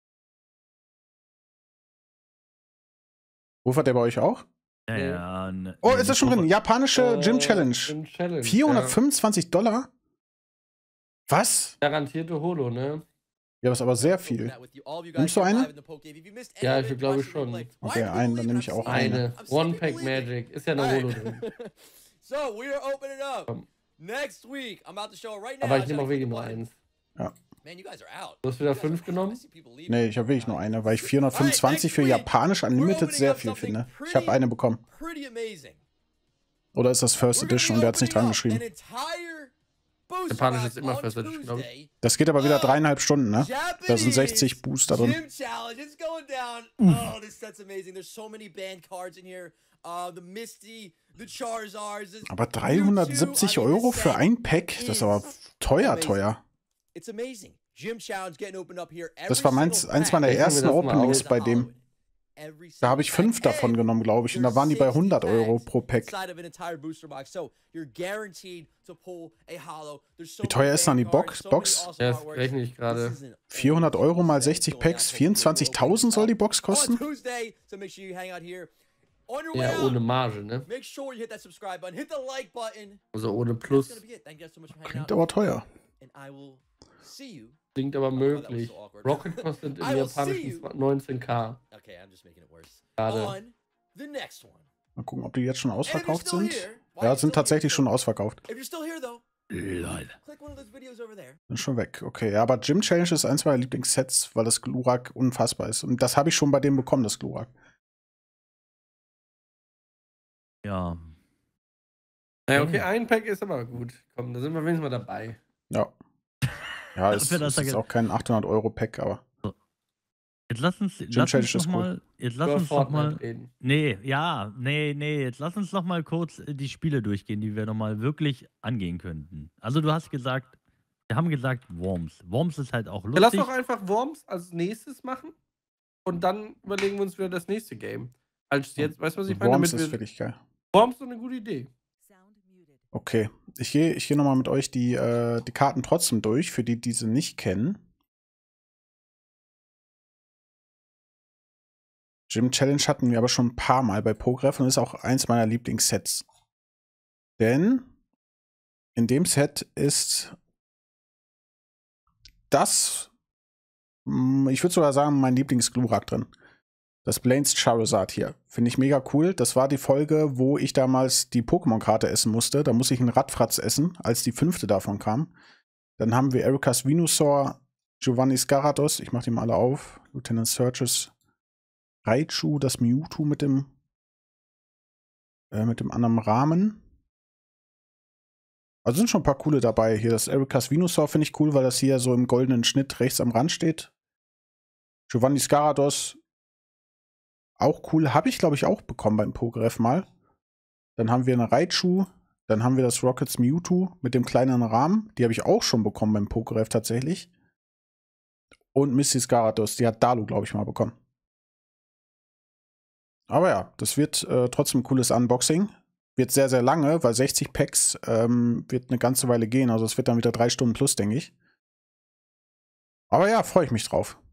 Buffert der bei euch auch? Ja, Nee. ja, ne, Oh, ne, ist das schon drin? Japanische Äh, Gym Challenge. Gym Challenge. vierhundertfünfundzwanzig Dollar? Was? Ja, garantierte Holo, ne? Ja, das ist aber sehr viel. Nimmst du eine? Ja, ich glaube schon. Okay, einen, dann nehme ich auch Eine. One-Pack Magic. Ist ja eine Holo drin. So, we are opening up. Komm. Next week, I'm about to show it right now. Aber ich I nehme auch gotta wirklich click nur the button. eins. Man, you guys are out. Du hast wieder You guys are fünf out. genommen? I see people leaving. Nee, ich habe wirklich nur eine, weil ich vierhundertfünfundzwanzig für Japanisch Unlimited sehr viel finde. Ich habe eine bekommen. Pretty amazing. Oder ist das First We're gonna Edition be und der hat es nicht dran opening up geschrieben? an entire booster Japanisch box ist immer on First Edition, glaub ich. Tuesday. Das geht aber wieder Oh, dreieinhalb Stunden, ne? Da sind sechzig Booster drin. Gym Challenge, it's going down. Oh, this set's amazing. There's so many banned cards in here. Uh, the Misty, the Charizards. the Aber Mewtwo. dreihundertsiebzig I mean, Euro this für set ein Pack? Das ist aber teuer, amazing. teuer. It's amazing. Gym Challenge getting opened up here. Das war meins, Every eins single meiner pack Rechnen wir ersten das mal Openings is bei a dem. Halloween. Every Da habe ich single fünf pack. davon genommen, glaube ich. Und da There's waren die bei sixty hundert Euro packs pro Pack. inside of an entire booster box. So you're guaranteed to pull a hollow. There's so Wie teuer many ist dann die banned Box? cards, so many Box? awesome Ja, das artworks. rechne ich gerade. This is an vierhundert Euro mal set sechzig going down. Packs, vierundzwanzigtausend soll die Box On kosten? Tuesday, so make sure you hang out here. On your way Ja, out, ohne Marge, ne? make sure you hit that subscribe button, hit the like button. Also ohne That's Plus. gonna be it. Thank you guys so much for hanging Klingt out. aber teuer. And I will see you. Klingt aber Oh, that was möglich. so awkward. Rocket kostet im I will see japanischen you. neunzehn K. Okay, I'm just making it worse. Schade. On the next one. Mal gucken, ob die jetzt schon And if you're ausverkauft still sind. here, why Ja, are you sind still tatsächlich here? schon ausverkauft. If you're still here though, Lol. Bin schon weg. Okay, ja, aber Gym Challenge ist eins meiner Lieblingssets, weil das Glurak unfassbar ist. Und das habe ich schon bei dem bekommen, das Glurak. Ja. Ja, okay, ein Pack ist aber gut. Komm, da sind wir wenigstens mal dabei. Ja. Ja, es Dafür, dass ist er jetzt ge- auch kein achthundert Euro Pack, aber Jetzt lass uns, Gym lass Challenge uns ist noch cool. mal, jetzt lass Über uns noch Fortnite mal, reden. nee, ja, nee, nee, jetzt lass uns noch mal kurz äh, die Spiele durchgehen, die wir noch mal wirklich angehen könnten. Also du hast gesagt, wir haben gesagt Worms. Worms ist halt auch Ja, lass lustig. doch einfach Worms als nächstes machen und dann überlegen wir uns wieder das nächste Game. Als jetzt, weißt du, was ich meine? Worms Damit ist wir, wirklich geil. Worms ist so eine gute Idee. Okay, ich gehe ich geh nochmal mit euch die, äh, die Karten trotzdem durch, für die, die sie nicht kennen. Gym Challenge hatten wir aber schon ein paar Mal bei Pogref und ist auch eins meiner Lieblingssets. Denn in dem Set ist das, mh, ich würde sogar sagen, mein Lieblings-Glurak drin. Das Blaine's Charizard hier. Finde ich mega cool. Das war die Folge, wo ich damals die Pokémon-Karte essen musste. Da musste ich einen Radfratz essen, als die fünfte davon kam. Dann haben wir Erika's Venusaur, Giovanni's Gyarados, ich mach die mal alle auf, Lieutenant Surges Raichu, das Mewtwo mit dem äh, mit dem anderen Rahmen. Also sind schon ein paar coole dabei. Hier das Erika's Venusaur finde ich cool, weil das hier so im goldenen Schnitt rechts am Rand steht. Giovanni's Gyarados, auch cool. Habe ich, glaube ich, auch bekommen beim Pogref mal. Dann haben wir eine Raichu. Dann haben wir das Rockets Mewtwo mit dem kleinen Rahmen. Die habe ich auch schon bekommen beim Pogref tatsächlich. Und Missy's Gyarados. Die hat Dalu, glaube ich, mal bekommen. Aber ja, das wird äh, trotzdem ein cooles Unboxing. Wird sehr, sehr lange, weil sechzig Packs ähm, wird eine ganze Weile gehen. Also es wird dann wieder drei Stunden plus, denke ich. Aber ja, freue ich mich drauf.